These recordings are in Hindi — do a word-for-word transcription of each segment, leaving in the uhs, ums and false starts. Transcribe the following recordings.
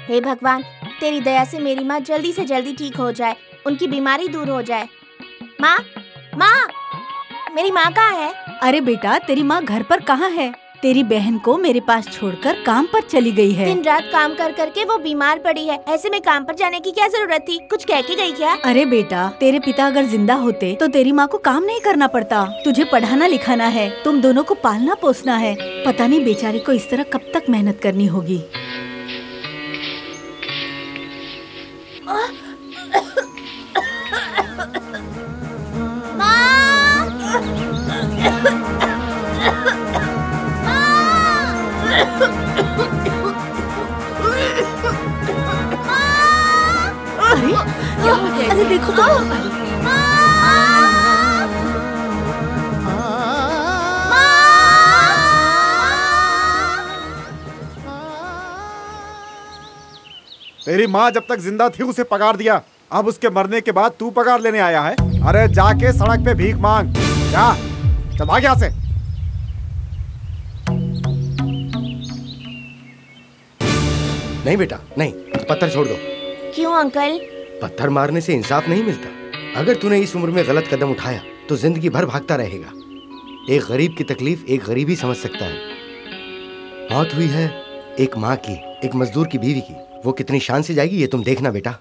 हे भगवान, तेरी दया से मेरी माँ जल्दी से जल्दी ठीक हो जाए, उनकी बीमारी दूर हो जाए। माँ, माँ, मेरी माँ कहाँ है? अरे बेटा, तेरी माँ घर पर कहाँ है? तेरी बहन को मेरे पास छोड़कर काम पर चली गई है। दिन रात काम कर करके वो बीमार पड़ी है, ऐसे में काम पर जाने की क्या जरूरत थी? कुछ कह के गई क्या? अरे बेटा, तेरे पिता अगर जिंदा होते तो तेरी माँ को काम नहीं करना पड़ता। तुझे पढ़ाना लिखाना है, तुम दोनों को पालना पोसना है। पता नहीं बेचारे को इस तरह कब तक मेहनत करनी होगी। अरे अरे देखो तो, तेरी माँ जब तक जिंदा थी उसे पगार दिया, अब उसके मरने के बाद तू पगार लेने आया है? अरे जाके सड़क पे भीख मांग, जा, चल भाग यहाँ से। नहीं बेटा नहीं, पत्थर छोड़ दो। क्यों अंकल? पत्थर मारने से इंसाफ नहीं मिलता। अगर तूने इस उम्र में गलत कदम उठाया तो जिंदगी भर भागता रहेगा। एक गरीब की तकलीफ एक गरीब ही समझ सकता है। मौत हुई है एक माँ की, एक मजदूर की बीवी की, वो कितनी शान से जाएगी ये तुम देखना बेटा।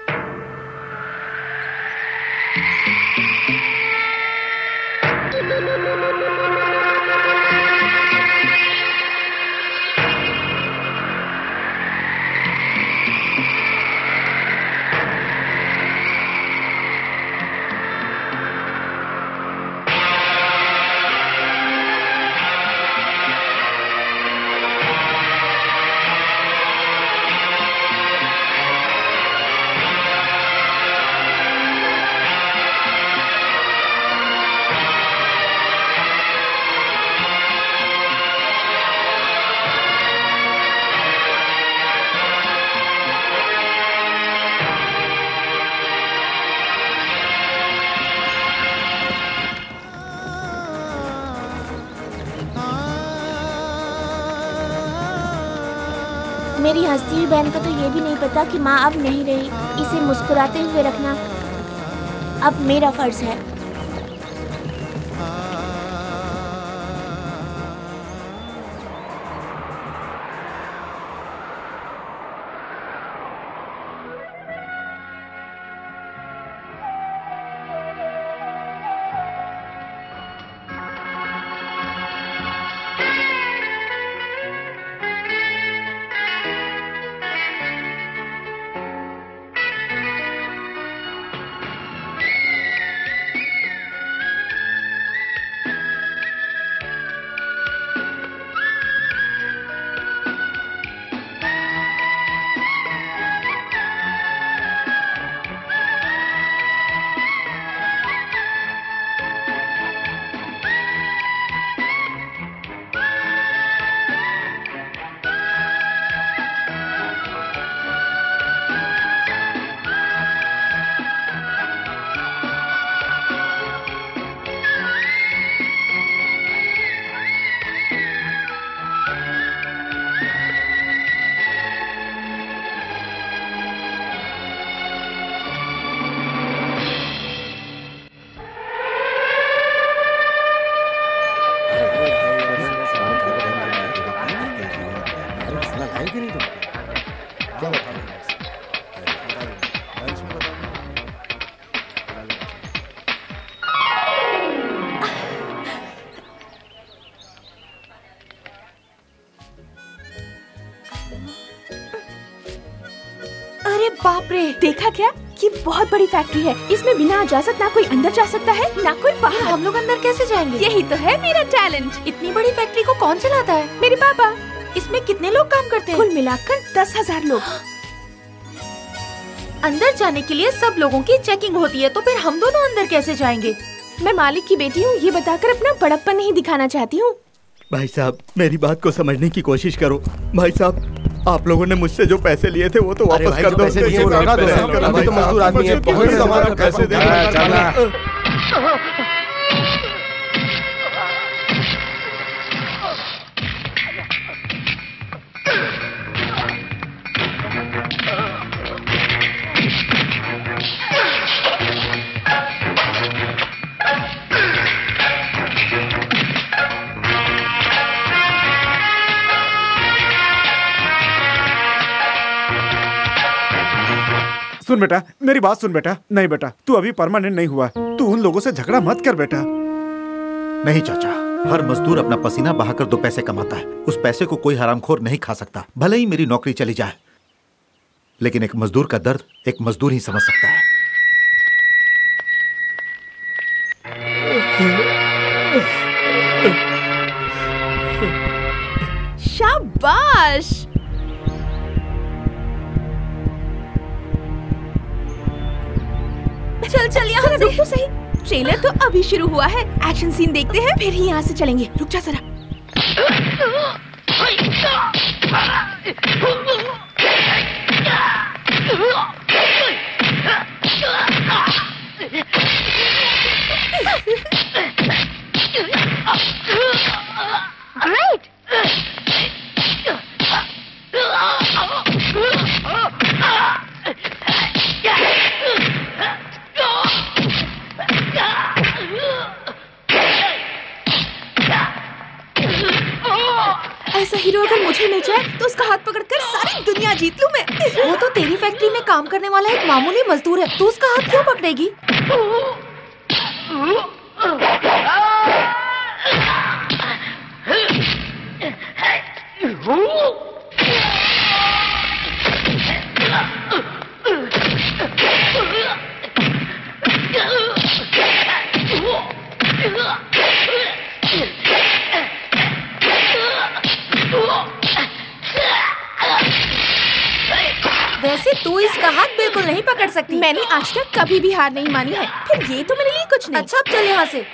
मेरी हंसती हुई बहन को तो ये भी नहीं पता कि माँ अब नहीं रही। इसे मुस्कुराते हुए रखना अब मेरा फर्ज है। अरे बाप रे, देखा क्या? ये बहुत बड़ी फैक्ट्री है। इसमें बिना इजाजत ना कोई अंदर जा सकता है ना कोई बाहर। हम लोग अंदर कैसे जाएंगे? यही तो है मेरा टैलेंट। इतनी बड़ी फैक्ट्री को कौन चलाता है? मेरे पापा। इसमें कितने लोग काम करते हैं? कुल मिलाकर दस हजार लोग। अंदर जाने के लिए सब लोगों की चेकिंग होती है, तो फिर हम दोनों अंदर कैसे जाएंगे? मैं मालिक की बेटी हूँ, ये बताकर अपना बड़प्पन नहीं दिखाना चाहती हूँ। भाई साहब, मेरी बात को समझने की कोशिश करो। भाई साहब, आप लोगों ने मुझसे जो पैसे लिए थे वो तो वापस कर दो। पैसे दिए वो लगा दो। अभी तो मजदूर आदमी है, बहुत सामान पैसे दे। सुन बेटा, मेरी बात सुन बेटा। नहीं बेटा, तू अभी परमानेंट नहीं हुआ, तू उन लोगों से झगड़ा मत कर बेटा। नहीं चाचा, हर मजदूर अपना पसीना बहाकर दो पैसे कमाता है। उस पैसे को कोई हरामखोर नहीं खा सकता। भले ही मेरी नौकरी चली जाए, लेकिन एक मजदूर का दर्द एक मजदूर ही समझ सकता है। शाबाश। चल चल यहाँ से। रुक तो सही, ट्रेलर तो अभी शुरू हुआ है। एक्शन सीन देखते हैं, फिर ही यहाँ से चलेंगे। रुक जा जरा। ऐसा हीरो अगर मुझे मिल जाए तो उसका हाथ पकड़कर सारी दुनिया जीत लूं मैं। वो तो तेरी फैक्ट्री में काम करने वाला एक मामूली मजदूर है, तू उसका हाथ क्यों पकड़ेगी? वैसे तू इसका हाथ बिल्कुल नहीं पकड़ सकती। मैंने आज तक कभी भी हार नहीं मानी है, फिर ये तो मेरे लिए कुछ नहीं। अच्छा अब चल यहाँ से।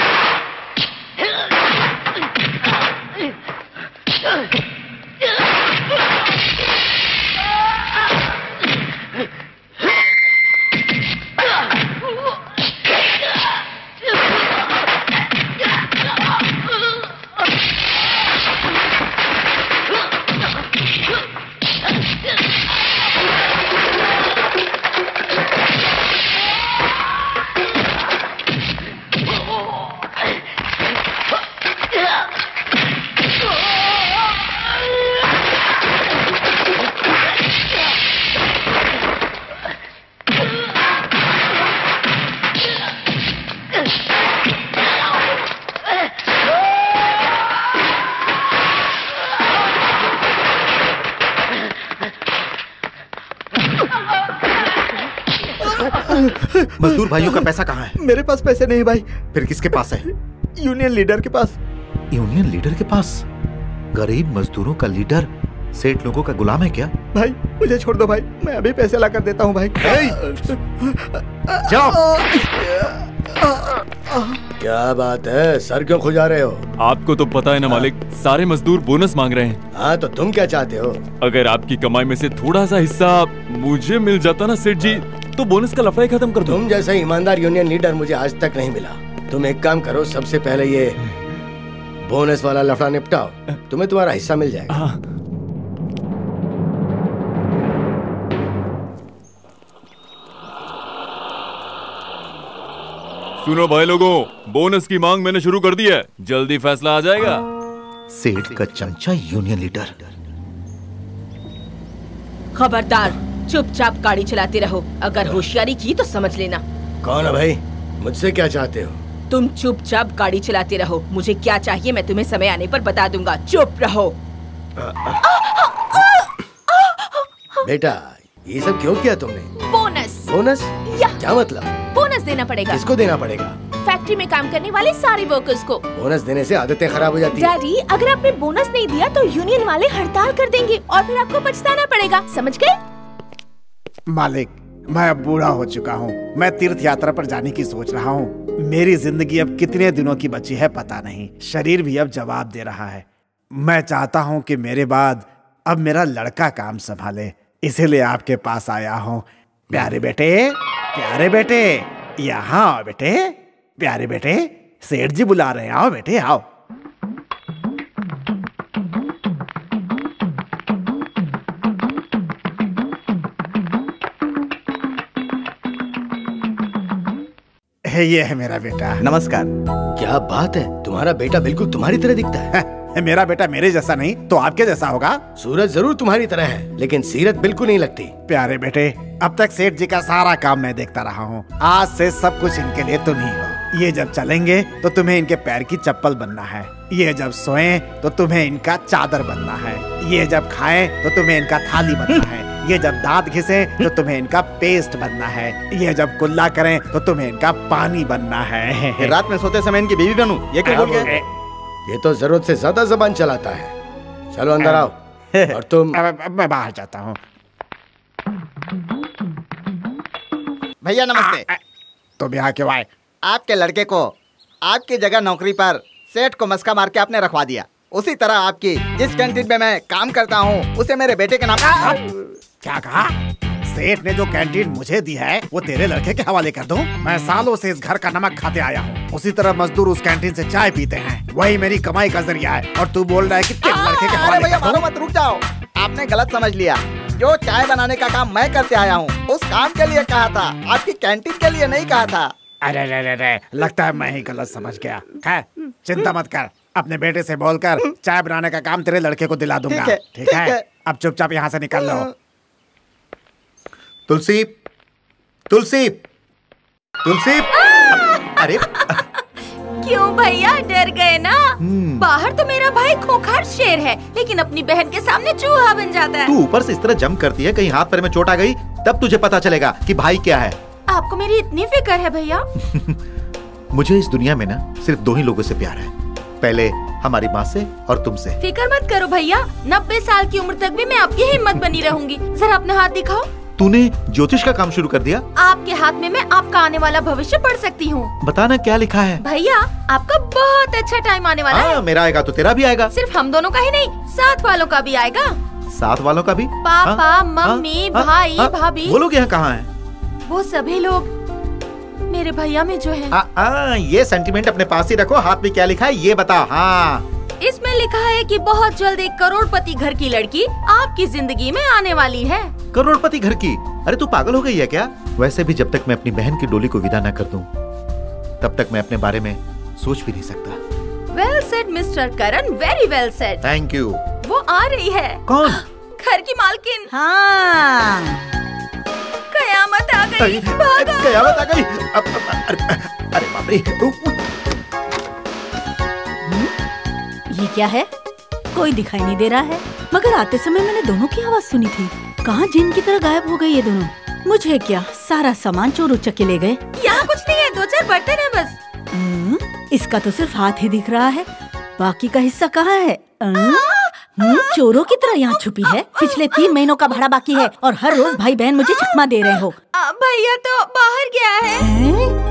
मजदूर भाइयों का पैसा कहाँ है? मेरे पास पैसे नहीं भाई। फिर किसके पास है? यूनियन लीडर के पास। यूनियन लीडर के पास? गरीब मजदूरों का लीडर सेठ लोगों का गुलाम है क्या? भाई मुझे छोड़ दो भाई, मैं अभी पैसे ला कर देता हूँ भाई। जाओ। क्या बात है, सर क्यों खुजा रहे हो? आपको तो पता है ना मालिक, सारे मजदूर बोनस मांग रहे हैं। हाँ तो तुम क्या चाहते हो? अगर आपकी कमाई में से थोड़ा सा हिस्सा मुझे मिल जाता ना सेठ जी, तो बोनस का लफड़ा ही खत्म कर दो। तुम जैसा ईमानदार यूनियन लीडर मुझे आज तक नहीं मिला। तुम एक काम करो, सबसे पहले ये बोनस वाला लफड़ा निपटाओ, तुम्हें तुम्हारा हिस्सा मिल जाएगा। हाँ। सुनो भाई लोगों, बोनस की मांग मैंने शुरू कर दी है, जल्दी फैसला आ जाएगा। सेठ का चमचा यूनियन लीडर। खबरदार, चुपचाप गाड़ी चलाते रहो। अगर होशियारी की तो समझ लेना। कौन है भाई? मुझसे क्या चाहते हो? तुम चुपचाप गाड़ी चलाते रहो। मुझे क्या चाहिए मैं तुम्हें समय आने पर बता दूंगा। चुप रहो। बेटा ये सब क्यों किया तुमने? बोनस। बोनस? या क्या मतलब? बोनस देना पड़ेगा। किसको देना पड़ेगा? फैक्ट्री में काम करने वाले सारे वर्कर्स को। बोनस देने से आदतें खराब हो जाती है। डैडी, अगर आपने बोनस नहीं दिया तो यूनियन वाले हड़ताल कर देंगे और फिर आपको पछताना पड़ेगा, समझ गए? मालिक, मैं अब बूढ़ा हो चुका हूँ। मैं तीर्थ यात्रा पर जाने की सोच रहा हूँ। मेरी जिंदगी अब कितने दिनों की बची है पता नहीं। शरीर भी अब जवाब दे रहा है। मैं चाहता हूँ कि मेरे बाद अब मेरा लड़का काम संभाले, इसीलिए आपके पास आया हूँ। प्यारे बेटे, प्यारे बेटे, यहाँ आओ बेटे। प्यारे बेटे, सेठ जी बुला रहे हैं, आओ बेटे आओ। ये है मेरा बेटा। नमस्कार। क्या बात है, तुम्हारा बेटा बिल्कुल तुम्हारी तरह दिखता है। मेरा बेटा मेरे जैसा नहीं तो आपके जैसा होगा। सूरज जरूर तुम्हारी तरह है, लेकिन सीरत बिल्कुल नहीं लगती। प्यारे बेटे, अब तक सेठ जी का सारा काम मैं देखता रहा हूँ। आज से सब कुछ इनके लिए तुम ही हो। ये जब चलेंगे तो तुम्हें इनके पैर की चप्पल बनना है, ये जब सोएं तो तुम्हें इनका चादर बनना है, ये जब खाएं तो तुम्हें इनका थाली बनना है, ये जब दांत घिसे तो तुम्हें इनका पेस्ट बनना है, ये जब कुल्ला करें तो तुम्हें इनका पानी बनना है। रात में सोते समय इनकी बीवी बनूं, ये क्या बोल गए? ये तो जरूरत से ज्यादा जबान चलाता है। चलो अंदर आओ। और तुम? मैं बाहर जाता हूँ। भैया नमस्ते। तुम यहाँ क्यों आए? आपके लड़के को आपकी जगह नौकरी पर सेठ को मस्का मार के आपने रखवा दिया। उसी तरह आपकी जिस कैंटीन में मैं काम करता हूँ उसे मेरे बेटे के नाम। क्या कहा? सेठ ने जो कैंटीन मुझे दी है वो तेरे लड़के के हवाले कर दूं? मैं सालों से इस घर का नमक खाते आया हूँ। उसी तरह मजदूर उस कैंटीन से चाय पीते हैं, वही मेरी कमाई का जरिया है। और तू बोल रहा है कि तेरे लड़के के हवाले कर दूं? मत रुक जाओ, आपने गलत समझ लिया। जो चाय बनाने का काम मैं करते आया हूँ उस काम के लिए कहा था, आपकी कैंटीन के लिए नहीं कहा था। अरे रे रे रे, लगता है मैं ही गलत समझ गया। खैर चिंता मत कर, अपने बेटे से बोलकर चाय बनाने का काम तेरे लड़के को दिला दूंगा। ठीक है, ठीक है? अब चुपचाप यहाँ से निकल लो। तुलसी, तुलसी, तुलसी। अरे क्यों भैया, डर गए ना? बाहर तो मेरा भाई खोखर शेर है, लेकिन अपनी बहन के सामने चूहा बन जाता है। तू ऊपर से इस तरह जंप करती है, कहीं हाथ पैर में चोट आ गई तब तुझे पता चलेगा कि भाई क्या है। आपको मेरी इतनी फिक्र है भैया? मुझे इस दुनिया में ना सिर्फ दो ही लोगों से प्यार है, पहले हमारी माँ से और तुमसे। फिक्र मत करो भैया, नब्बे साल की उम्र तक भी मैं आपकी हिम्मत बनी रहूंगी। जरा अपना हाथ दिखाओ। तूने ज्योतिष का काम शुरू कर दिया? आपके हाथ में मैं आपका आने वाला भविष्य पढ़ सकती हूँ। बताना क्या लिखा है? भैया आपका बहुत अच्छा टाइम आने वाला आ, है। मेरा आएगा तो तेरा भी आएगा। सिर्फ हम दोनों का ही नहीं, साथ वालों का भी आएगा। साथ वालों का भी? पापा, आ, मम्मी, आ, भाई, आ, भाभी। वो लोग यहाँ कहाँ हैं? वो सभी लोग मेरे भैया में जो है। आ, आ, ये सेंटीमेंट अपने पास ही रखो। हाथ में क्या लिखा है ये बता। हाँ, इसमें लिखा है कि बहुत जल्द एक करोड़पति घर की लड़की आपकी जिंदगी में आने वाली है। करोड़पति घर की? अरे तू पागल हो गई है क्या? वैसे भी जब तक मैं अपनी बहन की डोली को विदा न कर दूं, तब तक मैं अपने बारे में सोच भी नहीं सकता। Well said mister Karan, very well said. Thank you. वो आ रही है। कौन? घर की मालकिन। हाँ। कयामत आ गई। भागो। कयामत आ गई। अब, अब, अरे, अरे बाप रे। ये क्या है? कोई दिखाई नहीं दे रहा है, मगर आते समय मैंने दोनों की आवाज सुनी थी। कहाँ जिन की तरह गायब हो गई ये दोनों? मुझे क्या, सारा सामान चोर उचक के ले गए। यहाँ कुछ नहीं है, दो चार बर्तन है बस। हम्म, इसका तो सिर्फ हाथ ही दिख रहा है, बाकी का हिस्सा कहाँ है? हम्म, चोरों की तरह यहाँ छुपी है। पिछले तीन महीनों का भाड़ा बाकी है और हर रोज भाई बहन मुझे चकमा दे रहे हो। भैया तो बाहर गया है। है?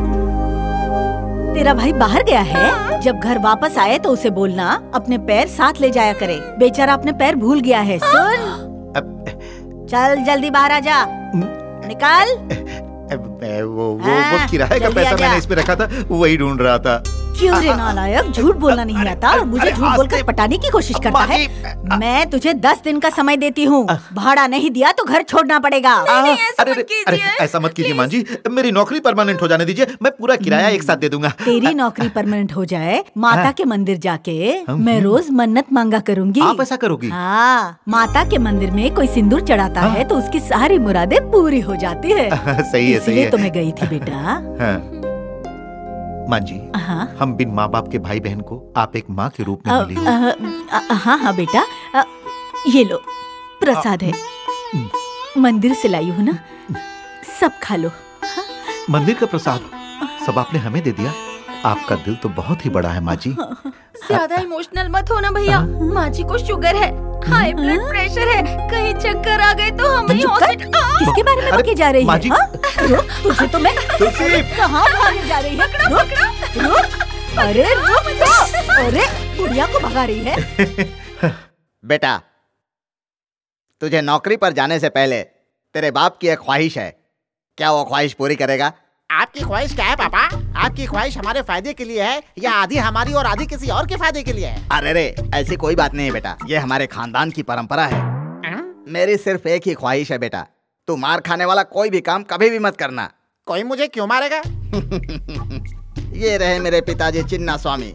तेरा भाई बाहर गया है? जब घर वापस आए तो उसे बोलना अपने पैर साथ ले जाया करे। बेचारा अपने पैर भूल गया है। सुन, चल जल्दी बाहर आ जा, निकाल। वो वो वो किराए का पैसा मैंने इस पे रखा था, वही ढूंढ रहा था। क्यों रे नालायक, झूठ बोलना नहीं आता और मुझे झूठ बोलकर पटाने की कोशिश करता है। मैं तुझे दस दिन का समय देती हूँ, भाड़ा नहीं दिया तो घर छोड़ना पड़ेगा। नहीं, नहीं, ऐसा अरे, मत अरे, कीजिए, ऐसा मत कीजिए मां जी, मेरी नौकरी परमानेंट हो जाने दीजिए, मैं पूरा किराया एक साथ दे दूंगा। तेरी नौकरी परमानेंट हो जाए, माता के मंदिर जाके मैं रोज मन्नत मांगा करूंगी। आप ऐसा करोगी? हाँ, माता के मंदिर में कोई सिंदूर चढ़ाता है तो उसकी सारी मुरादें पूरी हो जाती है। सही है, सही है। तो मैं गई थी बेटा। हाँ। माँ जी, हाँ हम बिन माँ बाप के भाई बहन को आप एक माँ के रूप में अ, मिली हो। अ, अ, हाँ हाँ बेटा, अ, ये लो प्रसाद है, मंदिर से लाई हूँ ना, सब खा लो। मंदिर का प्रसाद सब आपने हमें दे दिया। आपका दिल तो बहुत ही बड़ा है माँ जी। ज्यादा इमोशनल मत होना भैया, माँ जी को शुगर है, हाई ब्लड प्रेशर है, कहीं चक्कर आ गए तो हम ही हॉस्पिटल। किसके बारे में बके जा रही माँ है? जी, हाँ? रुक, तुझे तो मैं कहाँ भागने जा रही है? रुक, रुक, अरे रुक तो, अरे बुढ़िया को भगा रही है। बेटा, तुझे नौकरी पर जाने से पहले तेरे बाप की एक ख्वाहिश है, क्या वो ख्वाहिश पूरी करेगा? आपकी ख्वाहिश क्या है पापा? आपकी ख्वाहिश हमारे फायदे के लिए है या आधी हमारी और आधी किसी और के फायदे के लिए है? अरे रे, ऐसी कोई बात नहीं है बेटा, ये हमारे खानदान की परंपरा है। मेरी सिर्फ एक ही ख्वाहिश है बेटा, तू मार खाने वाला कोई भी काम कभी भी मत करना। कोई मुझे क्यों मारेगा? ये रहे मेरे पिताजी चिन्ना स्वामी,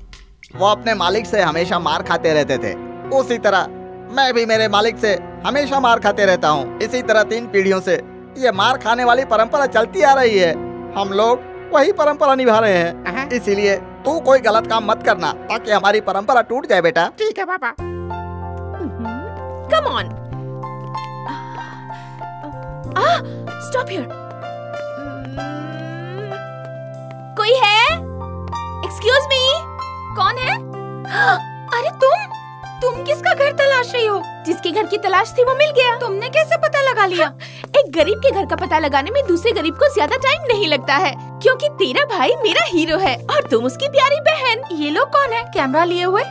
वो अपने मालिक से हमेशा मार खाते रहते थे, उसी तरह मैं भी मेरे मालिक से हमेशा मार खाते रहता हूँ। इसी तरह तीन पीढ़ियों से ये मार खाने वाली परंपरा चलती आ रही है। हम लोग वही परंपरा निभा रहे हैं, इसीलिए तू कोई गलत काम मत करना ताकि हमारी परंपरा टूट जाए बेटा। ठीक है पापा। Come on, stop here. कोई है? एक्सक्यूज मी, कौन है? अरे तुम तुम किसका घर तलाश रही हो? जिसके घर की तलाश थी वो मिल गया। तुमने कैसे पता लगा लिया? एक गरीब के घर का पता लगाने में दूसरे गरीब को ज्यादा टाइम नहीं लगता है, क्योंकि तेरा भाई मेरा हीरो है और तुम उसकी प्यारी बहन। ये लोग कौन है कैमरा लिए हुए?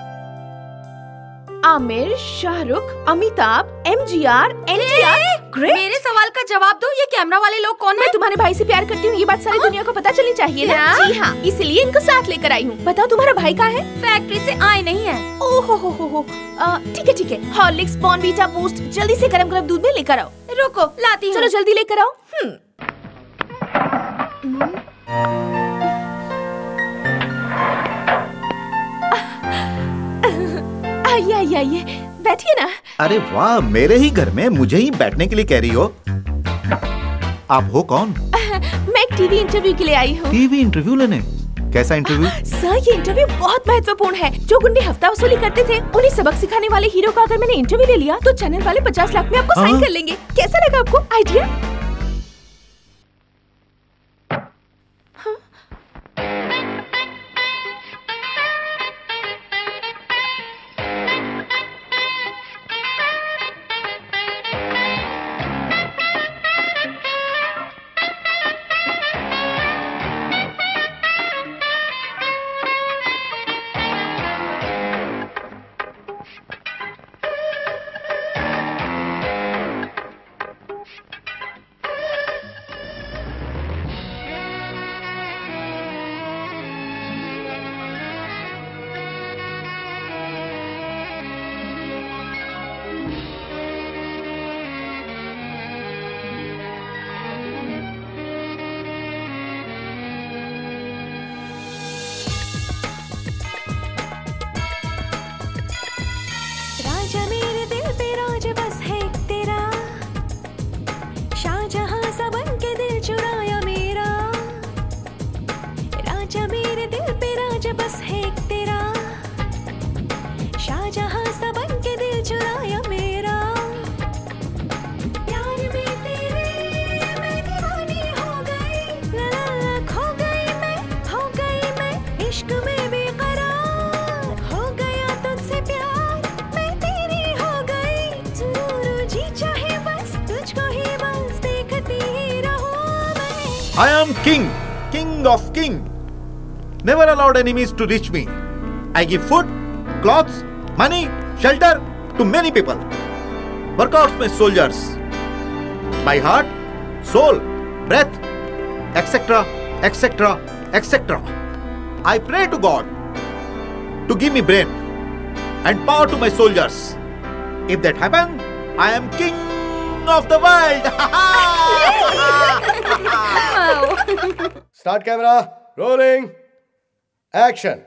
आमिर, शाहरुख, अमिताभ, एमजीआर, एनटीआर। मेरे सवाल का जवाब दो, ये कैमरा वाले लोग कौन है? मैं तुम्हारे भाई से प्यार करती हूँ, ये बात सारी दुनिया को पता चलनी चाहिए ना? जी हाँ, इसलिए इनको साथ लेकर आई हूँ। बताओ तुम्हारा भाई कहाँ है? फैक्ट्री से आए नहीं है। ओहो हो हो हो, ठीक है ठीक है। हॉर्लिक्स, बॉर्नवीटा, बूस्ट जल्दी से गरम गरम दूध में लेकर आओ। रुको लाती हूँ। चलो जल्दी लेकर आओ। हम्म। आइए आइए आइए, बैठिए ना। अरे वाह, मेरे ही घर में मुझे ही बैठने के लिए कह रही हो। आप हो कौन? मैं एक टीवी इंटरव्यू के लिए आई हूँ। टीवी इंटरव्यू लेने? कैसा इंटरव्यू? सर, ये इंटरव्यू बहुत महत्वपूर्ण है। जो गुंडे हफ्ता वसूली करते थे, उन्हें सबक सिखाने वाले हीरो का अगर मैंने इंटरव्यू ले लिया तो चैनल वाले पचास लाख में आपको साइन कर लेंगे। कैसा लगा आपको idea? I am king, king of king. Never allowed enemies to reach me. I give food, clothes, money, shelter to many people. Workouts my soldiers. By heart, soul, breath, et cetera, et cetera, et cetera. I pray to God to give me brain and power to my soldiers. If that happens, I am king of the world. Start camera, rolling, action.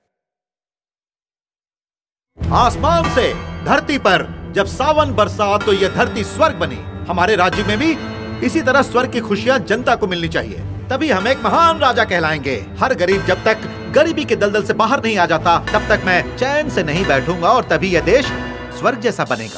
आसमान से धरती पर जब सावन बरसा तो यह धरती स्वर्ग बनी। हमारे राज्य में भी इसी तरह स्वर्ग की खुशियां जनता को मिलनी चाहिए, तभी हम एक महान राजा कहलाएंगे। हर गरीब जब तक गरीबी के दलदल से बाहर नहीं आ जाता, तब तक मैं चैन से नहीं बैठूंगा और तभी यह देश स्वर्ग जैसा बनेगा।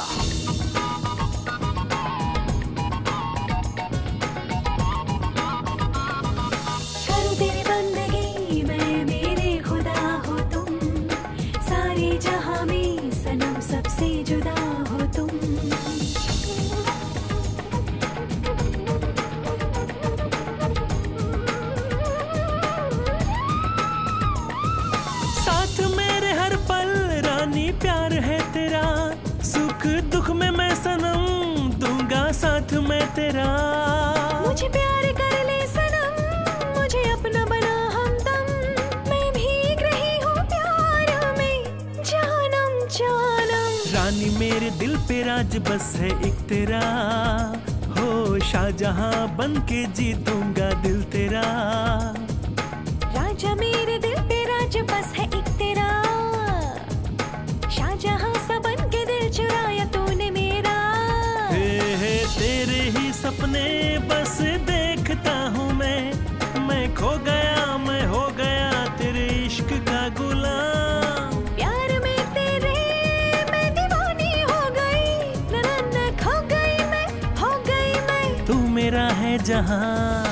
साथ मैं तेरा, मुझे प्यार कर ले सनम, मुझे अपना बना हमदम, मैं भीग रही हूँ प्यार में जानम जानम। रानी मेरे दिल पे राज बस है एक तेरा, हो शाहजहां बन के जीतूंगा दिल तेरा। राजा मेरे दिल पे राज बस है एक तेरा, बस देखता हूँ मैं मैं खो गया मैं हो गया तेरे इश्क का गुलाम। प्यार में तेरे मैं दीवानी हो गई, न न न खो गई मैं, हो गई मैं। तू मेरा है जहां।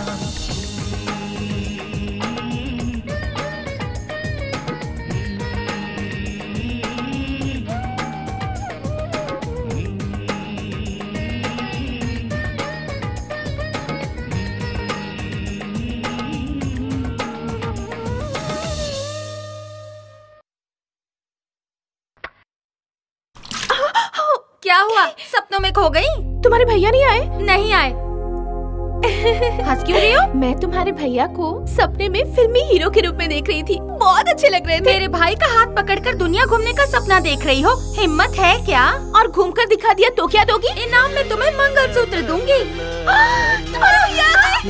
क्या हुआ? सपनों में खो गई? तुम्हारे भैया नहीं आए? नहीं आए। हंस क्यों रही हो? मैं तुम्हारे भैया को सपने में फिल्मी हीरो के रूप में देख रही थी, बहुत अच्छे लग रहे थे। मेरे भाई का हाथ पकड़कर दुनिया घूमने का सपना देख रही हो? हिम्मत है क्या? और घूमकर दिखा दिया तो क्या दोगी? इनाम में तुम्हें मंगलसूत्र दूंगी। तुम्हारा भैया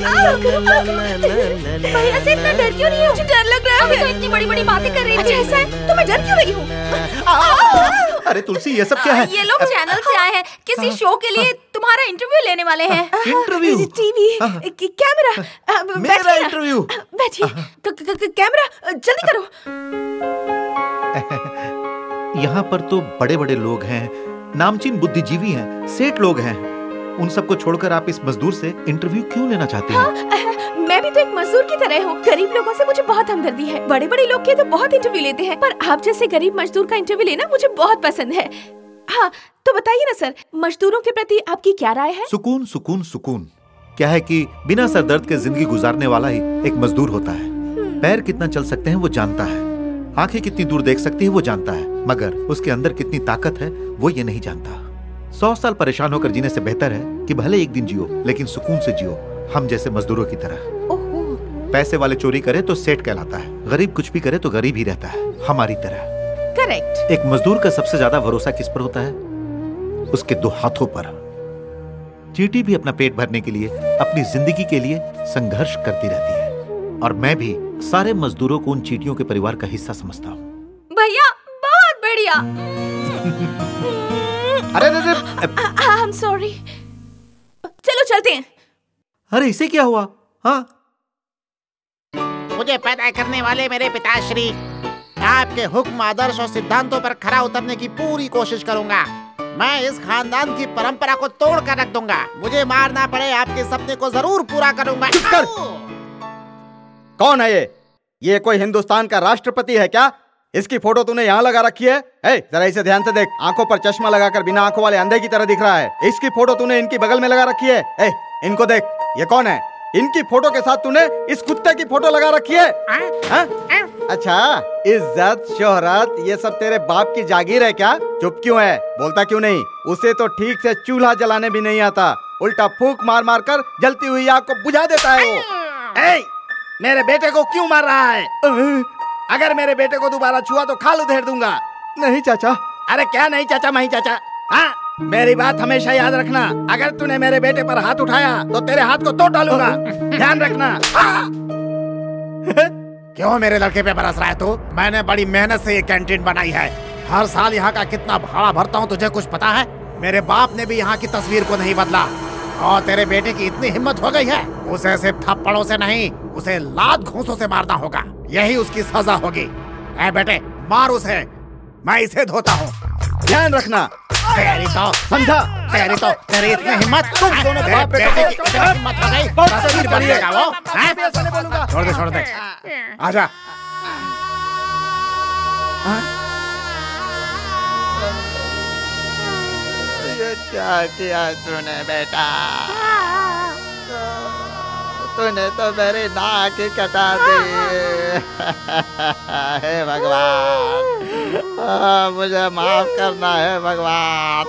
भैया से इतना डर क्यों रही हो? मुझे डर लग रहा है। तो इतनी बड़ी बड़ी बातें कर रही थी। अच्छा ऐसा है तो मैं डर क्यों रही हूँ? अरे तुलसी ये सब क्या है? ये लोग चैनल से आए हैं, किसी शो के लिए तुम्हारा इंटरव्यू लेने वाले हैं। इंटरव्यू? टीवी कैमरा मेरा इंटरव्यू? बैठिए, कैमरा जल्दी करो। यहाँ पर तो बड़े बड़े लोग हैं, नामचीन बुद्धिजीवी हैं, सेठ लोग हैं। उन सबको छोड़कर आप इस मजदूर से इंटरव्यू क्यों लेना चाहते हैं? हाँ, मैं भी तो एक मजदूर की तरह हूँ। गरीब लोगों से मुझे बहुत हमदर्दी है। बड़े बड़े लोग के तो बहुत इंटरव्यू लेते हैं, पर आप जैसे गरीब मजदूर का इंटरव्यू लेना मुझे बहुत पसंद है। हाँ तो बताइए ना सर, मजदूरों के प्रति आपकी क्या राय है? सुकून सुकून सुकून। क्या है कि बिना सर दर्द के जिंदगी गुजारने वाला ही एक मजदूर होता है। पैर कितना चल सकते हैं वो जानता है, आंखें कितनी दूर देख सकती है वो जानता है, मगर उसके अंदर कितनी ताकत है वो ये नहीं जानता। सौ साल परेशान होकर जीने से बेहतर है कि भले एक दिन जियो लेकिन सुकून से जियो, हम जैसे मजदूरों की तरह। पैसे वाले चोरी करे तो सेठ कहलाता है, गरीब कुछ भी करे तो गरीब ही रहता है, हमारी तरह। करेक्ट। एक मजदूर का सबसे ज्यादा भरोसा किस पर होता है? उसके दो हाथों पर। चींटी भी अपना पेट भरने के लिए, अपनी जिंदगी के लिए संघर्ष करती रहती है, और मैं भी सारे मजदूरों को उन चींटियों के परिवार का हिस्सा समझता हूँ। भैया बहुत बढ़िया। अरे अरे आई एम सॉरी। चलो चलते हैं। अरे इसे क्या हुआ? हाँ मुझे पैदा करने वाले मेरे पिताश्री, आपके हुक्म, आदर्श और सिद्धांतों पर खरा उतरने की पूरी कोशिश करूंगा। मैं इस खानदान की परंपरा को तोड़ कर रख दूंगा। मुझे मारना पड़े, आपके सपने को जरूर पूरा करूंगा। चुप कर। कौन है ये? ये कोई हिंदुस्तान का राष्ट्रपति है क्या? इसकी फोटो तूने यहाँ लगा रखी है? ए, जरा इसे ध्यान से देख, आंखों पर चश्मा लगाकर बिना आंखों वाले अंधे की तरह दिख रहा है। इसकी फोटो तूने इनकी बगल में लगा रखी है। ए, इनको देख, ये कौन है? इनकी फोटो के साथ तूने इस कुत्ते की फोटो लगा रखी है। आ? आ? अच्छा, इज्जत, शोहरत, ये सब तेरे बाप की जागीर है क्या? चुप क्यों है? बोलता क्यों नहीं? उसे तो ठीक से चूल्हा जलाने भी नहीं आता, उल्टा फूंक मार मार कर जलती हुई आग को बुझा देता है वो। ए, मेरे बेटे को क्यों मार रहा है? अगर मेरे बेटे को दोबारा छुआ तो खाल उधेड़ दूंगा। नहीं चाचा। अरे क्या नहीं चाचा, मैं चाचा? हाँ, मेरी बात हमेशा याद रखना। अगर तूने मेरे बेटे पर हाथ उठाया तो तेरे हाथ को तोड़ डालूंगा, ध्यान रखना। क्यों मेरे लड़के पे बरस रहा है तू? मैंने बड़ी मेहनत से ये कैंटीन बनाई है। हर साल यहाँ का कितना भाड़ा भरता हूँ तुझे कुछ पता है? मेरे बाप ने भी यहाँ की तस्वीर को नहीं बदला, और तेरे बेटे की इतनी हिम्मत हो गई है, उसे सिर्फ थप्पड़ों से नहीं, उसे लात घूंसों से मारना होगा। यही उसकी सजा होगी। ऐ बेटे, मार उसे, मैं इसे धोता हूँ। ध्यान रखना। तेरी तो समझा? तेरी तो तेरी इतनी हिम्मत, तुम दोनों तेरे बाप बेटे बेटे की इतनी हिम्मत हो गई, तस्वीर बदलेगा वो? हैं? छोड़ दे छोड़ दे, आजा। ये क्या किया तूने बेटा? तूने तो मेरी नाक ही कटा दी। हे भगवान, आ, मुझे माफ करना है भगवान।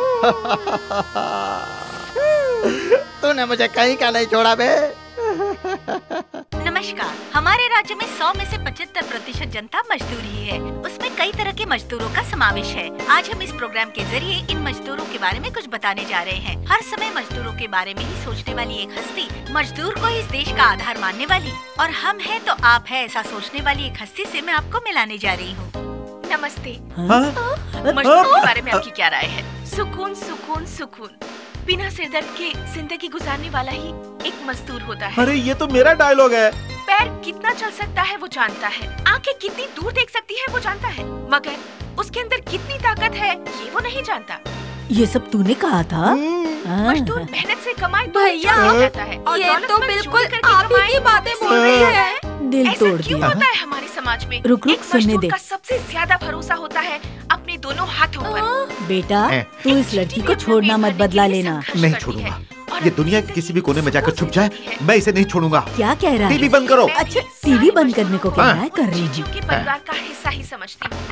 तूने मुझे कहीं का नहीं छोड़ा बे। नमस्कार। हमारे राज्य में सौ में से पचहत्तर प्रतिशत जनता मजदूर ही है। उसमें कई तरह के मजदूरों का समावेश है। आज हम इस प्रोग्राम के जरिए इन मजदूरों के बारे में कुछ बताने जा रहे हैं। हर समय मजदूरों के बारे में ही सोचने वाली एक हस्ती, मजदूर को इस देश का आधार मानने वाली, और हम हैं तो आप है ऐसा सोचने वाली एक हस्ती से मैं आपको मिलाने जा रही हूँ। नमस्ते। हाँ? मजदूर के बारे में आपकी क्या राय है? सुकून सुकून सुकून। बिना सिरदर्द के जिंदगी गुजारने वाला ही एक मजदूर होता है। अरे ये तो मेरा डायलॉग है। पैर कितना चल सकता है वो जानता है, आंखें कितनी दूर देख सकती है वो जानता है, मगर उसके अंदर कितनी ताकत है ये वो नहीं जानता। ये सब तूने कहा था? मजदूर मेहनत से कमाए तो भैया, जाता है और ये तो दौलतमंद बिल्कुल चोरी करके आप ही कमाए की बातें तो बोल रही होता है। दिल ऐसा तोड़ क्यों दिया। होता है हमारे समाज में? रुक रुक एक सुनने मजदूर दे। का सबसे ज्यादा भरोसा होता है अपने दोनों हाथों पर। बेटा तू इस लड़की को छोड़ना मत, बदला लेना। नहीं छोड़ूंगा। ये दुनिया के किसी भी कोने में जाकर छुप जाए, मैं इसे नहीं छोड़ूंगा। क्या कह रहा है? टीवी बंद करो। अच्छा टीवी बंद करने को कह रहा है, कर रही हूँ। के परिवार का हिस्सा ही समझती हूँ।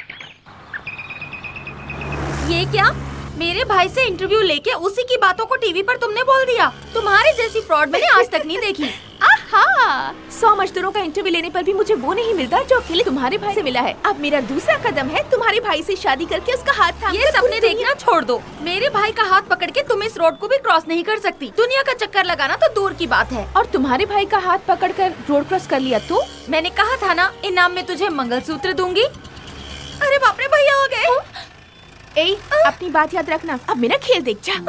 ये क्या? मेरे भाई से इंटरव्यू लेके उसी की बातों को टीवी पर तुमने बोल दिया। तुम्हारी जैसी फ्रॉड मैंने आज तक नहीं देखी। आहा, सौ मजदूरों का इंटरव्यू लेने पर भी मुझे वो नहीं मिलता जो अकेले तुम्हारे भाई से मिला है। अब मेरा दूसरा कदम है तुम्हारे भाई से शादी करके उसका हाथ थाम ये सपने देखना छोड़ दो। मेरे भाई का हाथ पकड़ के तुम इस रोड को भी क्रॉस नहीं कर सकती। दुनिया का चक्कर लगाना तो दूर की बात है। और तुम्हारे भाई का हाथ पकड़ कर रोड क्रॉस कर लिया तो? मैंने कहा था ना, इनाम में तुझे मंगलसूत्र दूंगी। अरे बाप रे, भैया आ गए। ए, अपनी बात याद रखना। अब मेरा खेल देख जा।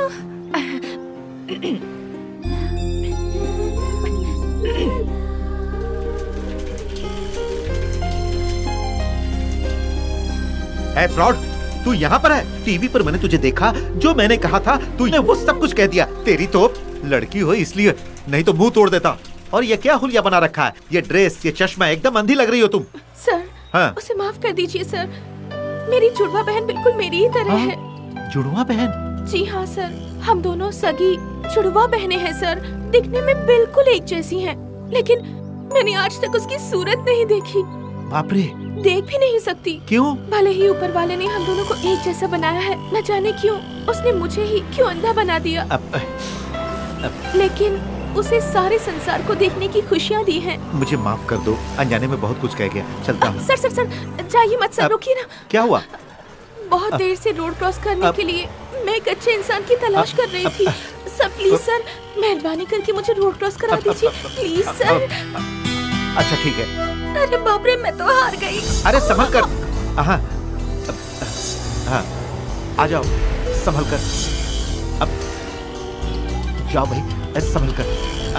है फ्रॉड, तू यहाँ पर है? टीवी पर मैंने तुझे देखा, जो मैंने कहा था तूने वो सब कुछ कह दिया। तेरी तो लड़की हो इसलिए, नहीं तो मुंह तोड़ देता। और ये क्या हुलिया बना रखा है? ये ड्रेस, ये चश्मा, एकदम अंधी लग रही हो तुम। सर, हाँ? उसे माफ कर दीजिए सर। मेरी जुड़वा बहन बिल्कुल मेरी ही तरह हाँ? है। जुड़वा बहन? जी हाँ सर, हम दोनों सगी जुड़वा बहनें हैं सर। दिखने में बिल्कुल एक जैसी हैं, लेकिन मैंने आज तक उसकी सूरत नहीं देखी। बाप रे। देख भी नहीं सकती। क्यों? भले ही ऊपर वाले ने हम दोनों को एक जैसा बनाया है, न जाने क्यों उसने मुझे ही क्यों अंधा बना दिया। अब, अब, लेकिन उसे सारे संसार को देखने की खुशियाँ दी हैं। मुझे माफ कर दो, अनजाने में बहुत कुछ कह गया। चलता हूँ। सर सर सर जाइए मत सर, रुकिए ना। क्या हुआ? बहुत देर से रोड क्रॉस करने अब, के लिए मैं एक अच्छे इंसान की तलाश कर रही थी। सर प्लीज सर, मेहरबानी करके मुझे रोड क्रॉस करा दीजिए प्लीज सर। अच्छा ठीक है। अरे बाप रे, मैं तो हार गई। अरे संभल कर। हाँ हाँ, आ जाओ, संभल कर। अब जाओ भाई, संभल कर।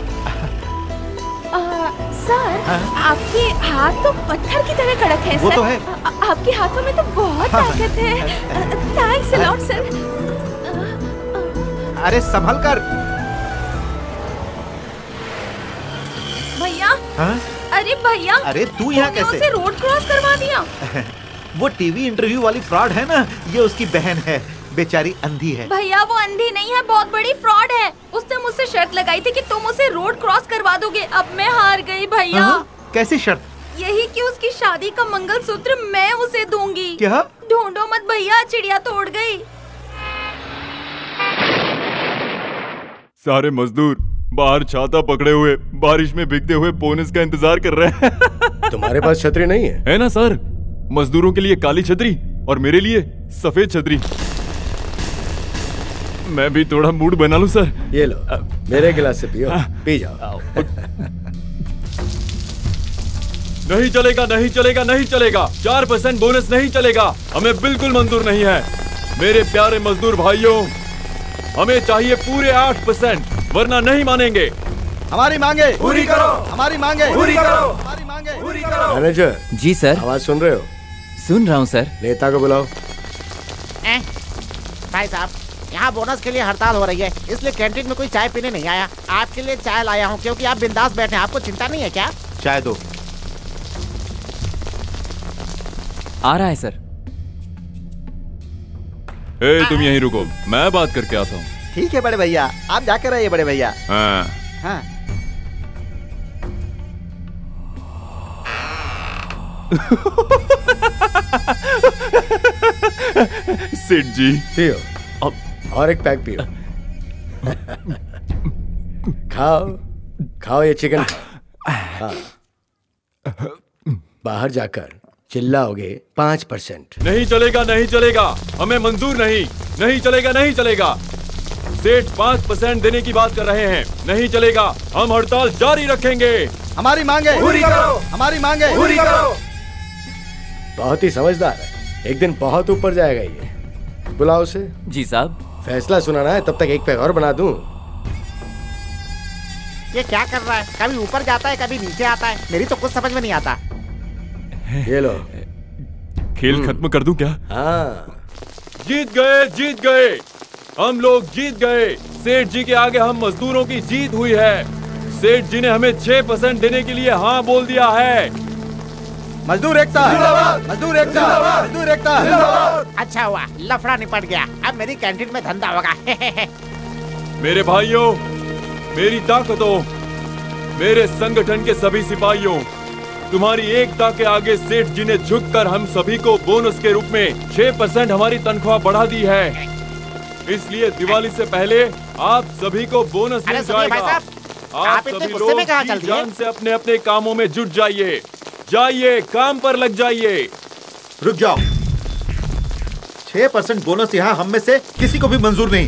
आ, सर, हाँ? आपके हाथ तो पत्थर की तरह कड़क है। वो सर। तो है। आ, आपके हाथों में तो बहुत ताकत है। Thanks a lot sir. अरे संभल कर। भैया। हाँ? अरे भैया, अरे तू यहाँ कैसे? उसे रोड क्रॉस करवा दिया। वो टीवी इंटरव्यू वाली फ्रॉड है ना, ये उसकी बहन है, बेचारी अंधी है। भैया वो अंधी नहीं है, बहुत बड़ी फ्रॉड है। उसने मुझसे शर्त लगाई थी कि तुम उसे रोड क्रॉस करवा दोगे। अब मैं हार गई भैया। कैसी शर्त? यही कि उसकी शादी का मंगलसूत्र मैं उसे दूंगी। क्या? ढूंढो मत भैया, चिड़िया तो उड़ गई। सारे मजदूर बाहर छाता पकड़े हुए बारिश में भीगते हुए बोनस का इंतजार कर रहे हैं। तुम्हारे पास छतरी नहीं है? है ना सर, मजदूरों के लिए काली छतरी और मेरे लिए सफेद छतरी। मैं भी थोड़ा मूड बना लूं सर। ये लो, मेरे गिलास से पियो, पी जाओ। नहीं चलेगा, नहीं चलेगा, नहीं चलेगा। चार परसेंट बोनस नहीं चलेगा, हमें बिल्कुल मंजूर नहीं है। मेरे प्यारे मजदूर भाइयों, हमें चाहिए पूरे आठ परसेंट, वरना नहीं मानेंगे। हमारी मांगे पूरी करो, हमारी मांगे पूरी करो, हमारी मांगे पूरी करो। मैनेजर जी सर। आवाज सुन रहे हो? सुन रहा हूँ सर। नेता को बुलाओ। ए, भाई साहब, यहाँ बोनस के लिए हड़ताल हो रही है, इसलिए कैंटीन में कोई चाय पीने नहीं आया। आपके लिए चाय लाया हूँ, क्योंकि आप बिंदास बैठे हैं। आपको चिंता नहीं है क्या? चाय दो। आ रहा है सर। ए, तुम यहीं रुको, मैं बात करके आता हूँ। ठीक है बड़े भैया, आप जाकर रहिए बड़े भैया। हाँ। हाँ। सेठ जी, पियो और एक पैक पियो। खाओ खाओ ये चिकन खाओ। हाँ। बाहर जाकर चिल्लाओगे पाँच परसेंट। नहीं चलेगा, नहीं चलेगा, हमें मंजूर नहीं। नहीं चलेगा, नहीं चलेगा। सेठ पाँच परसेंट देने की बात कर रहे हैं। नहीं चलेगा, हम हड़ताल जारी रखेंगे। हमारी मांगे पूरी करो, हमारी मांगे पूरी करो। बहुत ही समझदार है, एक दिन बहुत ऊपर जाएगा ये। बुलाओ उसे। जी साहब। फैसला सुनाना है, तब तक एक पैग और बना दूं। ये क्या कर रहा है? कभी ऊपर जाता है, कभी नीचे आता है। मेरी तो कुछ समझ में नहीं आता। ये लो। खेल खत्म कर दूं क्या? हाँ। जीत गए, जीत गए, हम लोग जीत गए। सेठ जी के आगे हम मजदूरों की जीत हुई है। सेठ जी ने हमें छह परसेंट देने के लिए हाँ बोल दिया है। मजदूर एकता, मजदूर एकता, मजदूर एकता। अच्छा हुआ, लफड़ा निपट गया। अब मेरी कैंटीन में धंधा होगा। मेरे भाइयों, मेरी ताकतों, मेरे संगठन के सभी सिपाहियों, तुम्हारी एकता के आगे सेठ जी ने झुककर हम सभी को बोनस के रूप में छह परसेंट हमारी तनख्वाह बढ़ा दी है। इसलिए दिवाली से पहले आप सभी को बोनस मिल जाएगा। आप, आप इतने सभी गुस्से लोग में कहाँ चल जी दिए? जान से अपने अपने कामों में जुट जाइए। जाइए, काम पर लग जाइए। रुक जाओ। छह परसेंट बोनस यहाँ हम में से किसी को भी मंजूर नहीं।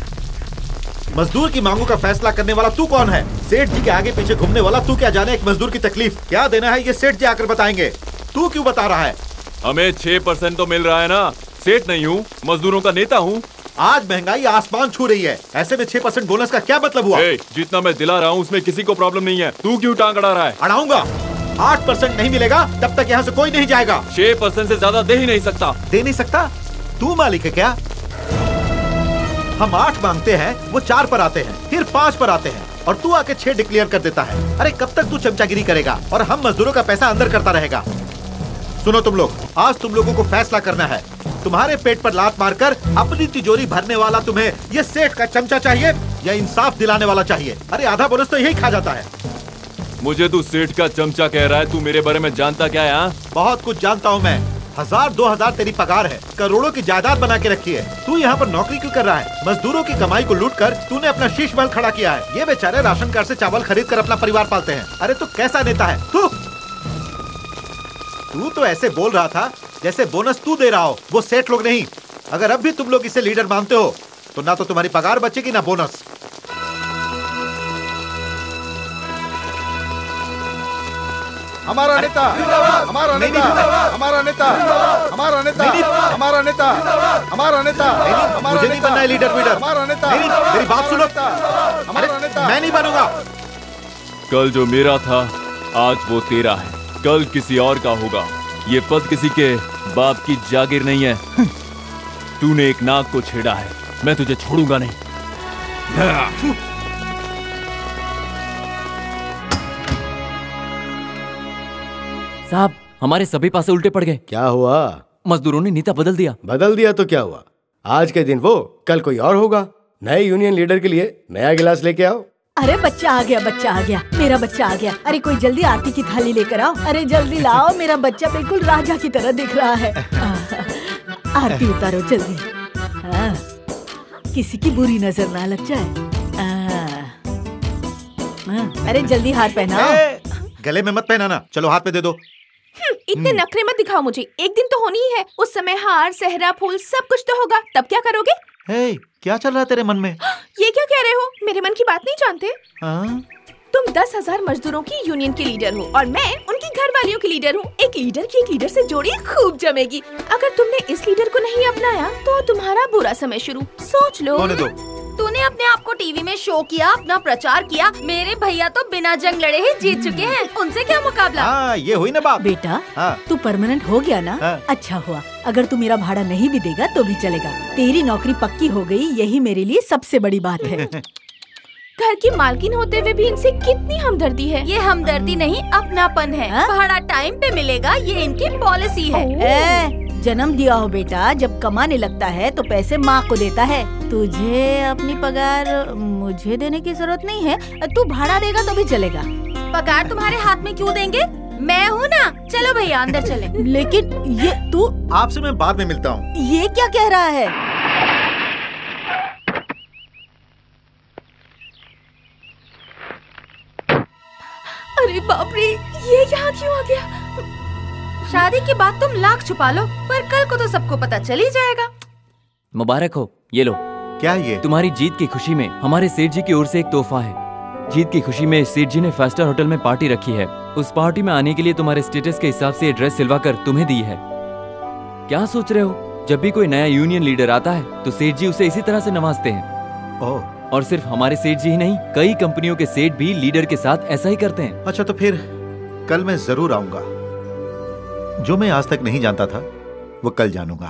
मजदूर की मांगों का फैसला करने वाला तू कौन है? सेठ जी के आगे पीछे घूमने वाला तू क्या जाने एक मजदूर की तकलीफ क्या देना है, ये सेठ जी आकर बताएंगे। तू क्यों बता रहा है? हमें छह परसेंट तो मिल रहा है ना। सेठ नहीं हूँ, मजदूरों का नेता हूँ। आज महंगाई आसमान छू रही है, ऐसे में छह परसेंट बोनस का क्या मतलब हुआ? ए, जितना मैं दिला रहा हूँ उसमें किसी को प्रॉब्लम नहीं है। तू क्यों टांग अड़ा रहा है? अड़ाऊंगा। आठ परसेंट नहीं मिलेगा तब तक यहाँ से कोई नहीं जाएगा। छह परसेंट से ज्यादा दे ही नहीं सकता। दे नहीं सकता? तू मालिक है क्या? हम आठ मांगते हैं, वो चार पर आते हैं, फिर पाँच पर आते हैं, और तू आके छह डिक्लेयर कर देता है। अरे कब तक तू चमचागिरी करेगा और हम मजदूरों का पैसा अंदर करता रहेगा? सुनो तुम लोग, आज तुम लोगों को फैसला करना है। तुम्हारे पेट पर लात मारकर अपनी तिजोरी भरने वाला तुम्हें ये सेठ का चमचा चाहिए या इंसाफ दिलाने वाला चाहिए? अरे आधा बोनस तो यही खा जाता है। मुझे तू सेठ का चमचा कह रहा है? तू मेरे बारे में जानता क्या है? हाँ? बहुत कुछ जानता हूँ मैं। हजार दो हजार तेरी पगार है, करोड़ों की जायदाद बना के रखी है। तू यहाँ पर नौकरी क्यों कर रहा है? मजदूरों की कमाई को लूट कर तूने अपना शीश महल खड़ा किया है। ये बेचारे राशन कार्ड से चावल खरीद कर अपना परिवार पालते हैं। अरे तू कैसा नेता है? तू तू तो ऐसे बोल रहा था जैसे बोनस तू दे रहा हो, वो सेठ लोग नहीं। अगर अब भी तुम लोग इसे लीडर मानते हो तो ना तो तुम्हारी पगार बचेगी ना बोनस। हमारा नेता, हमारा नेता, हमारा नेता, हमारा नेता, हमारा नेता, हमारा नेता, मुझे नहीं बनना है लीडर वीडर। हमारा नेता, मेरी बात सुनो। हमारा नेता, मैं नहीं बनूंगा। कल जो मेरा था आज वो तेरा है, कल किसी और का होगा। ये पद किसी के बाप की जागीर नहीं है। तूने एक नाग को छेड़ा है, मैं तुझे छोड़ूंगा नहीं। साहब, हमारे सभी पासे उल्टे पड़ गए। क्या हुआ? मजदूरों ने नीता बदल दिया। बदल दिया तो क्या हुआ? आज के दिन वो, कल कोई और होगा। नए यूनियन लीडर के लिए नया गिलास लेके आओ। अरे बच्चा आ गया, बच्चा आ गया, मेरा बच्चा आ गया। अरे कोई जल्दी आरती की थाली लेकर आओ। अरे जल्दी लाओ, मेरा बच्चा बिल्कुल राजा की तरह दिख रहा है। आरती उतारो जल्दी। आ, किसी की बुरी नजर ना लग जाए। आ, आ, अरे जल्दी हार पहनाओ। गले में मत पहनाना, चलो हाथ पे दे दो। इतने नखरे मत दिखाओ मुझे। एक दिन तो होनी ही है, उस समय हार, सहरा, फूल सब कुछ तो होगा। तब क्या करोगे? हे, क्या चल रहा है तेरे मन में? ये क्या कह रहे हो? मेरे मन की बात नहीं जानते? हाँ? तुम दस हजार मजदूरों की यूनियन के लीडर हो और मैं उनकी घर वालियों की लीडर हूँ। एक लीडर की एक लीडर से जोड़ी खूब जमेगी। अगर तुमने इस लीडर को नहीं अपनाया तो तुम्हारा बुरा समय शुरू। सोच लो। होने दो। तूने अपने आप को टीवी में शो किया, अपना प्रचार किया। मेरे भैया तो बिना जंग लड़े ही जीत चुके हैं, उनसे क्या मुकाबला। हाँ, ये हुई ना बात। बेटा, हाँ। तू परमानेंट हो गया ना? हाँ। अच्छा हुआ। अगर तू मेरा भाड़ा नहीं भी देगा तो भी चलेगा। तेरी नौकरी पक्की हो गई, यही मेरे लिए सबसे बड़ी बात है। घर की मालकिन होते हुए भी इनसे कितनी हमदर्दी है। ये हमदर्दी नहीं, अपनापन है। हाँ? भाड़ा टाइम पे मिलेगा, ये इनकी पॉलिसी है। ए, जन्म दिया हो बेटा, जब कमाने लगता है तो पैसे माँ को देता है। तुझे अपनी पगार मुझे देने की जरूरत नहीं है। तू भाड़ा देगा तो भी चलेगा। पगार तुम्हारे हाथ में क्यों देंगे? मैं हूँ ना। चलो भैया अंदर चले। लेकिन ये तू, आपसे मैं बाद में मिलता हूँ। ये क्या कह रहा है? अरे बाप रे, ये यहाँ क्यों आ गया? शादी की बात तुम लाख छुपा लो, पर कल को तो सबको पता चल ही जाएगा। मुबारक हो, ये लो। क्या ये? तुम्हारी जीत की खुशी में हमारे सेठ जी की ओर से एक तोहफा है। जीत की खुशी में सेठ जी ने फाइव स्टार होटल में पार्टी रखी है। उस पार्टी में आने के लिए तुम्हारे स्टेटस के हिसाब से ड्रेस सिलवा कर तुम्हें दी है। क्या सोच रहे हो? जब भी कोई नया यूनियन लीडर आता है तो सेठ जी उसे इसी तरह से नवाजते हैं। ओह। और सिर्फ हमारे सेठ जी ही नहीं, कई कंपनियों के सेठ भी लीडर के साथ ऐसा ही करते हैं। अच्छा, तो फिर कल मैं जरूर आऊंगा। जो मैं आज तक नहीं जानता था वो कल जानूंगा।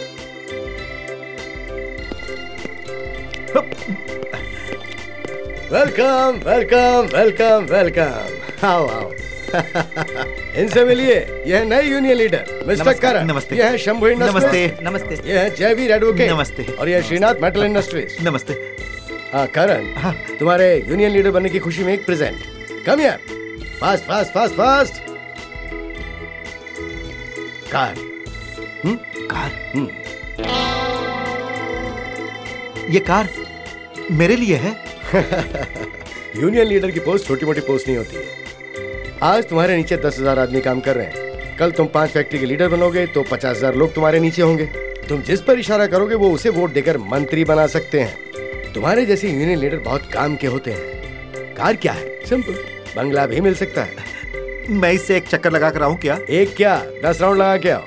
Welcome welcome welcome welcome. आओ आओ। इनसे मिलिए। यह नए यूनियन लीडर मिस्टर करण। नमस्ते। यह है शंभू इंडस्ट्रीज। नमस्ते। नमस्ते। यह है जयवीर एडवोकेट। नमस्ते। और यह श्रीनाथ मेटल इंडस्ट्रीज। नमस्ते। हाँ करण, हाँ तुम्हारे यूनियन लीडर बनने की खुशी में एक present. Come here. Fast fast fast fast. Car. हम्म? कार। हम्म। ये कार मेरे लिए है। यूनियन लीडर की पोस्ट छोटी मोटी पोस्ट नहीं होती है। आज तुम्हारे नीचे दस हजार आदमी काम कर रहे हैं। कल तुम पांच फैक्ट्री के लीडर बनोगे तो पचास हजार लोग तुम्हारे नीचे होंगे। तुम जिस पर इशारा करोगे वो उसे वोट देकर मंत्री बना सकते हैं। तुम्हारे जैसे यूनियन लीडर बहुत काम के होते हैं। कार क्या है? सिंपल, बंगला भी मिल सकता है। मैं इससे एक चक्कर लगा कर आऊं क्या? एक क्या, दस राउंड लगा के आओ।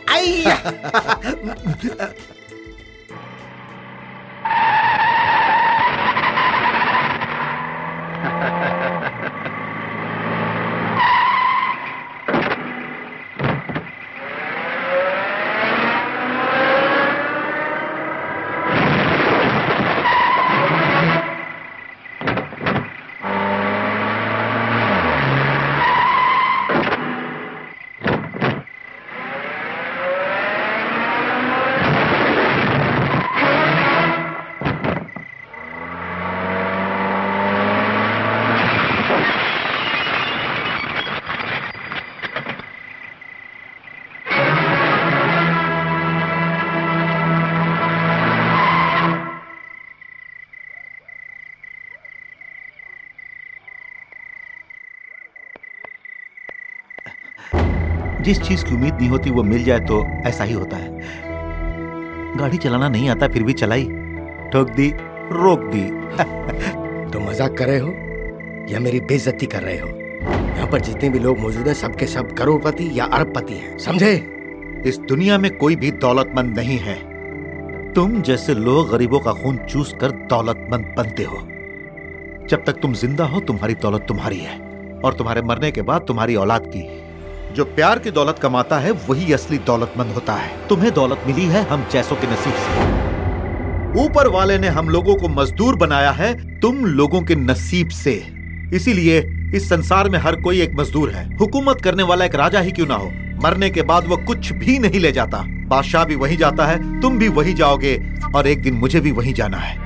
जिस चीज की उम्मीद नहीं होती वो मिल जाए तो ऐसा ही होता है। गाड़ी चलाना नहीं आता फिर भी चलाई, ठोक दी, रोक दी। तुम मजाक कर रहे हो या मेरी बेइज्जती कर रहे हो? यहाँ पर जितने भी लोग मौजूद हैं सबके सब करोड़पति या अरबपति हैं, समझे? इस दुनिया में कोई भी दौलतमंद नहीं है। तुम जैसे लोग गरीबों का खून चूस कर दौलतमंद बनते हो। जब तक तुम जिंदा हो तुम्हारी दौलत तुम्हारी है और तुम्हारे मरने के बाद तुम्हारी औलाद की। जो प्यार की दौलत कमाता है वही असली दौलतमंद होता है। तुम्हें दौलत मिली है हम जैसों के नसीब से। ऊपर वाले ने हम लोगों को मजदूर बनाया है तुम लोगों के नसीब से। इसीलिए इस संसार में हर कोई एक मजदूर है। हुकूमत करने वाला एक राजा ही क्यों ना हो, मरने के बाद वो कुछ भी नहीं ले जाता। बादशाह भी वही जाता है, तुम भी वही जाओगे और एक दिन मुझे भी वही जाना है।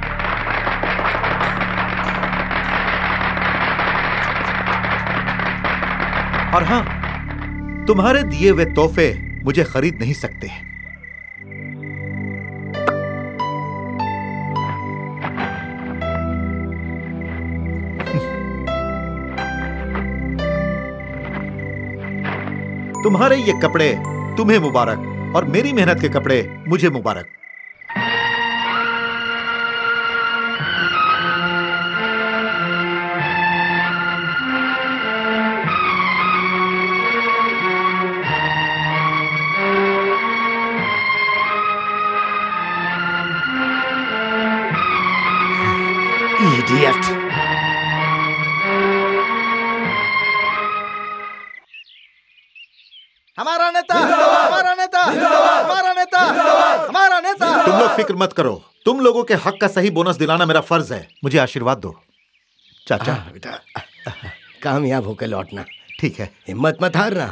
और हाँ, तुम्हारे दिए हुए तोहफे मुझे खरीद नहीं सकते। तुम्हारे ये कपड़े तुम्हें मुबारक और मेरी मेहनत के कपड़े मुझे मुबारक। Idiot. हमारा नेता, हमारा नेता, हमारा नेता, हमारा नेता। तुम लोग फिक्र मत करो, तुम लोगों के हक का सही बोनस दिलाना मेरा फर्ज है। मुझे आशीर्वाद दो चाचा। बेटा कामयाब होकर लौटना। ठीक है, हिम्मत मत हारना।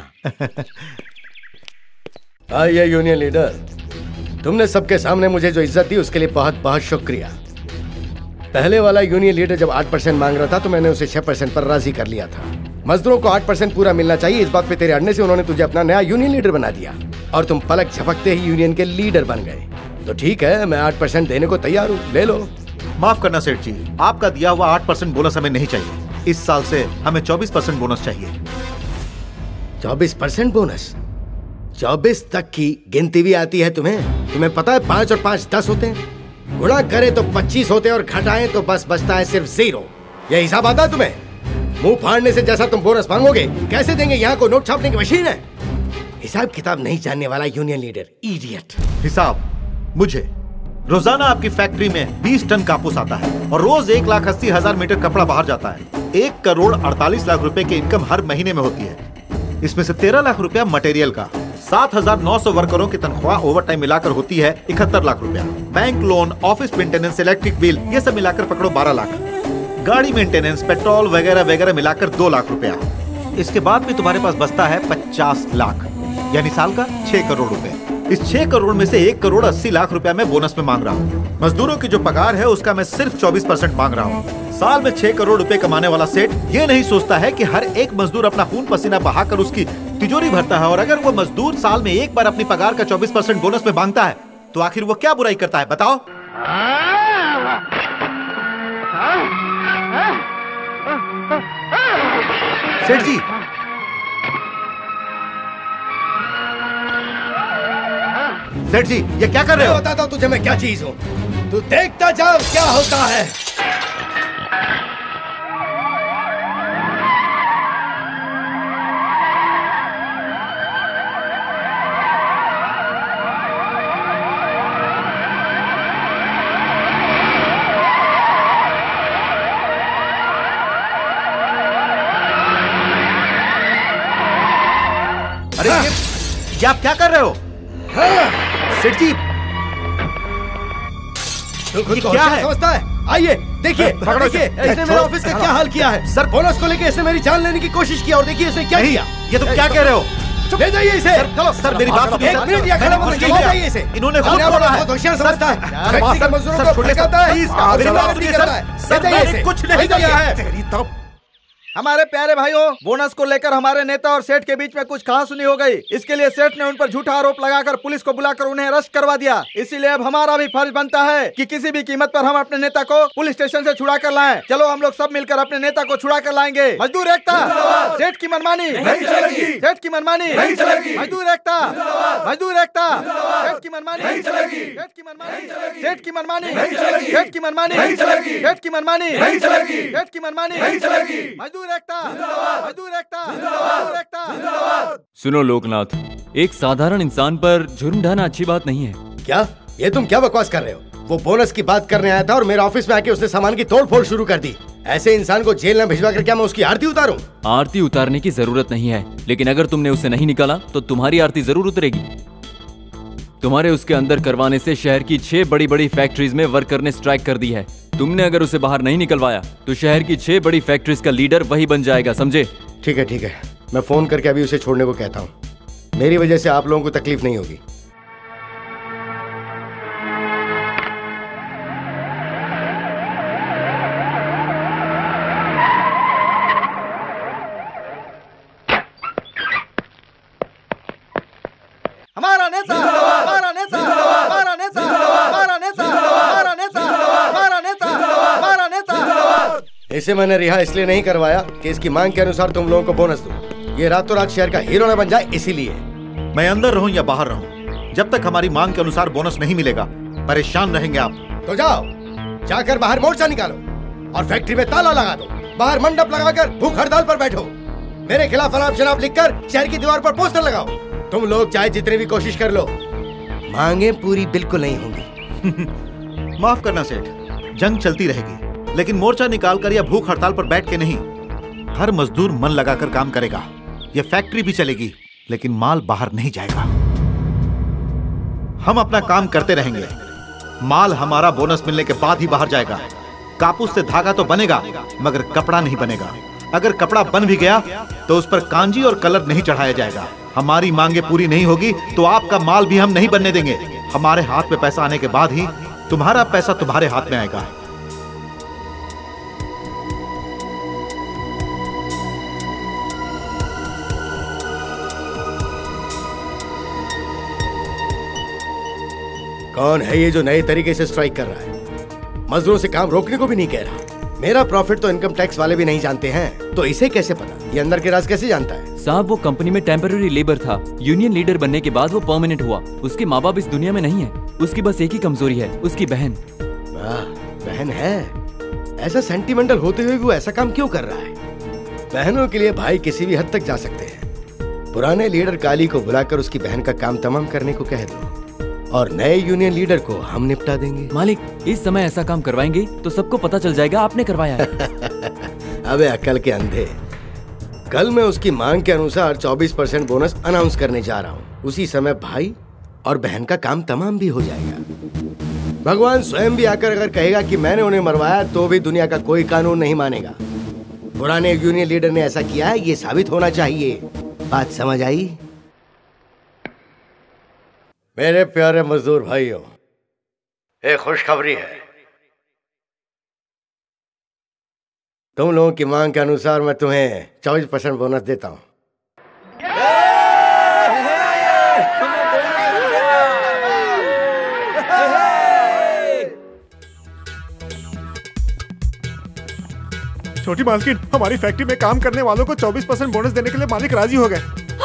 आइए यूनियन लीडर, तुमने सबके सामने मुझे जो इज्जत दी उसके लिए बहुत बहुत शुक्रिया। पहले वाला यूनियन लीडर जब आठ परसेंट मांग रहा था तो मैंने उसे छह परसेंट पर राजी कर लिया था। मजदूरों को आठ परसेंट पूरा मिलना चाहिए, इस बात पे तेरे अड़ने से उन्होंने तुझे अपना नया यूनियन लीडर बना दिया और तुम पलक झपकते ही यूनियन के लीडर बन गए। तो ठीक है, मैं आठ परसेंट देने को तैयार हूँ, ले लो। माफ करना सेठ जी, आपका दिया हुआ आठ परसेंट बोनस हमें नहीं चाहिए। इस साल से हमें चौबीस परसेंट बोनस चाहिए। चौबीस परसेंट बोनस? चौबीस तक की गिनती भी आती है तुम्हें? तुम्हें पता है पांच और पांच दस होते हैं, गुणा करे तो पच्चीस होते हैं और घटाएं तो बस बचता है सिर्फ जीरो। यह हिसाब आता है तुम्हें? मुंह फाड़ने से जैसा तुम बोनस मांगोगे कैसे देंगे? यहाँ को नोट छापने की मशीन है। हिसाब किताब नहीं जानने वाला यूनियन लीडर, इडियट। हिसाब मुझे रोजाना आपकी फैक्ट्री में बीस टन कापूस आता है और रोज एक लाख अस्सी हजार मीटर कपड़ा बाहर जाता है। एक करोड़ अड़तालीस लाख रुपए की इनकम हर महीने में होती है। इसमें से तेरह लाख रुपया मटेरियल का, सात हजार नौ सौ वर्करों की तनख्वाह ओवर टाइम मिलाकर होती है इकहत्तर लाख रुपया। Bank loan, office maintenance, electric bill, ये सब मिलाकर पकड़ो बारह लाख। गाड़ी मेंटेनेंस, पेट्रोल वगैरह वगैरह मिलाकर दो लाख रुपया। इसके बाद भी तुम्हारे पास बचता है पचास लाख, यानी साल का छह करोड़ रुपए। इस छह करोड़ में से एक करोड़ अस्सी लाख रुपया मैं बोनस में मांग रहा हूँ। मजदूरों की जो पगार है उसका मैं सिर्फ चौबीस परसेंट मांग रहा हूँ। साल में छह करोड़ रुपए कमाने वाला सेठ ये नहीं सोचता है कि हर एक मजदूर अपना खून पसीना बहाकर उसकी तिजोरी भरता है, और अगर वो मजदूर साल में एक बार अपनी पगार का चौबीस परसेंट बोनस में मांगता है तो आखिर वो क्या बुराई करता है, बताओ? सेठ जी, सेठ जी, ये क्या कर रहे हो? बताता हूँ तुझे मैं क्या चीज हूँ, तू देखता जा क्या होता है। अरे ये, ये आप क्या कर रहे हो? सेठ जी, तू खुद को क्या क्या है? समझता है? आइए देखिए, देखिए इसने मेरे ऑफिस का क्या हाल किया है। सर बोनस को लेकर इसने मेरी जान लेने की कोशिश की और देखिए इसने क्या किया। ये तुम क्या कह रहे हो? ले जाइए इसे। चलो सर, मेरी बात सुनिए। एक मिनट या खड़ा होकर जवाब दीजिए इसे। इन्होंने खुद अपने आप को बोला है। बहुत होशियार समझता है। यार, फैक्ट्री के सर, मजदूरों सर, को छोड़िए, भड़काता है। प्लीज, और मेरी बात गुंडागर्दी सुनिए, करता सर। है। सर, ले जाइए मैंने इसे। कुछ नहीं ले जाइए। किया है। हमारे प्यारे भाइयों, बोनस को लेकर हमारे नेता और सेठ के बीच में कुछ कहासुनी हो गई। इसके लिए सेठ ने उन पर झूठा आरोप लगाकर पुलिस को बुलाकर उन्हें अरेस्ट करवा दिया। इसीलिए अब हमारा भी फर्ज बनता है कि किसी भी कीमत पर हम अपने नेता को पुलिस स्टेशन से छुड़ा कर लाएं। चलो हम लोग सब मिलकर अपने नेता को छुड़ा कर लाएंगे। मजदूर एकता, सेठ की मनमानी नहीं चलेगी। सेठ की मनमानी नहीं चलेगी। मजदूर एकता, मजदूर एकता, सेठ की मनमानी नहीं चलेगी। सेठ की मनमानी, सेठ की मनमानी नहीं चलेगी। सेठ की मनमानी नहीं चलेगी। सेठ की मनमानी नहीं चलेगी। सेठ की मनमानी नहीं चलेगी। मजदूर एकता, मजदूर एकता, मजदूर एकता। सुनो लोकनाथ, एक साधारण इंसान पर जुर्म ढाना अच्छी बात नहीं है। क्या ये तुम क्या बकवास कर रहे हो? वो बोनस की बात करने आया था और मेरे ऑफिस में आके उसने सामान की तोड़ फोड़ शुरू कर दी। ऐसे इंसान को जेल में भिजवा कर क्या मैं उसकी आरती उतारूं? आरती उतारने की जरूरत नहीं है, लेकिन अगर तुमने उसे नहीं निकाला तो तुम्हारी आरती जरूर उतरेगी। तुम्हारे उसके अंदर करवाने से शहर की छह बड़ी बड़ी फैक्ट्रीज में वर्कर ने स्ट्राइक कर दी है। तुमने अगर उसे बाहर नहीं निकलवाया तो शहर की छह बड़ी फैक्ट्रीज का लीडर वही बन जाएगा, समझे? ठीक है ठीक है, मैं फोन करके अभी उसे छोड़ने को कहता हूँ। मेरी वजह से आप लोगों को तकलीफ नहीं होगी। हमारा नेता, हमारा नेता, हमारा नेता, हमारा नेता, हमारा नेता, हमारा नेता, हमारा नेता। इसे मैंने रिहा इसलिए नहीं करवाया कि इसकी मांग के अनुसार तुम लोगों को बोनस दूं। ये रातों रात शहर का हीरो न बन जाए, इसीलिए। मैं अंदर रहूं या बाहर रहूं, जब तक हमारी मांग के अनुसार बोनस नहीं मिलेगा परेशान रहेंगे आप। तो जाओ, जाकर बाहर मोर्चा निकालो और फैक्ट्री में ताला लगा दो। बाहर मंडप लगाकर भूख हड़ताल पर बैठो। मेरे खिलाफ अनाप शनाप लिखकर शहर की दीवार पर पोस्टर लगाओ। तुम लोग चाहे जितनी भी कोशिश कर लो, मांगे पूरी बिल्कुल नहीं होंगी। माफ करना सेठ, जंग चलती रहेगी, लेकिन मोर्चा निकालकर या भूख हड़ताल पर बैठ के नहीं। हर मजदूर मन लगाकर काम करेगा। ये फैक्ट्री भी चलेगी, लेकिन माल बाहर नहीं जाएगा। हम अपना काम करते रहेंगे। माल हमारा बोनस मिलने के बाद ही बाहर जाएगा। कापूस से धागा तो बनेगा, मगर कपड़ा नहीं बनेगा। अगर कपड़ा बन भी गया तो उस पर कांजी और कलर नहीं चढ़ाया जाएगा। हमारी मांगे पूरी नहीं होगी तो आपका माल भी हम नहीं बनने देंगे। हमारे हाथ में पैसा आने के बाद ही तुम्हारा पैसा तुम्हारे हाथ में आएगा। कौन है ये जो नए तरीके से स्ट्राइक कर रहा है? मजदूरों से काम रोकने को भी नहीं कह रहा। मेरा प्रॉफिट तो इनकम टैक्स वाले भी नहीं जानते हैं, तो इसे कैसे पता? ये अंदर के राज कैसे जानता है? साहब, वो कंपनी में टेम्पररी लेबर था। यूनियन लीडर बनने के बाद वो परमानेंट हुआ। उसके माँ बाप इस दुनिया में नहीं है। उसकी बस एक ही कमजोरी है, उसकी बहन। वाह, बहन है। ऐसा सेंटिमेंटल होते हुए वो ऐसा काम क्यों कर रहा है? बहनों के लिए भाई किसी भी हद तक जा सकते हैं। पुराने लीडर काली को बुलाकर उसकी बहन का काम तमाम करने को कह दो और नए यूनियन लीडर को हम निपटा देंगे। मालिक, इस समय ऐसा काम करवाएंगे तो सबको पता चल जाएगा आपने करवाया है। अबे अकल के अंधे, कल मैं उसकी मांग के अनुसार चौबीस परसेंट बोनस अनाउंस करने जा रहा हूँ। उसी समय भाई और बहन का काम तमाम भी हो जाएगा। भगवान स्वयं भी आकर अगर कहेगा कि मैंने उन्हें मरवाया तो भी दुनिया का कोई कानून नहीं मानेगा। पुराने यूनियन लीडर ने ऐसा किया है, ये साबित होना चाहिए। बात समझ आई? मेरे प्यारे मजदूर भाइयों, एक खुशखबरी है। तुम लोगों की मांग के अनुसार मैं तुम्हें चौबीस परसेंट बोनस देता हूं। छोटी मालकिन, हमारी फैक्ट्री में काम करने वालों को चौबीस परसेंट बोनस देने के लिए मालिक राजी हो गए।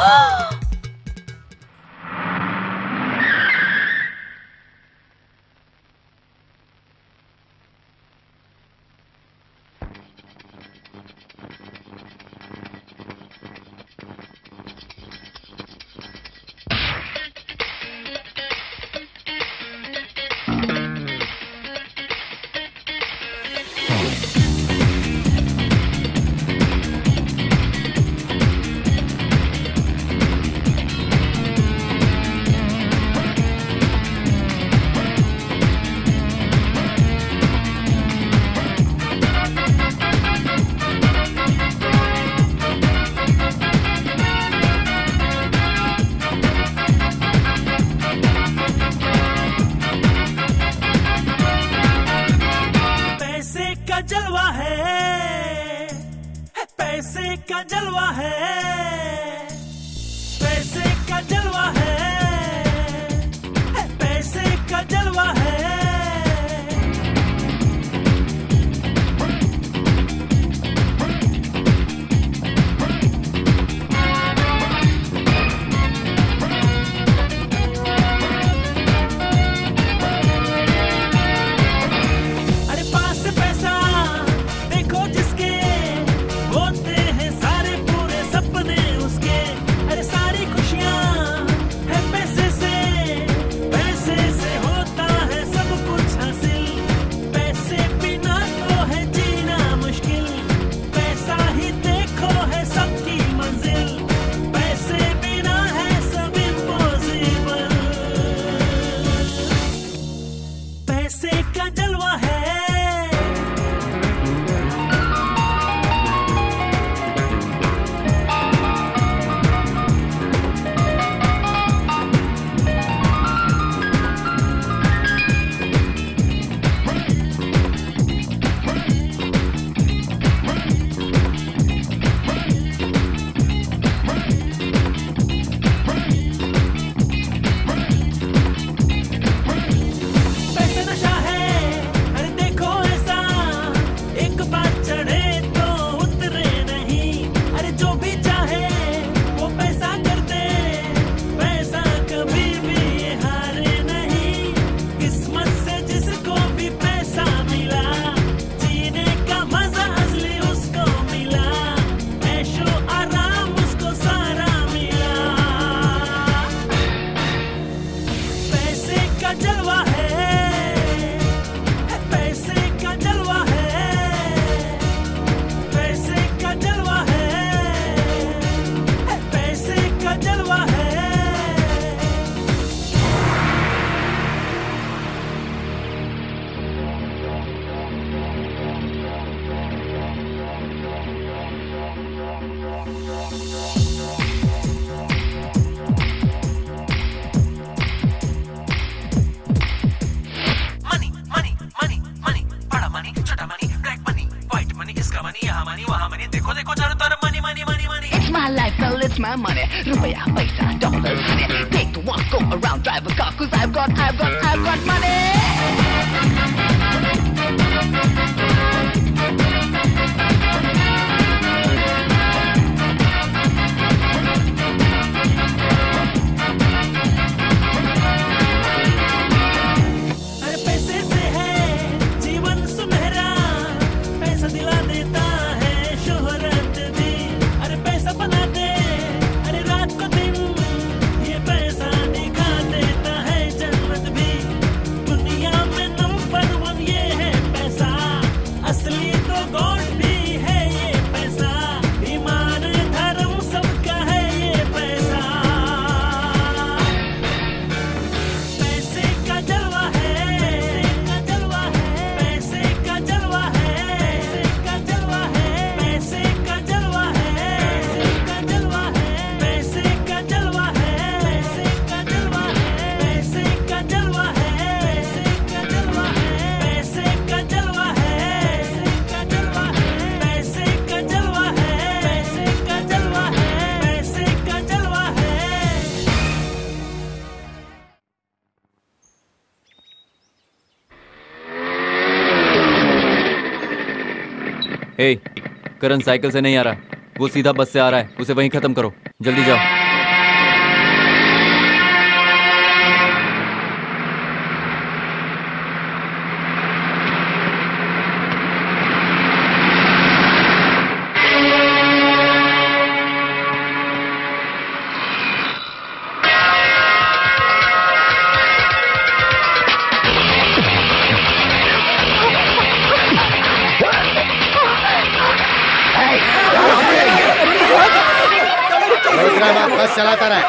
my money. Rupiah, paisa, dollars, honey. Take the one, go around, drive a car, cause I've got, I've got, I've got money. जन्नत हे, करण साइकिल से नहीं आ रहा, वो सीधा बस से आ रहा है, उसे वहीं खत्म करो, जल्दी जाओ। बस चलाता रहा।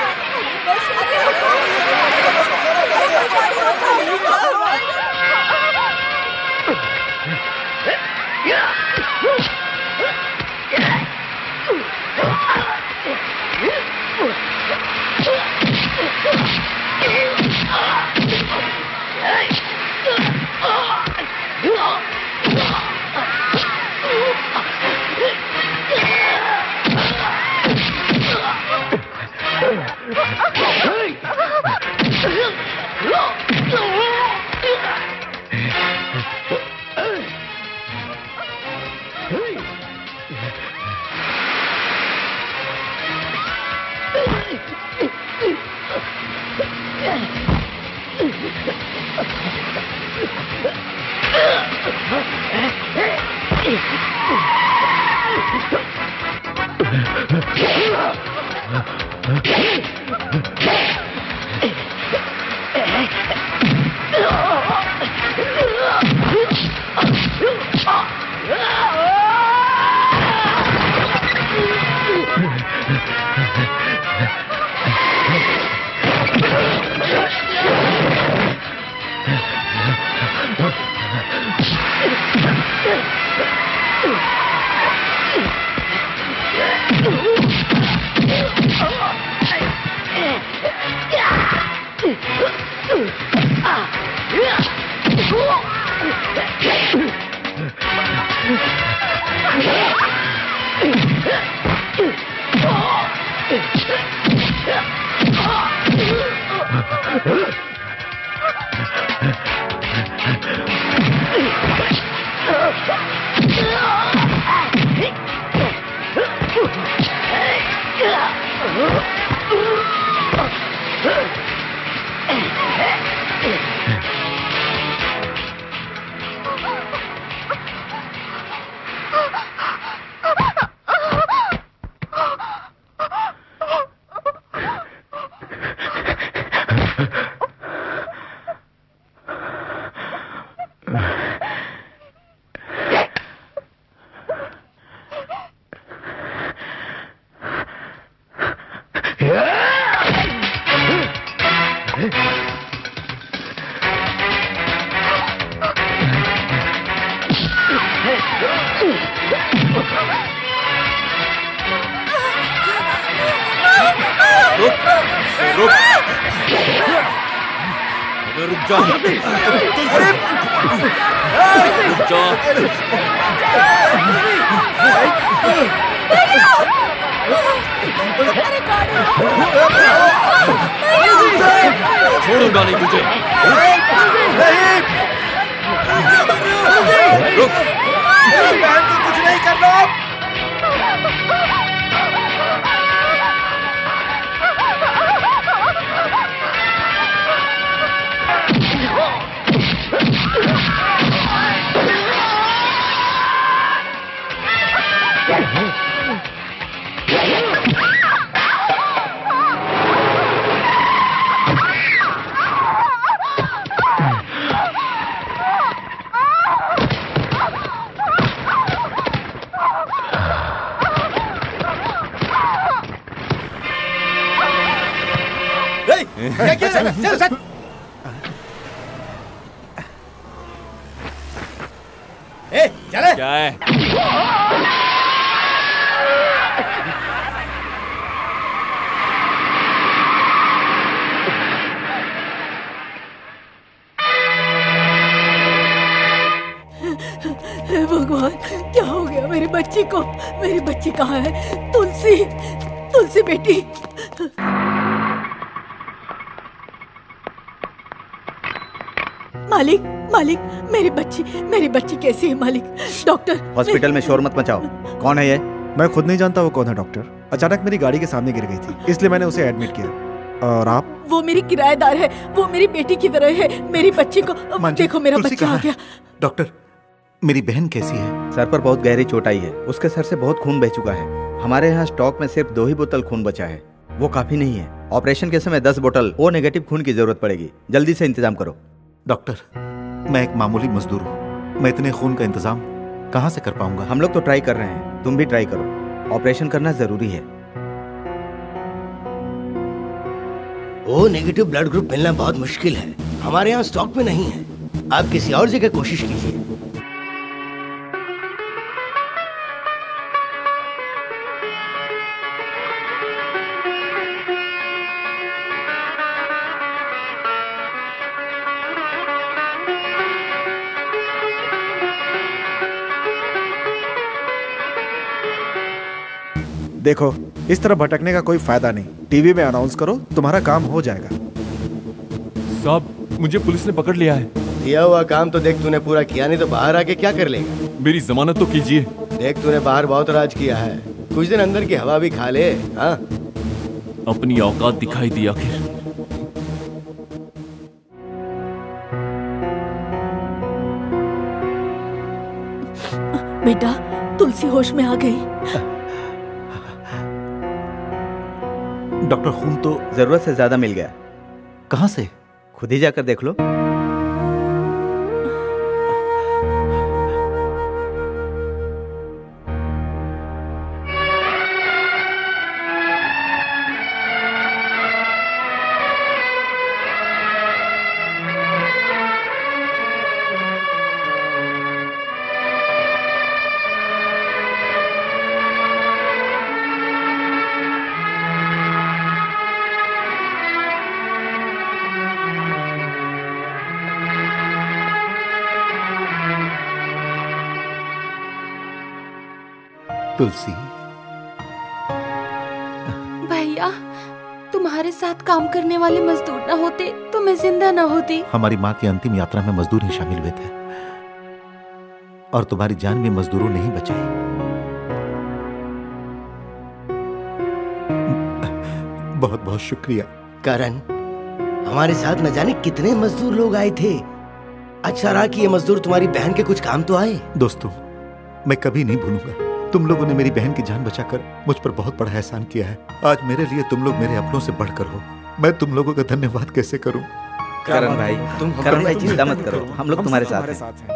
छोड़ूंगा नहीं तुझे। रुक, बहन को कुछ नहीं करना। क्या क्या चल चल चल। ए चले। क्या है? हे भगवान, क्या हो गया मेरी बच्ची को? मेरी बच्ची कहाँ है? तुलसी, तुलसी बेटी। मालिक, मालिक, मेरी बच्ची मेरी बच्ची कैसी है मालिक? डॉक्टर। हॉस्पिटल में शोर मत मचाओ। कौन है ये? मैं खुद नहीं जानता वो कौन है डॉक्टर। अचानक मेरी गाड़ी के सामने गिर गई थी, इसलिए मैंने उसे एडमिट किया। और आप? वो मेरी किराएदार है, वो मेरी बेटी की तरह है। मेरी बच्ची को देखो, मेरा बच्चा आ गया। डॉक्टर, मेरी बहन कैसी है? सर पर बहुत गहरी चोट आई है, उसके सर से बहुत खून बह चुका है। हमारे यहाँ स्टॉक में सिर्फ दो ही बोतल खून बचा है, वो काफी नहीं है। ऑपरेशन के समय दस बोतल ओ नेगेटिव खून की जरूरत पड़ेगी, जल्दी से इंतजाम करो। डॉक्टर, मैं एक मामूली मजदूर हूँ, मैं इतने खून का इंतजाम कहाँ से कर पाऊंगा? हम लोग तो ट्राई कर रहे हैं, तुम भी ट्राई करो। ऑपरेशन करना जरूरी है। ओ नेगेटिव ब्लड ग्रुप मिलना बहुत मुश्किल है, हमारे यहाँ स्टॉक में नहीं है। आप किसी और जगह कोशिश कीजिए। देखो, इस तरह भटकने का कोई फायदा नहीं। टीवी में अनाउंस करो, तुम्हारा काम हो जाएगा। साहब, मुझे पुलिस ने पकड़ लिया है। दिया हुआ काम तो देख तूने पूरा किया नहीं तो बाहर आके क्या कर लेगा? मेरी जमानत तो कीजिए। देख तूने बाहर बहुत राज किया है, कुछ दिन अंदर की हवा भी खा ले। हाँ, अपनी औकात दिखाई दी आखिर। बेटा, तुलसी होश में आ गई। डॉक्टर, खून तो जरूरत से ज्यादा मिल गया। कहाँ से? खुद ही जाकर देख लो। तुलसी, भैया, तुम्हारे साथ काम करने वाले मजदूर न होते तो मैं जिंदा न होती। हमारी माँ की अंतिम यात्रा में मजदूर ही शामिल हुए थे और तुम्हारी जान भी मजदूरों ने ही बचाई। बहुत बहुत शुक्रिया। करण, हमारे साथ न जाने कितने मजदूर लोग आए थे। अच्छा रहा कि ये मजदूर तुम्हारी बहन के कुछ काम तो आए। दोस्तों, मैं कभी नहीं भूलूंगा, तुम लोगों ने मेरी बहन की जान बचाकर मुझ पर बहुत बड़ा एहसान किया है। आज मेरे लिए तुम लोग मेरे अपनों से बढ़कर हो। मैं तुम लोगों का धन्यवाद कैसे करूं? करण भाई, तुम करण भाई चिंता मत करो, हम लोग तुम्हारे साथ हैं।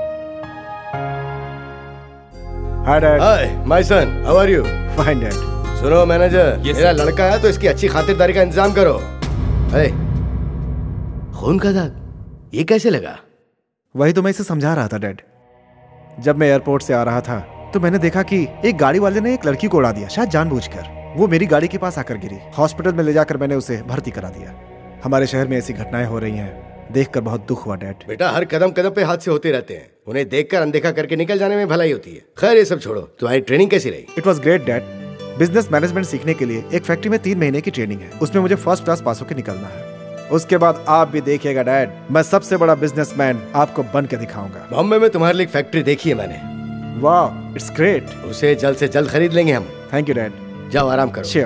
Hi dad. Hi my son, how are you? Fine dad. सुनो मैनेजर, मेरा लड़का है तो इसकी अच्छी खातिरदारी का इंतजाम करो। अरे, खून का दाग ये कैसे लगा? वही तो मैं इसे समझा रहा था डैड। जब मैं एयरपोर्ट से आ रहा था तो मैंने देखा कि एक गाड़ी वाले ने एक लड़की को उड़ा दिया, शायद जानबूझकर। वो मेरी गाड़ी के पास आकर गिरी। हॉस्पिटल में ले जाकर मैंने उसे भर्ती करा दिया। हमारे शहर में ऐसी घटनाएं हो रही हैं, देखकर बहुत दुख हुआ डैड। बेटा, हर कदम कदम पे हादसे होते रहते हैं, उन्हें देखकर अनदेखा करके निकल जाने में भलाई होती है। खैर ये सब छोड़ो, तुम्हारी ट्रेनिंग कैसी रही? It was great dad. Business management सीखने के लिए एक फैक्ट्री में तीन महीने की ट्रेनिंग है, उसमें मुझे फर्स्ट क्लास पास होकर निकलना है। उसके बाद आप भी देखिएगा डैड, मैं सबसे बड़ा बिजनेसमैन आपको बन के दिखाऊंगा। बॉम्बे में तुम्हारे लिए एक फैक्ट्री देखी है मैंने। वाह, इट्स ग्रेट। उसे जल्द से जल्द खरीद लेंगे हम। Thank you dad. जाओ आराम करो। श्योर।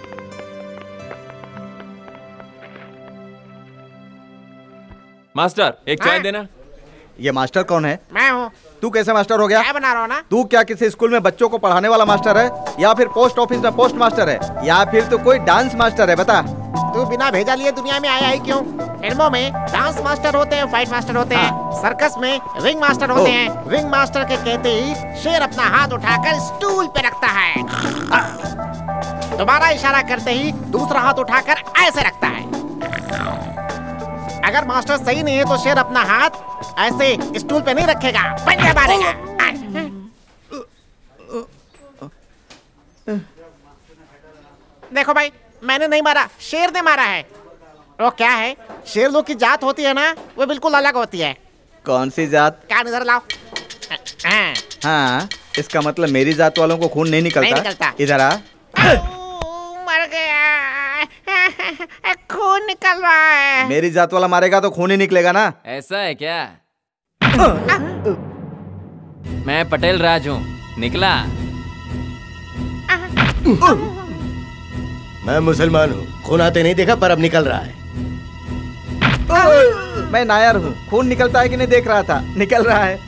मास्टर, एक चाय देना। ये मास्टर कौन है? मैं हूँ। तू कैसे मास्टर हो गया? क्या बना रहा हो ना? तू क्या किसी स्कूल में बच्चों को पढ़ाने वाला मास्टर है, या फिर पोस्ट ऑफिस में पोस्ट मास्टर है, या फिर तो कोई डांस मास्टर है? बता। तू बिना भेजा लिए दुनिया में आया है क्यों? फिल्मों में डांस मास्टर होते हैं, फाइट मास्टर होते हैं, सर्कस में रिंग मास्टर होते हैं। रिंग मास्टर के कहते ही शेर अपना हाथ उठाकर स्टूल पे रखता है, तुम्हारा इशारा करते ही दूसरा हाथ उठाकर ऐसे रखता है। अगर मास्टर सही नहीं है तो शेर अपना हाथ ऐसे स्टूल पे नहीं रखेगा, पंजा मारेगा। देखो भाई, मैंने नहीं मारा, शेर ने मारा है। वो क्या है, शेर लोग की जात होती है ना, वो बिल्कुल अलग होती है। कौन सी जात? कान इधर लाओ। हाँ, हाँ, इसका मतलब मेरी जात वालों को खून नहीं निकलता? नहीं निकलता। इधर आ। मर गया, खून निकल रहा है। मेरी जात वाला मारेगा तो खून ही निकलेगा ना? ऐसा है क्या? मैं पटेल राज हूँ, निकला। मैं मुसलमान हूँ, खून आते नहीं देखा पर अब निकल रहा है। मैं नायर हूँ, खून निकलता है कि नहीं देख रहा था, निकल रहा है।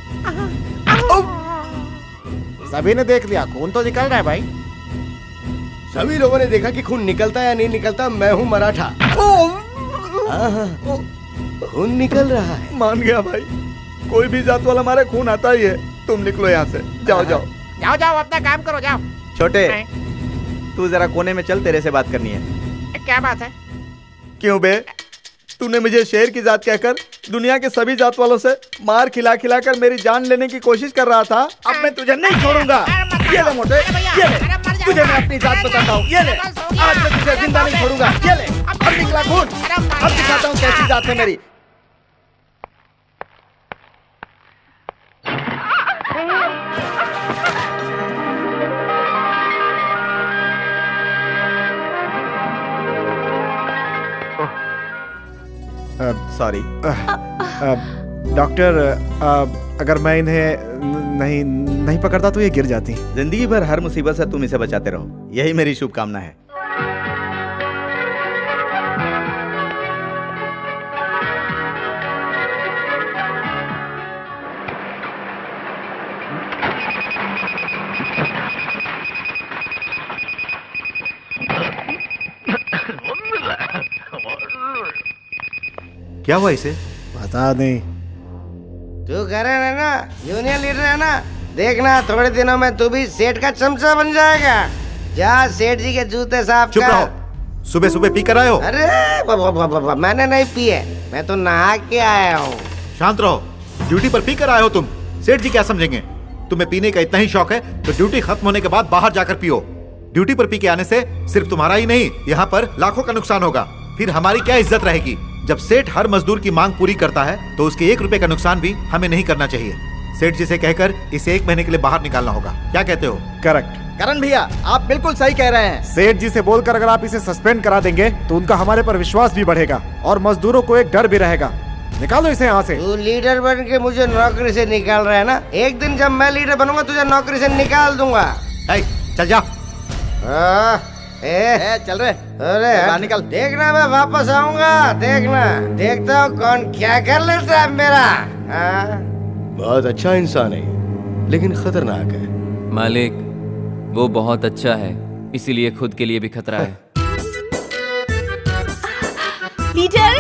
सभी ने देख लिया, खून तो निकल रहा है भाई। सभी लोगों ने देखा कि खून निकलता है या नहीं निकलता। मैं हूँ मराठा। खून निकल रहा है। मान गया भाई, कोई भी जात वाला हमारे खून आता ही है। तुम निकलो यहाँ से, जाओ जाओ जाओ जाओ, अपना काम करो, जाओ। छोटे, तू जरा कोने में चल, तेरे से बात करनी है। क्या बात है? क्यों बे, तूने मुझे शेर की जात कहकर दुनिया के सभी जात वालों से मार खिला खिला कर मेरी जान लेने की कोशिश कर रहा था। अब मैं तुझे नहीं छोड़ूंगा। ये ले मोटे, ये ले, तुझे मैं अपनी जात बताता हूँ। ये ले, आज मैं तुझे जिंदा नहीं छोड़ूंगा। ये ले, अब निकला खून, अब दिखाता हूँ कैसी जात है मेरी। सॉरी डॉक्टर, अगर मैं इन्हें नहीं नहीं पकड़ता तो ये गिर जाती। जिंदगी भर हर मुसीबत से तुम इसे बचाते रहो, यही मेरी शुभकामना है। क्या हुआ इसे? पता नहीं। तू करे है ना, यूनियन लीडर है ना, देखना थोड़े दिनों में तू भी सेठ का चमचा बन जाएगा। जा सेठ जी के जूते साफ कर। चुप रहो, सुबह सुबह पी कर आए हो? अरे बाबा बाबा बाबा, मैंने नहीं पिए, मैं तो नहा के आया हूँ। शांत रहो, ड्यूटी पर पी कर आए हो तुम। सेठ जी क्या समझेंगे? तुम्हें पीने का इतना ही शौक है तो ड्यूटी खत्म होने के बाद बाहर जाकर पियो। ड्यूटी पर पी के आने से सिर्फ तुम्हारा ही नहीं, यहाँ पर लाखों का नुकसान होगा। फिर हमारी क्या इज्जत रहेगी? जब सेठ हर मजदूर की मांग पूरी करता है तो उसके एक रुपए का नुकसान भी हमें नहीं करना चाहिए। सेठ जी से कहकर इसे एक महीने के लिए बाहर निकालना होगा। क्या कहते हो? करेक्ट। करण भैया, आप बिल्कुल सही कह रहे हैं। सेठ जी से बोलकर अगर आप इसे सस्पेंड करा देंगे तो उनका हमारे पर विश्वास भी बढ़ेगा और मजदूरों को एक डर भी रहेगा। निकालो इसे यहाँ से। तू लीडर बन के मुझे नौकरी से निकाल रहा है ना? एक दिन जब मैं लीडर बनूंगा तुझे नौकरी से निकाल दूंगा। चल जा। आ, ए, ए, चल रहे। अरे बाहर निकल। देखना मैं वापस आऊंगा, देखना, देखता हूँ कौन क्या कर लेता है मेरा। आ? बहुत अच्छा इंसान है लेकिन खतरनाक है। मालिक, वो बहुत अच्छा है, इसीलिए खुद के लिए भी खतरा है। Leader,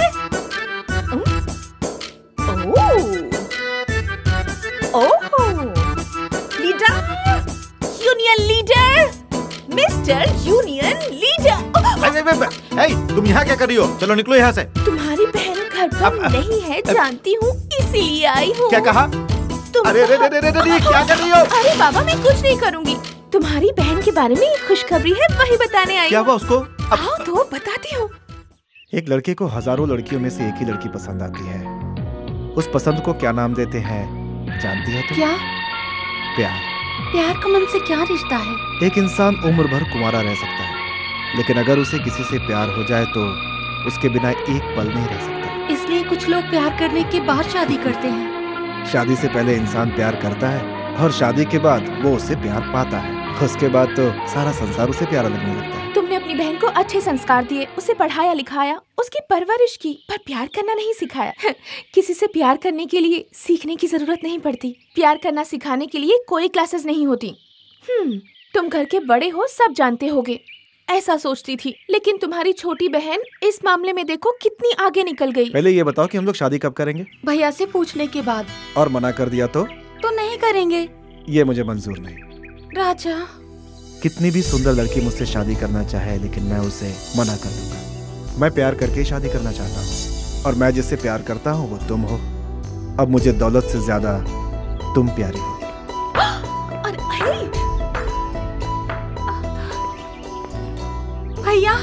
oh, leader, union leader, mister union leader. ए, तुम यहाँ क्या कर रही हो? चलो निकलो यहाँ से। तुम्हारी बहन घर पर नहीं है, जानती हूँ, इसीलिए आई हूँ। क्या कहा? तुम अरे रे रे रे रे रे, क्या कर रही हो? अरे बाबा, मैं कुछ नहीं करूँगी। तुम्हारी बहन के बारे में खुशखबरी है, वही बताने आई। क्या हुआ उसको? आओ तो बताती हूँ। एक लड़के को हजारों लड़कियों में से एक ही लड़की पसंद आती है। उस पसंद को क्या नाम देते हैं जानती है तुम? क्या? प्यार। प्यार का मन से क्या रिश्ता है? एक इंसान उम्र भर कुंवारा रह सकता है, लेकिन अगर उसे किसी से प्यार हो जाए तो उसके बिना एक पल नहीं रह सकता। इसलिए कुछ लोग प्यार करने के बाद शादी करते हैं। शादी से पहले इंसान प्यार करता है और शादी के बाद वो उससे प्यार पाता है। उसके बाद तो सारा संसार उसे प्यारा लगने लगता है। तुमने अपनी बहन को अच्छे संस्कार दिए, उसे पढ़ाया लिखाया, उसकी परवरिश की, पर प्यार करना नहीं सिखाया। किसी से प्यार करने के लिए सीखने की जरूरत नहीं पड़ती। प्यार करना सिखाने के लिए कोई क्लासेस नहीं होती। हम्म, तुम घर के बड़े हो, सब जानते होगे, ऐसा सोचती थी। लेकिन तुम्हारी छोटी बहन इस मामले में देखो कितनी आगे निकल गई। पहले ये बताओ कि हम लोग शादी कब करेंगे? भैया से पूछने के बाद। और मना कर दिया तो? तो नहीं करेंगे। ये मुझे मंजूर नहीं। राजा, कितनी भी सुंदर लड़की मुझसे शादी करना चाहे, लेकिन मैं उसे मना कर दूंगा। मैं प्यार करके ही शादी करना चाहता हूँ और मैं जिससे प्यार करता हूँ वो तुम हो। अब मुझे दौलत से ज्यादा तुम प्यारी हो। भैया,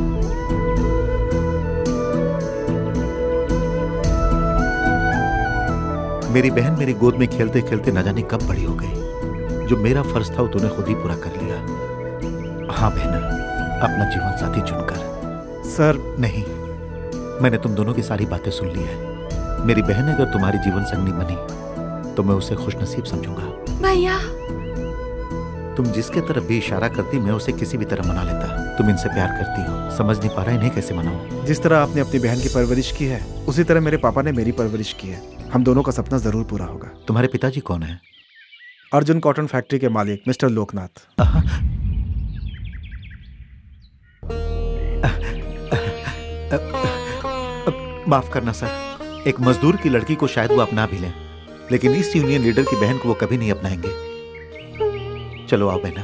मेरी बहन मेरी गोद में खेलते खेलते न जाने कब बड़ी हो गई। जो मेरा फर्ज था वो तूने खुद ही पूरा कर लिया। हाँ बहना, अपना जीवन साथी चुनकर। सर नहीं, मैंने तुम दोनों की सारी बातें सुन ली है। मेरी बहन अगर तुम्हारी जीवन संगनी बनी तो मैं उसे खुशनसीब समझूंगा। भैया तुम जिसके तरफ भी इशारा करती मैं उसे किसी भी तरह मना लेता। तुम इनसे प्यार करती हो, समझ नहीं पा रहा इन्हें कैसे मनाऊं। जिस तरह आपने अपनी बहन की परवरिश की है उसी तरह मेरे पापा ने मेरी परवरिश की है। हम दोनों का सपना जरूर पूरा होगा। तुम्हारे पिताजी कौन है? अर्जुन कॉटन फैक्ट्री के मालिक मिस्टर लोकनाथ। माफ करना सर, एक मजदूर की लड़की को शायद वो अपना भी लें, लेकिन इस यूनियन लीडर की बहन को वो कभी नहीं अपनाएंगे। चलो आओ बहना।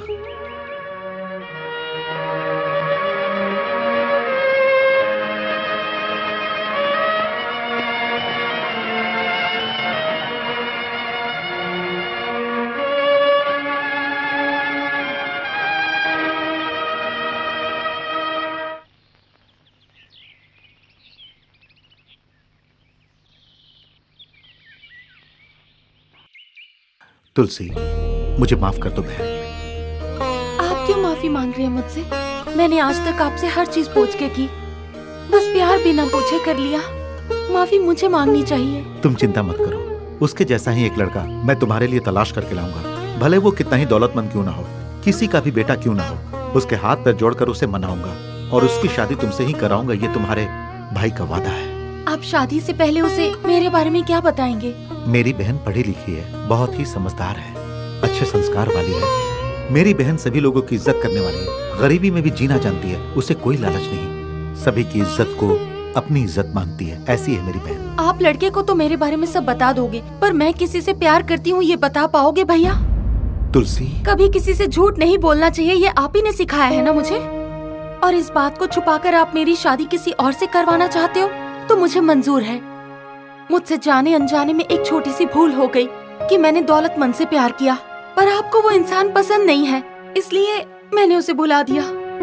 तुलसी, मुझे माफ कर दो बहन। आप क्यों माफी मांग रही हैं मुझसे? मैंने आज तक आपसे हर चीज पूछ के की, बस प्यार बिना पूछे कर लिया। माफी मुझे मांगनी चाहिए। तुम चिंता मत करो, उसके जैसा ही एक लड़का मैं तुम्हारे लिए तलाश करके लाऊंगा। भले वो कितना ही दौलतमंद क्यों ना हो, किसी का भी बेटा क्यों ना हो, उसके हाथ पैर जोड़कर उसे मनाऊंगा और उसकी शादी तुमसे ही कराऊंगा। ये तुम्हारे भाई का वादा है। आप शादी से पहले उसे मेरे बारे में क्या बताएंगे? मेरी बहन पढ़ी लिखी है, बहुत ही समझदार है, अच्छे संस्कार वाली है। मेरी बहन सभी लोगों की इज्जत करने वाली है, गरीबी में भी जीना जानती है, उसे कोई लालच नहीं, सभी की इज्जत को अपनी इज्जत मानती है। ऐसी है मेरी बहन। आप लड़के को तो मेरे बारे में सब बता दोगे, पर मैं किसी से प्यार करती हूँ ये बता पाओगे भैया? तुलसी, कभी किसी से झूठ नहीं बोलना चाहिए, ये आप ही ने सिखाया है ना मुझे। और इस बात को छुपाकर आप मेरी शादी किसी और से करवाना चाहते हो तो मुझे मंजूर है। मुझसे जाने अनजाने में एक छोटी सी भूल हो गई कि मैंने दौलतमंद से प्यार किया, पर आपको वो इंसान पसंद नहीं है, इसलिए मैंने उसे भुला दिया।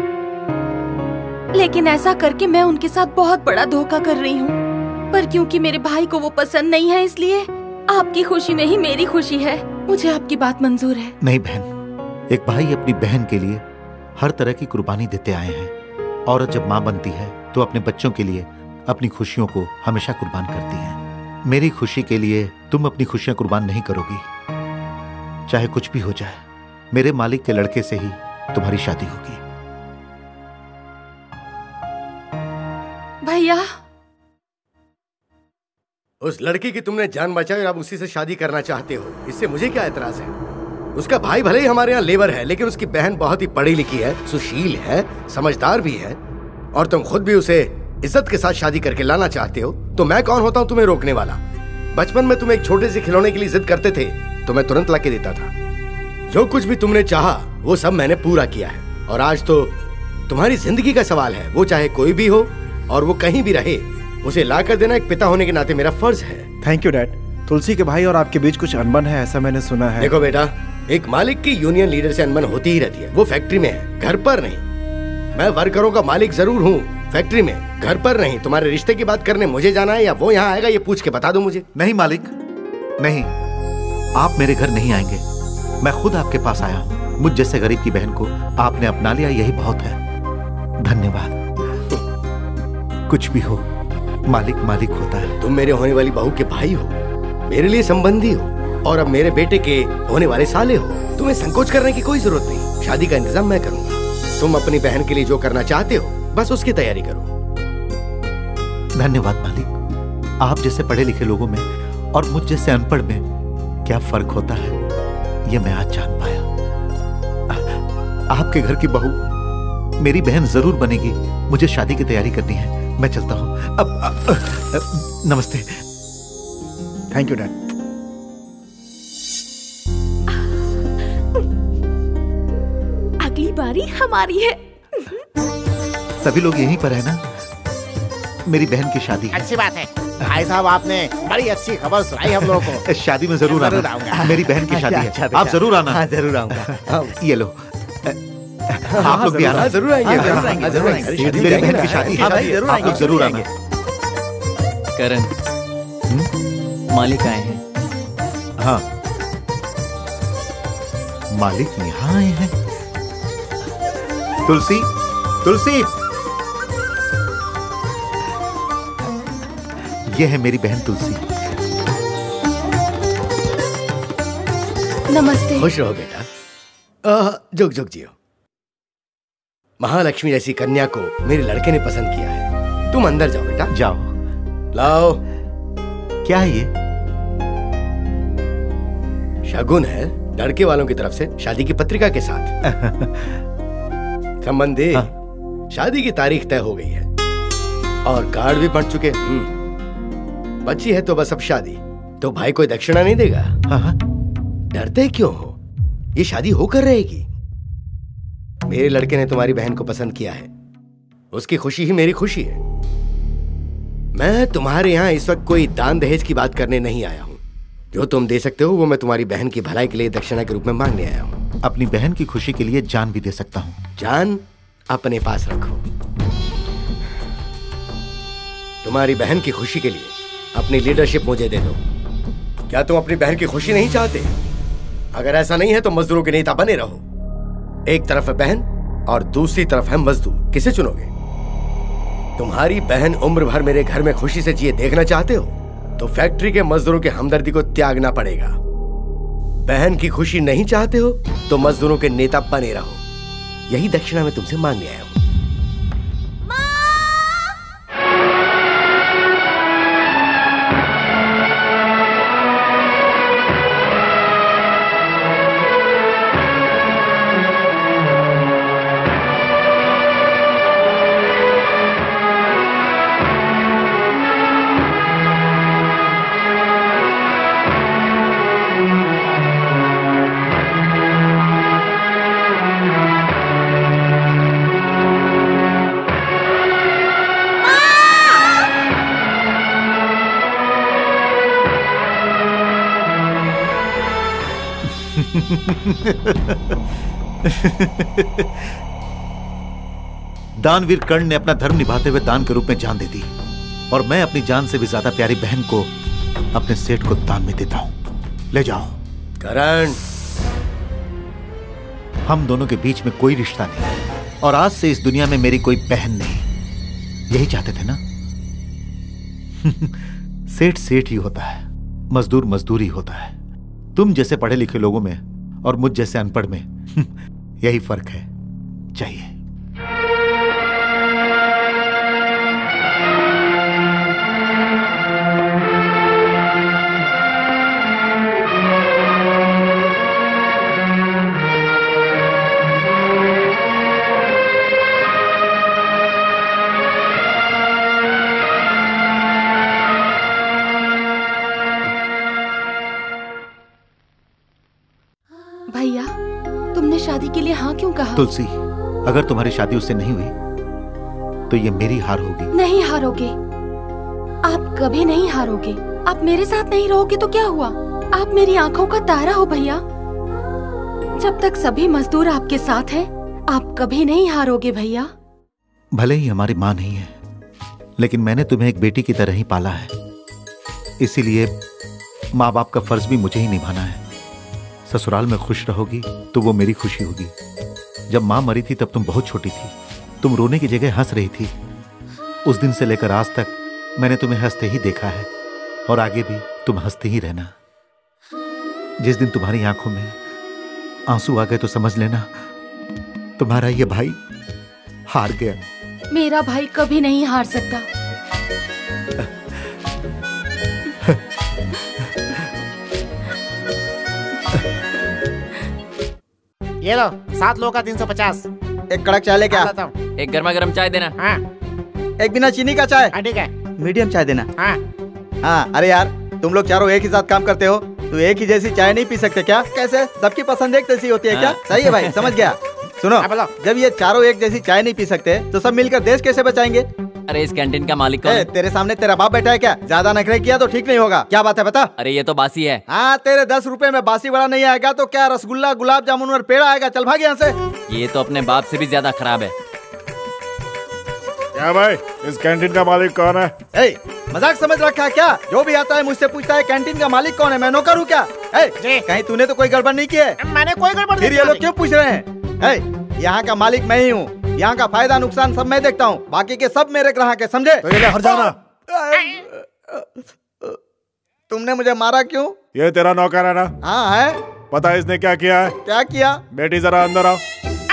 लेकिन ऐसा करके मैं उनके साथ बहुत बड़ा धोखा कर रही हूँ। पर क्योंकि मेरे भाई को वो पसंद नहीं है, इसलिए आपकी खुशी में ही मेरी खुशी है। मुझे आपकी बात मंजूर है। नहीं बहन, एक भाई अपनी बहन के लिए हर तरह की कुर्बानी देते आए हैं। औरत जब माँ बनती है तो अपने बच्चों के लिए अपनी खुशियों को हमेशा कुर्बान करती है। मेरी खुशी के लिए तुम अपनी खुशियां कुर्बान नहीं करोगी, चाहे कुछ भी हो जाए। मेरे मालिक के लड़के से ही तुम्हारी शादी होगी। भैया, उस लड़की की तुमने जान बचाई और अब उसी से शादी करना चाहते हो, इससे मुझे क्या एतराज है? उसका भाई भले ही हमारे यहाँ लेबर है, लेकिन उसकी बहन बहुत ही पढ़ी लिखी है, सुशील है, समझदार भी है, और तुम खुद भी उसे इज्जत के साथ शादी करके लाना चाहते हो, तो मैं कौन होता हूँ तुम्हें रोकने वाला? बचपन में तुम एक छोटे से खिलौने के लिए जिद करते थे तो मैं तुरंत लाके देता था। जो कुछ भी तुमने चाहा वो सब मैंने पूरा किया है, और आज तो तुम्हारी जिंदगी का सवाल है। वो चाहे कोई भी हो और वो कहीं भी रहे, उसे ला कर देना एक पिता होने के नाते मेरा फर्ज है। Thank you dad. तुलसी के भाई और आपके बीच कुछ अनबन है, ऐसा मैंने सुना है। देखो बेटा, एक मालिक की यूनियन लीडर से अनबन होती ही रहती है। वो फैक्ट्री में है, घर पर नहीं। मैं वर्करों का मालिक जरूर हूँ, फैक्ट्री में, घर पर नहीं। तुम्हारे रिश्ते की बात करने मुझे जाना है या वो यहाँ आएगा, ये पूछ के बता दो मुझे। नहीं मालिक, नहीं, आप मेरे घर नहीं आएंगे। मैं खुद आपके पास आया हूँ। मुझ जैसे गरीब की बहन को आपने अपना लिया, यही बहुत है। धन्यवाद। कुछ भी हो, मालिक मालिक होता है। तुम मेरे होने वाली बहू के भाई हो, मेरे लिए संबंधी हो, और अब मेरे बेटे के होने वाले साले हो। तुम्हें संकोच करने की कोई जरूरत नहीं। शादी का इंतजाम मैं करूंगा। तुम अपनी बहन के लिए जो करना चाहते हो बस उसकी तैयारी करो। धन्यवाद मालिक। आप जैसे पढ़े लिखे लोगों में और मुझ जैसे अनपढ़ में क्या फर्क होता है, ये मैं आज जान पाया। आपके घर की बहू मेरी बहन जरूर बनेगी। मुझे शादी की तैयारी करनी है, मैं चलता हूँ। अब, अब, अब नमस्ते। Thank you dad. अगली बारी हमारी है। सभी लोग यहीं पर है ना? मेरी बहन की शादी है। अच्छी बात है भाई साहब, आपने बड़ी अच्छी खबर सुनाई हम लोगों को। शादी में जरूर जरूर आना। आऊंगा। मेरी बहन की शादी है, आप जरूर आना। हाँ, जरूर आऊंगा। ये लो, आप लोग भी आना। जरूर आएंगे, जरूर आएंगे, जरूर आएंगे। मेरी बहन की शादी है, आप लोग जरूर आना। करण, मालिक आए हैं। हाँ, मालिक यहाँ आए हैं। तुलसी, तुलसी, ये है मेरी बहन तुलसी। नमस्ते। खुश रहो बेटा। आह, जुग जुग जियो। महालक्ष्मी जैसी कन्या को मेरे लड़के ने पसंद किया है। तुम अंदर जाओ बेटा। जाओ। लाओ। क्या है ये? शगुन है लड़के वालों की तरफ से शादी की पत्रिका के साथ। संबंधी, हाँ? शादी की तारीख तय हो गई है और कार्ड भी बंट चुके। बच्ची है तो बस अब शादी। तो भाई कोई दक्षिणा नहीं देगा? हाँ? डरते क्यों हो? ये शादी होकर रहेगी। मेरे लड़के ने तुम्हारी बहन को पसंद किया है, उसकी खुशी ही मेरी खुशी है। मैं तुम्हारे यहाँ इस वक्त कोई दान दहेज की बात करने नहीं आया हूँ। जो तुम दे सकते हो वो मैं तुम्हारी बहन की भलाई के लिए दक्षिणा के रूप में मांगने आया हूँ। अपनी बहन की खुशी के लिए जान भी दे सकता हूँ। जान अपने पास रखो। तुम्हारी बहन की खुशी के लिए अपनी लीडरशिप मुझे दे दो। क्या तुम अपनी बहन की खुशी नहीं चाहते? अगर ऐसा नहीं है तो मजदूरों के नेता बने रहो। एक तरफ है बहन और दूसरी तरफ है मजदूर। किसे चुनोगे? तुम्हारी बहन उम्र भर मेरे घर में खुशी से जिए देखना चाहते हो तो फैक्ट्री के मजदूरों की हमदर्दी को त्यागना पड़ेगा। बहन की खुशी नहीं चाहते हो तो मजदूरों के नेता बने रहो। यही दक्षिणा मैं तुमसे मांगने आया हूं। दानवीर कर्ण ने अपना धर्म निभाते हुए दान के रूप में जान दे दी और मैं अपनी जान से भी ज्यादा प्यारी बहन को अपने सेठ को दान में देता हूं। ले जाओ। करण, हम दोनों के बीच में कोई रिश्ता नहीं और आज से इस दुनिया में मेरी कोई बहन नहीं। यही चाहते थे ना? सेठ सेठ ही होता है, मजदूर मजदूर ही होता है। तुम जैसे पढ़े लिखे लोगों में और मुझ जैसे अनपढ़ में यही फर्क है। चाहिए। भैया, तुमने शादी के लिए हाँ क्यों कहा? तुलसी, अगर तुम्हारी शादी उससे नहीं हुई तो ये मेरी हार होगी। नहीं हारोगे, आप कभी नहीं हारोगे। आप मेरे साथ नहीं रहोगे तो क्या हुआ? आप मेरी आंखों का तारा हो भैया। जब तक सभी मजदूर आपके साथ हैं, आप कभी नहीं हारोगे भैया। भले ही हमारी माँ नहीं है, लेकिन मैंने तुम्हें एक बेटी की तरह ही पाला है। इसीलिए माँ बाप का फर्ज भी मुझे ही निभाना है। ससुराल में खुश रहोगी तो वो मेरी खुशी होगी। जब माँ मरी थी तब तुम बहुत छोटी थी। तुम रोने की जगह हंस रही थी। उस दिन से लेकर आज तक मैंने तुम्हें हंसते ही देखा है और आगे भी तुम हंसते ही रहना। जिस दिन तुम्हारी आंखों में आंसू आ गए तो समझ लेना तुम्हारा ये भाई हार गया। मेरा भाई कभी नहीं हार सकता। ये लो, सात लोगों का तीन सौ पचास। एक कड़क चाय ले क्या? एक गर्मा गर्म चाय देना। हाँ। एक बिना चीनी का चाय। हाँ ठीक है। मीडियम चाय देना। हाँ। हाँ, अरे यार तुम लोग चारों एक ही साथ काम करते हो तो एक ही जैसी चाय नहीं पी सकते क्या? कैसे? सबकी पसंद एक जैसी होती है क्या? सही है भाई, समझ गया। सुनो, जब ये चारों एक जैसी चाय नहीं पी सकते तो सब मिलकर देश कैसे बचाएंगे? अरे इस कैंटीन का मालिक कौन है? तेरे सामने तेरा बाप बैठा है क्या? ज्यादा नखरे किया तो ठीक नहीं होगा। क्या बात है बता? अरे ये तो बासी है। हाँ, तेरे दस रुपए में बासी बड़ा नहीं आएगा तो क्या रसगुल्ला, गुलाब जामुन और पेड़ा आएगा? चल भाग यहाँ से। ये तो अपने बाप से भी ज्यादा खराब है। क्या भाई, इस कैंटीन का मालिक कौन है? ए, मजाक समझ रखा है क्या? जो भी आता है मुझसे पूछता है कैंटीन का मालिक कौन है, मैं नौकर हूँ क्या? ए, कहीं तूने तो कोई गड़बड़ नहीं की है? मैंने कोई गड़बड़ नहीं की। ये लोग क्यों पूछ रहे हैं? यहाँ का मालिक मैं ही हूँ। यहाँ का फायदा नुकसान सब मैं देखता हूँ। बाकी के सब मेरे ग्राहक है, समझे? तो ये ले हर जाना। तुमने मुझे मारा क्यों? ये तेरा नौकर है ना? हाँ है। पता है इसने क्या किया है? क्या किया? बेटी जरा अंदर आओ।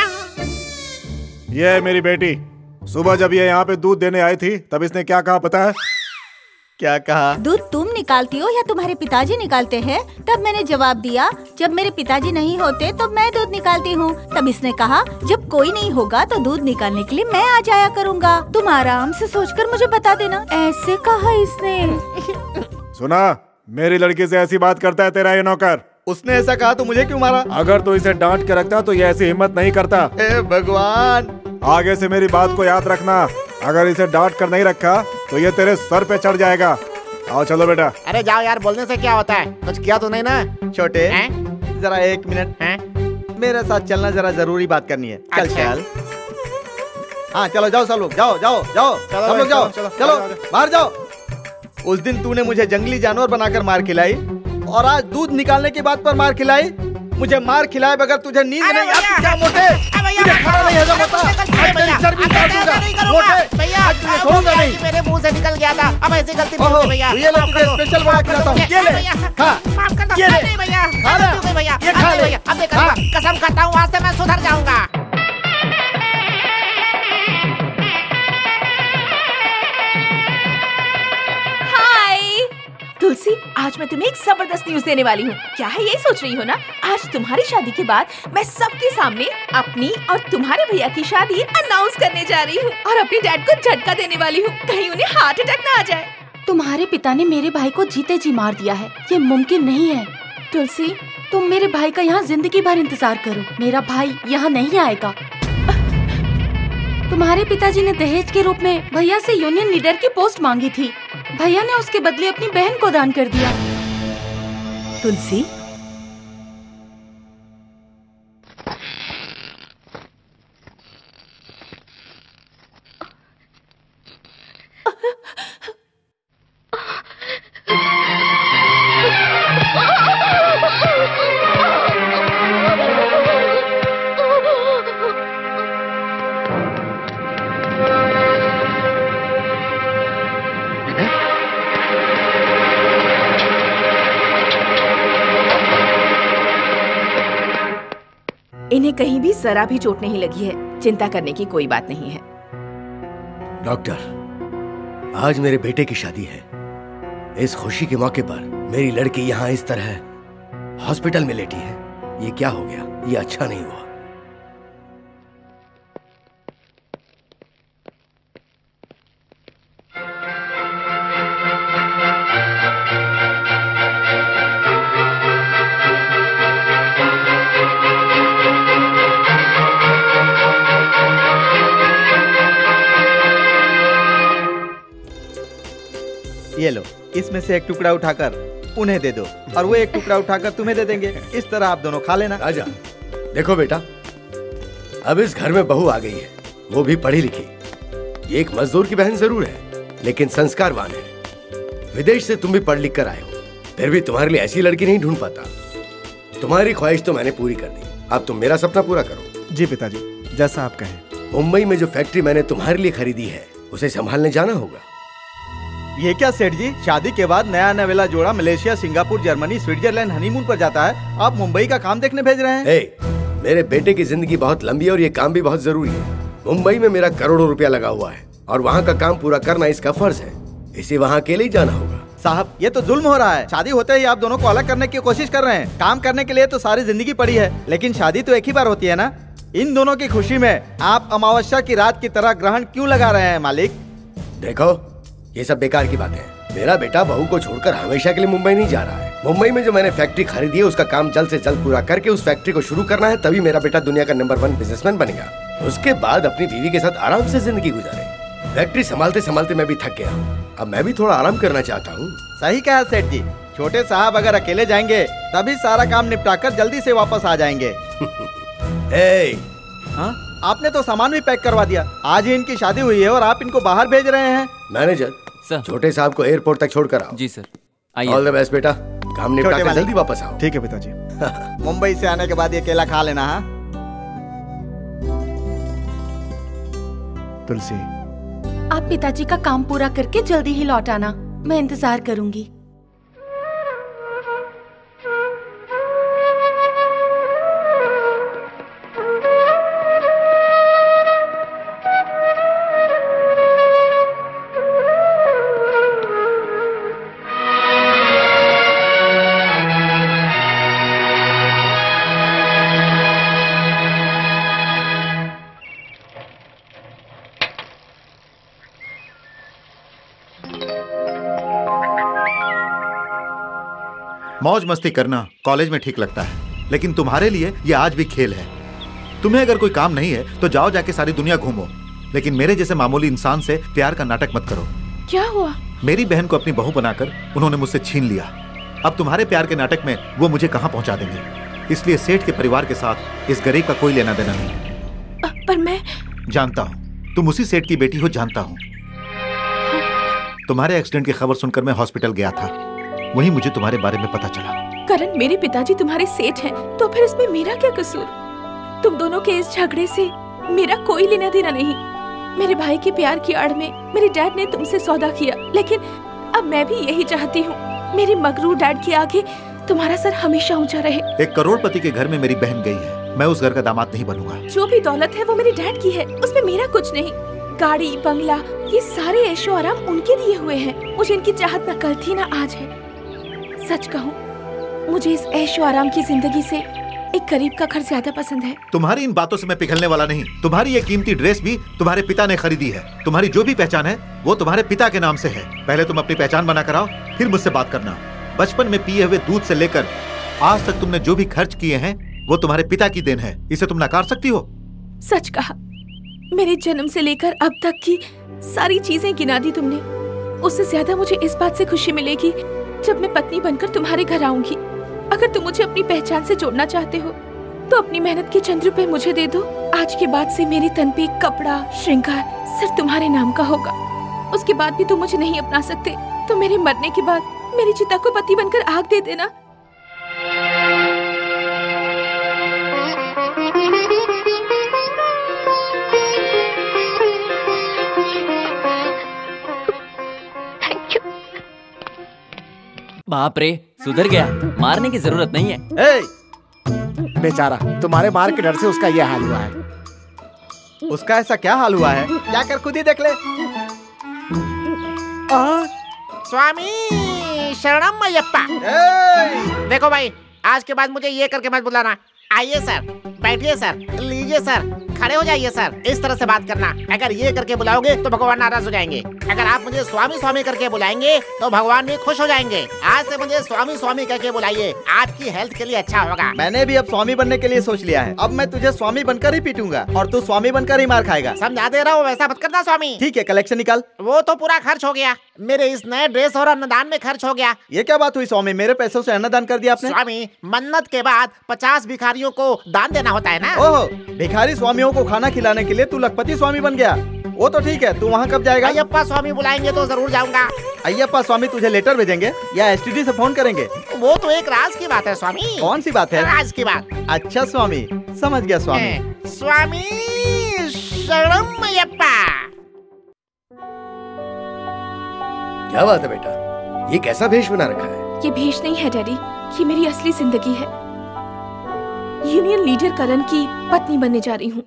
ये है मेरी बेटी। सुबह जब ये यहाँ पे दूध देने आई थी तब इसने क्या कहा पता है? क्या कहा? दूध तुम निकालती हो या तुम्हारे पिताजी निकालते हैं? तब मैंने जवाब दिया जब मेरे पिताजी नहीं होते तो मैं दूध निकालती हूँ। तब इसने कहा जब कोई नहीं होगा तो दूध निकालने के लिए मैं आ जाया करूँगा। तुम आराम से सोचकर मुझे बता देना। ऐसे कहा इसने। सुना, मेरी लड़की से ऐसी बात करता है तेरा ये नौकर। उसने ऐसा कहा तो मुझे क्यों मारा? अगर तू इसे डांट के रखता तो ये ऐसी हिम्मत नहीं करता। हे भगवान, आगे से मेरी बात को याद रखना। अगर इसे डांट कर नहीं रखा तो ये तेरे सर पे चढ़ जाएगा। आओ चलो बेटा। अरे जाओ यार, बोलने से क्या होता है? कुछ किया तो नहीं ना? छोटे जरा एक मिनट है, मेरे साथ चलना, जरा जरूरी बात करनी है। चल अच्छा। चल। हाँ चलो जाओ सब लोग, जाओ जाओ जाओ सब लोग जाओ, चलो बाहर जाओ। उस दिन तूने मुझे जंगली जानवर बनाकर मार खिलाई और आज दूध निकालने की बात पर मार खिलाई। मुझे मार खिलाए बगैर तुझे नींद नहीं आती क्या मोटे? तुझे खाना नहीं हजम होता? आज तेरी चर्बी काट दूंगा मोटे। आज तुझे छोड़ूंगा नहीं। मेरे मुंह से निकल गया था, अब ऐसी गलती नहीं होगी भैया। ये ले तुझे स्पेशल बना खिलाता हूँ। ये ले खा। माफ कर दो। ये ले नहीं भैया, खा ना। अब नहीं भैया, ये खा ले। अब नहीं करूंगा। कसम खाता हूँ आज से मैं सुधर जाऊंगा। तुलसी, आज मैं तुम्हें एक जबरदस्त न्यूज देने वाली हूँ। क्या है यही सोच रही हो ना? आज तुम्हारी शादी के बाद मैं सबके सामने अपनी और तुम्हारे भैया की शादी अनाउंस करने जा रही हूँ और अपने डैड को झटका देने वाली हूँ, कहीं उन्हें हार्ट अटैक ना आ जाए। तुम्हारे पिता ने मेरे भाई को जीते जी मार दिया है, ये मुमकिन नहीं है। तुलसी, तुम मेरे भाई का यहाँ जिंदगी भर इंतजार करो, मेरा भाई यहाँ नहीं आएगा। तुम्हारे पिताजी ने दहेज के रूप में भैया से यूनियन लीडर की पोस्ट मांगी थी। भैया ने उसके बदले अपनी बहन को दान कर दिया। तुलसी, इन्हें कहीं भी जरा भी चोट नहीं लगी है, चिंता करने की कोई बात नहीं है। डॉक्टर, आज मेरे बेटे की शादी है। इस खुशी के मौके पर मेरी लड़की यहाँ इस तरह हॉस्पिटल में लेटी है। ये क्या हो गया? ये अच्छा नहीं हुआ। ये लो, इसमें से एक टुकड़ा उठाकर उन्हें दे दो और वो एक टुकड़ा उठाकर तुम्हें दे देंगे। इस तरह आप दोनों खा लेना। राजा, देखो बेटा, अब इस घर में बहू आ गई है, वो भी पढ़ी लिखी। ये एक मजदूर की बहन जरूर है, लेकिन संस्कारवान है। विदेश से तुम भी पढ़ लिख कर आए हो, फिर भी तुम्हारे लिए ऐसी लड़की नहीं ढूंढ पाता। तुम्हारी ख्वाहिश तो मैंने पूरी कर दी, अब तुम मेरा सपना पूरा करो। जी पिताजी, जैसा आप कहें। मुंबई में जो फैक्ट्री मैंने तुम्हारे लिए खरीदी है, उसे संभालने जाना होगा। ये क्या सेठ जी, शादी के बाद नया नवेला जोड़ा Malaysia, Singapore, Germany, Switzerland honeymoon पर जाता है, आप मुंबई का काम देखने भेज रहे हैं? ए, मेरे बेटे की जिंदगी बहुत लंबी है और ये काम भी बहुत जरूरी है। मुंबई में मेरा करोड़ों रुपया लगा हुआ है और वहाँ का काम पूरा करना इसका फर्ज है। इसे वहाँ अकेले ही जाना होगा। साहब, ये तो जुल्म हो रहा है। शादी होते ही आप दोनों को अलग करने की कोशिश कर रहे हैं। काम करने के लिए तो सारी जिंदगी पड़ी है, लेकिन शादी तो एक ही बार होती है ना। इन दोनों की खुशी में आप अमावस्या की रात की तरह ग्रहण क्यों लगा रहे हैं मालिक? देखो, ये सब बेकार की बात है। मेरा बेटा बहू को छोड़कर हमेशा के लिए मुंबई नहीं जा रहा है। मुंबई में जो मैंने फैक्ट्री खरीदी है, उसका काम जल्द से जल्द पूरा करके उस फैक्ट्री को शुरू करना है, तभी मेरा बेटा दुनिया का नंबर वन बिजनेसमैन बनेगा। उसके बाद अपनी बीवी के साथ आराम से जिंदगी गुजारे। फैक्ट्री संभालते संभालते मैं भी थक गया हूँ, अब मैं भी थोड़ा आराम करना चाहता हूँ। सही कहा सेठ जी, छोटे साहब अगर अकेले जाएंगे तभी सारा काम निपटाकर जल्दी से वापस आ जाएंगे। ए, हाँ? आपने तो सामान भी पैक करवा दिया। आज ही इनकी शादी हुई है और आप इनको बाहर भेज रहे हैं। मैनेजर, छोटे साहब को एयरपोर्ट तक छोड़कर आओ। जी सर। ऑल द बेस्ट बेटा, काम निपटा कर जल्दी वापस आओ। ठीक है पिताजी। मुंबई से आने के बाद ये केला खा लेना। हाँ तुलसी, आप पिताजी का काम पूरा करके जल्दी ही लौट आना। मैं इंतजार करूंगी। मौज मस्ती करना कॉलेज में ठीक लगता है, लेकिन तुम्हारे लिए ये आज भी खेल है। तुम्हें अगर कोई काम नहीं है तो जाओ जाके सारी दुनिया घूमो, लेकिन मेरे जैसे मामूली इंसान से प्यार का नाटक मत करो। क्या हुआ? मेरी बहन को अपनी बहू बनाकर उन्होंने मुझसे छीन लिया। अब तुम्हारे प्यार के नाटक में वो मुझे कहाँ पहुंचा देंगे, इसलिए सेठ के परिवार के साथ इस गरीब का कोई लेना देना नहीं। पर मैं जानता हूँ तुम उसी सेठ की बेटी हो, जानता हूँ। तुम्हारे एक्सीडेंट की खबर सुनकर मैं हॉस्पिटल गया था, वहीं मुझे तुम्हारे बारे में पता चला। करण, मेरे पिताजी तुम्हारे सेठ हैं, तो फिर इसमें मेरा क्या कसूर? तुम दोनों के इस झगड़े से मेरा कोई लेना देना नहीं। मेरे भाई के प्यार की आड़ में मेरे डैड ने तुमसे सौदा किया, लेकिन अब मैं भी यही चाहती हूँ मेरे मगरूर डैड के आगे तुम्हारा सर हमेशा ऊंचा रहे। एक करोड़पति के घर में मेरी बहन गई है, मैं उस घर का दामाद नहीं बनूंगा। जो भी दौलत है वो मेरे डैड की है, उसमें मेरा कुछ नहीं। गाड़ी, बंगला, ये सारे ऐशो आराम उनके दिए हुए हैं। मुझे इनकी चाहत न कल थी न आज है। सच कहूँ, मुझे इस ऐशो आराम की जिंदगी से एक गरीब का घर ज्यादा पसंद है। तुम्हारी इन बातों से मैं पिघलने वाला नहीं। तुम्हारी ये कीमती ड्रेस भी तुम्हारे पिता ने खरीदी है। तुम्हारी जो भी पहचान है वो तुम्हारे पिता के नाम से है। पहले तुम अपनी पहचान बना कर आओ, फिर मुझसे बात करना। बचपन में पिए हुए दूध से लेकर आज तक तुमने जो भी खर्च किए हैं वो तुम्हारे पिता की देन है। इसे तुम नकार सकती हो? सच कहा, मेरे जन्म से लेकर अब तक की सारी चीजें गिना दी तुमने। उससे ज्यादा मुझे इस बात से खुशी मिलेगी जब मैं पत्नी बनकर तुम्हारे घर आऊंगी। अगर तुम मुझे अपनी पहचान से जोड़ना चाहते हो तो अपनी मेहनत के चंद रुपए मुझे दे दो। आज के बाद से मेरे तन पे कपड़ा, श्रृंगार सिर्फ तुम्हारे नाम का होगा। उसके बाद भी तुम मुझे नहीं अपना सकते तो मेरे मरने के बाद मेरी चिता को पति बनकर आग दे देना। बाप रे, सुधर गया, मारने की जरूरत नहीं है। ए, बेचारा, तुम्हारे मार के डर से उसका ये हाल हुआ है। उसका ऐसा क्या हाल हुआ है, जाकर खुद ही देख ले। आ? स्वामी शरणम अयप्पा। देखो भाई, आज के बाद मुझे ये करके मत बुलाना। आइए सर, बैठिए सर, लीजिए सर, खड़े हो जाइए सर। इस तरह से बात करना। अगर ये करके बुलाओगे तो भगवान नाराज हो जाएंगे। अगर आप मुझे स्वामी स्वामी करके बुलाएंगे तो भगवान भी खुश हो जाएंगे। आज से मुझे स्वामी स्वामी करके बुलाइए, आपकी हेल्थ के लिए अच्छा होगा। मैंने भी अब स्वामी बनने के लिए सोच लिया है। अब मैं तुझे स्वामी बनकर ही पीटूंगा और तू स्वामी बनकर ही मार खाएगा। समझा दे रहा हूँ, वैसा मत करना स्वामी। ठीक है, कलेक्शन निकाल। वो तो पूरा खर्च हो गया, मेरे इस नए ड्रेस और अन्नदान में खर्च हो गया। ये क्या बात हुई स्वामी, मेरे पैसों से अन्नदान कर दिया आपने? स्वामी, मन्नत के बाद पचास भिखारियों को दान देना होता है ना। ओहो, भिखारी स्वामियों को खाना खिलाने के लिए तू लखपति स्वामी बन गया। वो तो ठीक है, तू वहाँ कब जाएगा? अयप्पा स्वामी बुलाएंगे तो जरूर जाऊंगा। अयप्पा स्वामी तुझे लेटर भेजेंगे या एसटीडी से फोन करेंगे? वो तो एक राज की बात है स्वामी। कौन सी बात है? राज की बात। अच्छा स्वामी, समझ गया स्वामी। स्वामी शरणम अयप्पा। क्या बात है बेटा, ये कैसा भेष बना रखा है? ये भेष नहीं है डैडी, ये मेरी असली जिंदगी है। यूनियन लीडर करण की पत्नी बनने जा रही हूँ।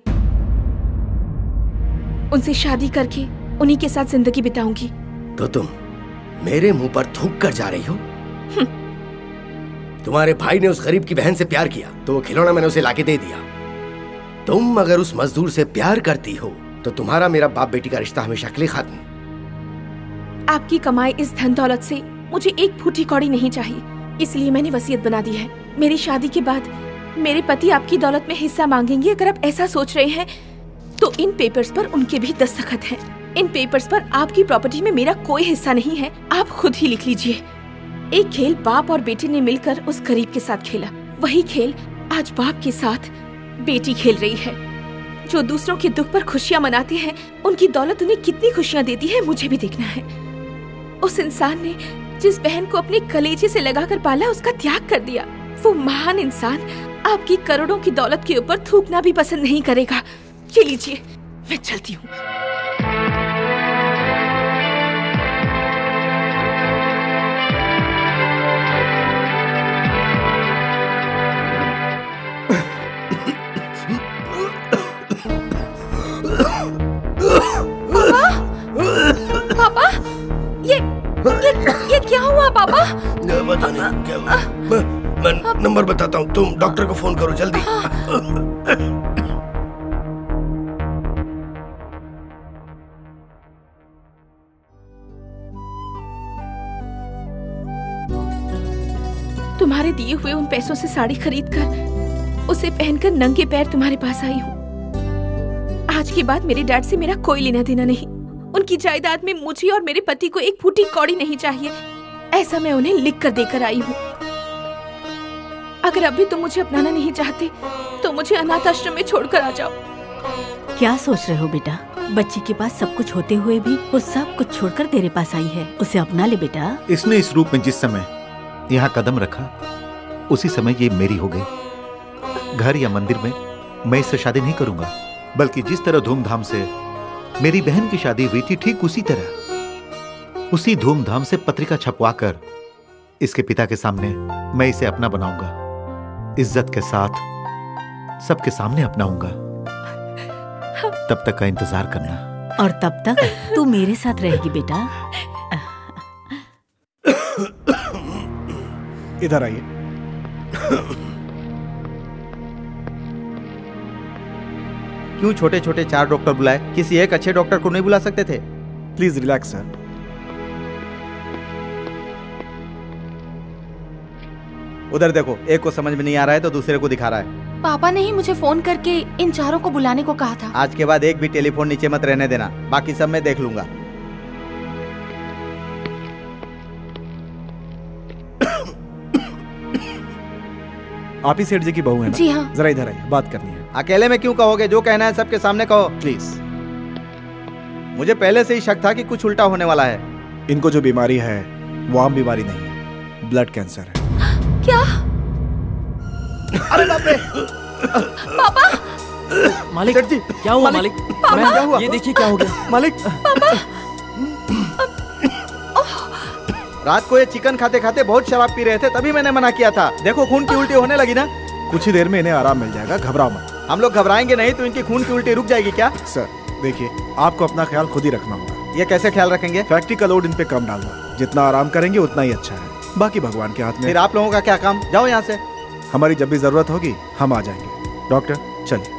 उनसे शादी करके उन्हीं के साथ जिंदगी बिताऊंगी। तो तुम मेरे मुंह पर थूक कर जा रही हो? तुम्हारे भाई ने उस गरीब की बहन से प्यार किया तो वो खिलौना मैंने उसे लाके दे दिया। तुम अगर उस मजदूर से प्यार करती हो तो तुम्हारा मेरा बाप बेटी का रिश्ता हमेशा के लिए खत्म। आपकी कमाई इस धन दौलत से मुझे एक फूटी कौड़ी नहीं चाहिए, इसलिए मैंने वसीयत बना दी है। मेरी शादी के बाद मेरे पति आपकी दौलत में हिस्सा मांगेंगे। अगर आप ऐसा सोच रहे हैं तो इन पेपर्स पर उनके भी दस्तखत हैं। इन पेपर्स पर आपकी प्रॉपर्टी में मेरा कोई हिस्सा नहीं है, आप खुद ही लिख लीजिए। एक खेल बाप और बेटे ने मिलकर उस गरीब के साथ खेला, वही खेल आज बाप के साथ बेटी खेल रही है। जो दूसरों के दुख पर खुशियां मनाते हैं, उनकी दौलत उन्हें कितनी खुशियां देती है मुझे भी देखना है। उस इंसान ने जिस बहन को अपने कलेजे से लगाकर पाला, उसका त्याग कर दिया। वो महान इंसान आपकी करोड़ों की दौलत के ऊपर थूकना भी पसंद नहीं करेगा। ये लीजिए, मैं चलती हूँ। ये क्या हुआ पापा? पता नहीं क्या हुआ। मैं, मैं नंबर बताता हूँ, तुम डॉक्टर को फोन करो जल्दी। तुम्हारे दिए हुए उन पैसों से साड़ी खरीद कर उसे पहनकर नंगे पैर तुम्हारे पास आई हूँ। आज के बाद मेरे डैड से मेरा कोई लेना देना नहीं। उनकी जायदाद में मुझे और मेरे पति को एक फूटी कौड़ी नहीं चाहिए। ऐसा मैं उन्हें लिख कर देकर आई हूँ। अगर अभी तुम मुझे अपनाना नहीं चाहते तो मुझे अनाथ आश्रम में छोड़कर आ जाओ। क्या सोच रहे हो बेटा? बच्ची के पास सब कुछ होते हुए भी वो सब कुछ छोड़कर तेरे पास आई है। उसे अपना ले बेटा। इसने इस रूप में जिस समय यहाँ कदम रखा उसी समय ये मेरी हो गई। घर या मंदिर में मैं इससे शादी नहीं करूंगा, बल्कि जिस तरह धूमधाम से मेरी बहन की शादी हुई थी ठीक उसी तरह, उसी धूमधाम से पत्रिका छपवाकर इसके पिता के सामने मैं इसे अपना बनाऊंगा। इज्जत के साथ सबके सामने अपनाऊंगा। तब तक का इंतजार करना। और तब तक तू मेरे साथ रहेगी बेटा। इधर आइए। क्यों छोटे छोटे चार डॉक्टर बुलाए? किसी एक अच्छे डॉक्टर को नहीं बुला सकते थे? Please relax sir. उधर देखो, एक को समझ में नहीं आ रहा है तो दूसरे को दिखा रहा है। पापा ने ही मुझे फोन करके इन चारों को बुलाने को कहा था। आज के बाद एक भी टेलीफोन नीचे मत रहने देना, बाकी सब मैं देख लूंगा। आप ही सेठ जी की बहू है ना? जी हाँ। जरा इधर आइए, बात करनी है। अकेले में क्यों कहोगे? जो कहना है सबके सामने कहो प्लीज। मुझे पहले से ही शक था कि कुछ उल्टा होने वाला है। इनको जो बीमारी है वो आम बीमारी नहीं है, ब्लड कैंसर है। क्या? अरे बाप रे! पापा! मालिक जी क्या हुआ? मालिक पापा क्या हुआ? ये देखिए क्या हो गया। मालिक पापा! रात को ये चिकन खाते खाते बहुत शराब पी रहे थे, तभी मैंने मना किया था। देखो खून की उल्टी होने लगी ना। कुछ ही देर में इन्हें आराम मिल जाएगा, घबराओ मत। हम लोग घबराएंगे नहीं तो इनकी खून की उल्टी रुक जाएगी क्या? सर देखिए, आपको अपना ख्याल खुद ही रखना होगा। ये कैसे ख्याल रखेंगे? फैक्ट्री का लोड इन पे कम डालना। जितना आराम करेंगे उतना ही अच्छा है, बाकी भगवान के हाथ में। फिर आप लोगों का क्या काम? जाओ यहाँ से। हमारी जब भी जरूरत होगी हम आ जाएंगे। डॉक्टर चलिए।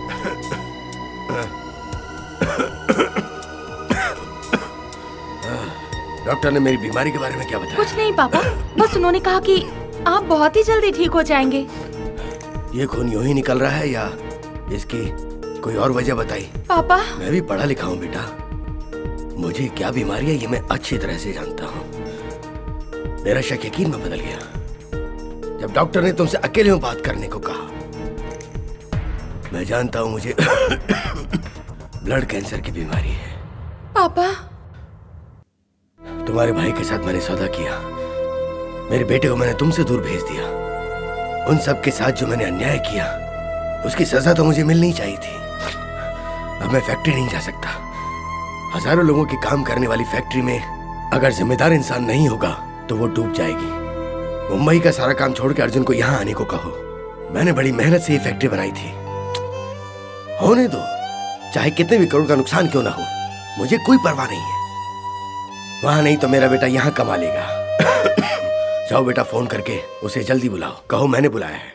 डॉक्टर ने मेरी बीमारी के बारे में क्या बताया? कुछ नहीं पापा, बस उन्होंने कहा कि आप बहुत ही जल्दी ठीक हो जाएंगे। ये खून यूं ही निकल रहा है या इसकी कोई और वजह बताई? पापा मैं भी पढ़ा लिखा हूँ बेटा, मुझे क्या बीमारी है ये मैं अच्छी तरह से जानता हूँ। मेरा शक यकीन में बदल गया जब डॉक्टर ने तुमसे अकेले में बात करने को कहा। मैं जानता हूँ मुझे ब्लड कैंसर की बीमारी है। पापा तुम्हारे भाई के साथ मैंने सौदा किया, मेरे बेटे को मैंने तुमसे दूर भेज दिया। उन सब के साथ जो मैंने अन्याय किया उसकी सजा तो मुझे मिलनी चाहिए थी। अब मैं फैक्ट्री नहीं जा सकता। हजारों लोगों की काम करने वाली फैक्ट्री में अगर जिम्मेदार इंसान नहीं होगा तो वो डूब जाएगी। मुंबई का सारा काम छोड़ के अर्जुन को यहाँ आने को कहो। मैंने बड़ी मेहनत से ये फैक्ट्री बनाई थी। होने दो, चाहे कितने भी करोड़ का नुकसान क्यों ना हो, मुझे कोई परवाह नहीं है। वहां नहीं तो मेरा बेटा यहाँ कमा लेगा। जाओ बेटा, फोन करके उसे जल्दी बुलाओ, कहो मैंने बुलाया है।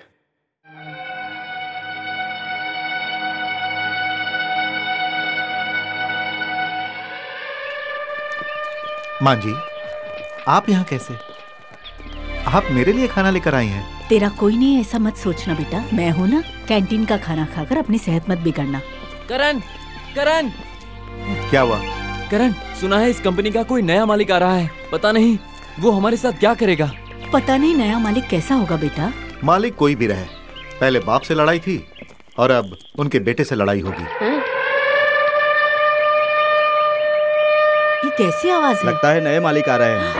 मां जी, आप यहाँ कैसे? आप मेरे लिए खाना लेकर आई हैं? तेरा कोई नहीं, ऐसा मत सोचना बेटा। मैं हूँ ना, कैंटीन का खाना खाकर अपनी सेहत मत बिगाड़ना। करण, करण, क्या हुआ? करण, सुना है इस कंपनी का कोई नया मालिक आ रहा है। पता नहीं वो हमारे साथ क्या करेगा। पता नहीं नया मालिक कैसा होगा बेटा। मालिक कोई भी रहे, पहले बाप से लड़ाई थी और अब उनके बेटे से लड़ाई होगी। ये कैसी आवाज है? लगता है नए मालिक आ रहे हैं।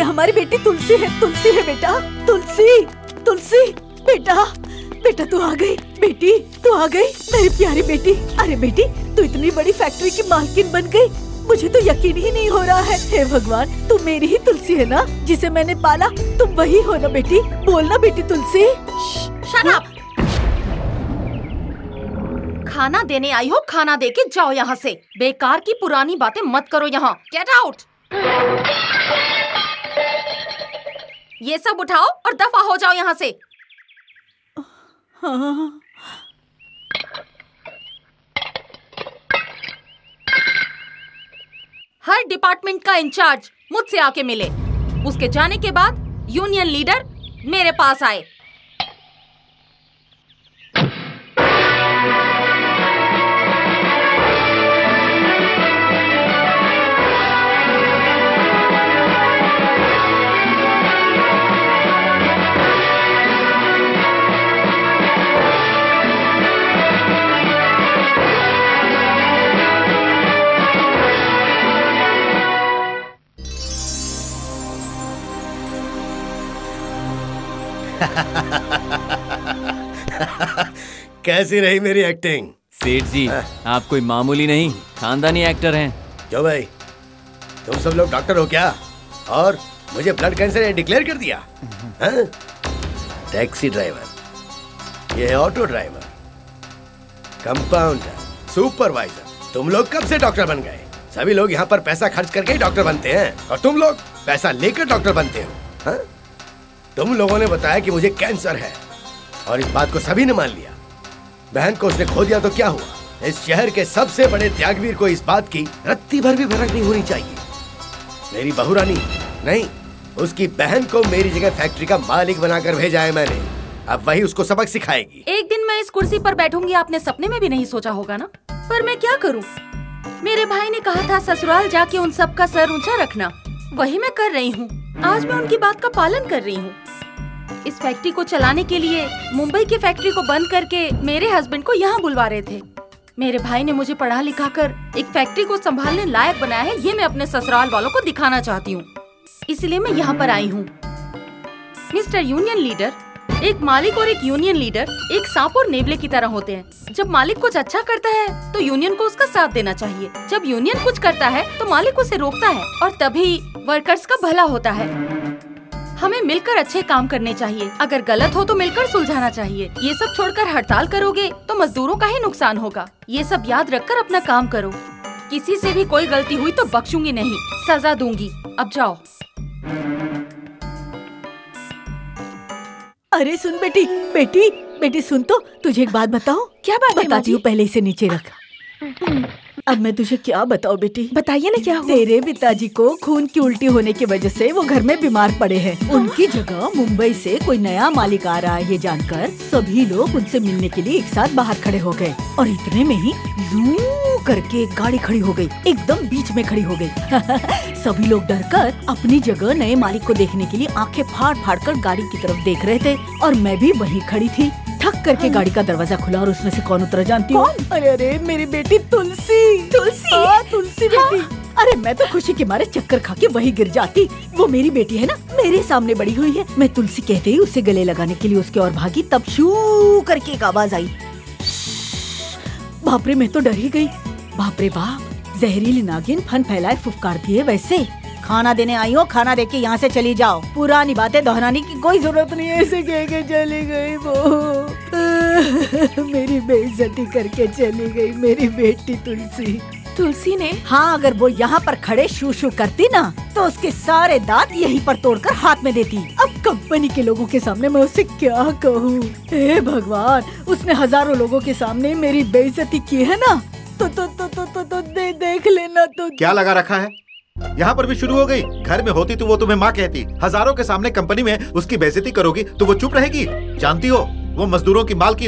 हमारी बेटी तुलसी है, तुलसी है बेटा, तुलसी, तुलसी बेटा, बेटा तू आ गई, बेटी तू आ गई, मेरी प्यारी बेटी। अरे बेटी तू इतनी बड़ी फैक्ट्री की मालकिन बन गई, मुझे तो यकीन ही नहीं हो रहा है। हे भगवान, तू मेरी ही तुलसी है ना, जिसे मैंने पाला, तुम वही हो ना बेटी? बोलना बेटी तुलसी। Shut up. खाना देने आई हो, खाना दे के जाओ यहाँ से। बेकार की पुरानी बातें मत करो यहाँ। Get out. ये सब उठाओ और दफा हो जाओ यहाँ से। हाँ। हर डिपार्टमेंट का इंचार्ज मुझसे आके मिले। उसके जाने के बाद यूनियन लीडर मेरे पास आए। कैसी रही मेरी एक्टिंग? सेठ जी, आप कोई मामूली नहीं, खानदानी एक्टर हैं। जो भाई, तुम सब लोग डॉक्टर हो क्या? और मुझे ब्लड कैंसर डिक्लेयर कर दिया? हाँ? टैक्सी ड्राइवर, ये है ऑटो ड्राइवर, कंपाउंडर, सुपरवाइजर। तुम लोग कब से डॉक्टर बन गए? सभी लोग यहाँ पर पैसा खर्च करके ही डॉक्टर बनते हैं, और तुम लोग पैसा लेकर डॉक्टर बनते हो। हाँ? तुम लोगों ने बताया कि मुझे कैंसर है, और इस बात को सभी ने मान लिया। बहन को उसने खो दिया तो क्या हुआ? इस शहर के सबसे बड़े त्यागवीर को इस बात की रत्ती भर भी भनक नहीं होनी चाहिए। मेरी बहू रानी नहीं, उसकी बहन को मेरी जगह फैक्ट्री का मालिक बनाकर भेजा है मैंने। अब वही उसको सबक सिखाएगी। एक दिन मैं इस कुर्सी पर बैठूंगी, आपने सपने में भी नहीं सोचा होगा ना। पर मैं क्या करूं? मेरे भाई ने कहा था ससुराल जाके उन सब का सर ऊंचा रखना, वही मैं कर रही हूँ। आज मैं उनकी बात का पालन कर रही हूँ। इस फैक्ट्री को चलाने के लिए मुंबई की फैक्ट्री को बंद करके मेरे हस्बैंड को यहाँ बुलवा रहे थे। मेरे भाई ने मुझे पढ़ा लिखा कर एक फैक्ट्री को संभालने लायक बनाया है, ये मैं अपने ससुराल वालों को दिखाना चाहती हूँ। इसलिए मैं यहाँ पर आई हूँ। मिस्टर यूनियन लीडर, एक मालिक और एक यूनियन लीडर एक सांप और नेवले की तरह होते हैं। जब मालिक कुछ अच्छा करता है तो यूनियन को उसका साथ देना चाहिए। जब यूनियन कुछ करता है तो मालिक उसे रोकता है, और तभी वर्कर्स का भला होता है। हमें मिलकर अच्छे काम करने चाहिए। अगर गलत हो तो मिलकर सुलझाना चाहिए। ये सब छोड़कर हड़ताल करोगे तो मजदूरों का ही नुकसान होगा। ये सब याद रखकर अपना काम करो। किसी से भी कोई गलती हुई तो बख्शूंगी नहीं, सजा दूंगी। अब जाओ। अरे सुन बेटी, बेटी बेटी सुन तो, तुझे एक बात बताऊं? क्या बात है? बताती हूँ, पहले इसे नीचे रख। अब मैं तुझे क्या बताऊं बेटी? बताइए ना क्या हुआ? तेरे पिताजी को खून की उल्टी होने की वजह से वो घर में बीमार पड़े हैं। उनकी जगह मुंबई से कोई नया मालिक आ रहा है, ये जानकर सभी लोग उनसे मिलने के लिए एक साथ बाहर खड़े हो गए। और इतने में ही जू करके एक गाड़ी खड़ी हो गई, एकदम बीच में खड़ी हो गई। सभी लोग डरकर अपनी जगह नए मालिक को देखने के लिए आंखें फाड़ फाड़ कर गाड़ी की तरफ देख रहे थे, और मैं भी वहीं खड़ी थी। ठक करके गाड़ी का दरवाजा खुला और उसमें से कौन उतरा जानती हो? अरे अरे मेरी बेटी तुलसी। तुलसी? हाँ, तुलसी बेटी। अरे मैं तो खुशी के मारे चक्कर खा के वहीं गिर जाती। वो मेरी बेटी है ना, मेरे सामने बड़ी हुई है। मैं तुलसी कहते ही उसे गले लगाने के लिए उसके और भागी, तब शू करके एक आवाज आई। बाप रे, मैं तो डर ही गई। बाप रे बाप, जहरीली नागिन फन फैलाए फुफकार दिए। वैसे खाना देने आई हो, खाना दे के यहाँ से चली जाओ। पुरानी बातें दोहराने की कोई जरूरत नहीं है। ऐसे कह के चली गई वो। मेरी बेइज्जती करके चली गई मेरी बेटी तुलसी। तुलसी ने? हाँ, अगर वो यहाँ पर खड़े शू शू करती ना तो उसके सारे दांत यहीं पर तोड़कर हाथ में देती। अब कंपनी के लोगों के सामने मैं उसे क्या कहूँ? हे भगवान, उसने हजारों लोगों के सामने मेरी बेइज्जती की है ना, तो तो तो तो तो, तो दे, देख लेना तो। क्या लगा रखा है? यहाँ पर भी शुरू हो गई। घर में होती तो वो तुम्हें माँ कहती, हजारों के सामने कंपनी में उसकी बेइज्जती करोगी तो वो चुप रहेगी? जानती हो वो मजदूरों की मालकिन है,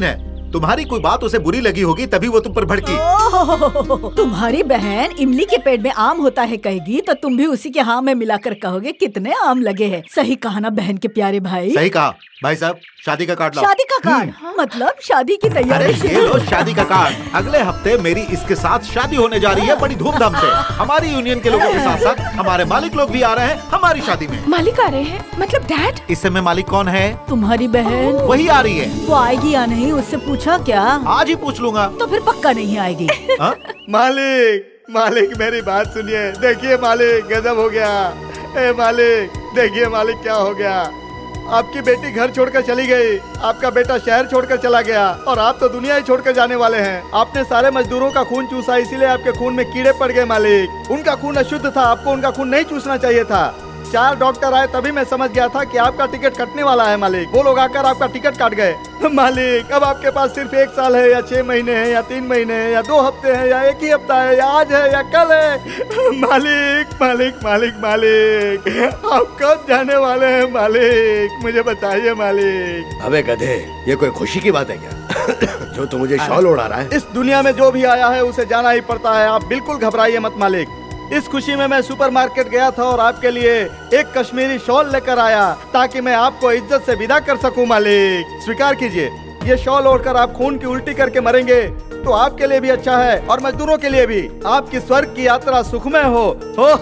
तुम्हारी कोई बात उसे बुरी लगी होगी तभी वो तुम पर भड़की। ओह, तुम्हारी बहन इमली के पेड़ में आम होता है कहेगी तो तुम भी उसी के हाँ में मिलाकर कहोगे कितने आम लगे हैं। सही कहा ना बहन के प्यारे भाई? सही कहा भाई साहब। शादी का कार्ड लाओ। शादी का कार्ड? मतलब शादी की तैयारी? अरे ये लो शादी का कार्ड। अगले हफ्ते मेरी इसके साथ शादी होने जा रही है बड़ी धूमधाम से। हमारी यूनियन के लोगों के साथ साथ हमारे मालिक लोग भी आ रहे हैं हमारी शादी में। मालिक आ रहे हैं? मतलब डैड? इस समय मालिक कौन है? तुम्हारी बहन। वही आ रही है। वो आएगी या नहीं उससे पूछा क्या? आज ही पूछ लूंगा। तो फिर पक्का नहीं आएगी। मालिक मालिक मेरी बात सुनिए। देखिए मालिक गजब हो गया। ए मालिक देखिए मालिक क्या हो गया। आपकी बेटी घर छोड़कर चली गई, आपका बेटा शहर छोड़कर चला गया और आप तो दुनिया ही छोड़कर जाने वाले हैं। आपने सारे मजदूरों का खून चूसा इसीलिए आपके खून में कीड़े पड़ गए मालिक। उनका खून अशुद्ध था, आपको उनका खून नहीं चूसना चाहिए था। चार डॉक्टर आए तभी मैं समझ गया था कि आपका टिकट कटने वाला है मालिक। वो लोग आकर आपका टिकट काट गए। मालिक अब आपके पास सिर्फ एक साल है या छह महीने हैं या तीन महीने हैं या दो हफ्ते हैं या एक ही हफ्ता है या आज है या कल है। मालिक मालिक मालिक मालिक आप कब जाने वाले हैं मालिक? मुझे बताइए मालिक। अबे गधे, ये कोई खुशी की बात है क्या जो तू मुझे शॉल उड़ा रहा है? इस दुनिया में जो भी आया है उसे जाना ही पड़ता है। आप बिल्कुल घबराइए मत मालिक। इस खुशी में मैं सुपरमार्केट गया था और आपके लिए एक कश्मीरी शॉल लेकर आया ताकि मैं आपको इज्जत से विदा कर सकूं मालिक। स्वीकार कीजिए, ये शॉल ओढ़कर आप खून की उल्टी करके मरेंगे तो आपके लिए भी अच्छा है और मजदूरों के लिए भी। आपकी स्वर्ग की यात्रा सुखमय हो। हो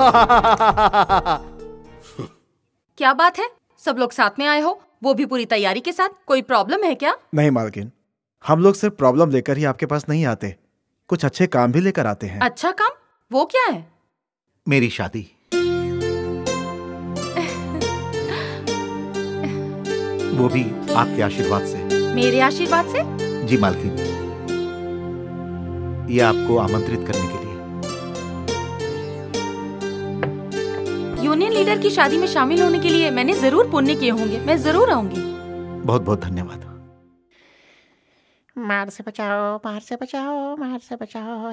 क्या बात है, सब लोग साथ में आए हो, वो भी पूरी तैयारी के साथ। कोई प्रॉब्लम है क्या? नहीं मालकिन, हम लोग सिर्फ प्रॉब्लम लेकर ही आपके पास नहीं आते, कुछ अच्छे काम भी लेकर आते हैं। अच्छा काम? वो क्या है? मेरी शादी। वो भी आपके आशीर्वाद से। मेरे आशीर्वाद से? जी मालकिन, ये आपको आमंत्रित करने के लिए। यूनियन लीडर की शादी में शामिल होने के लिए मैंने जरूर पुण्य किए होंगे। मैं जरूर आऊंगी। बहुत बहुत धन्यवाद। मार से बचाओ, मार से बचाओ, मार से बचाओ।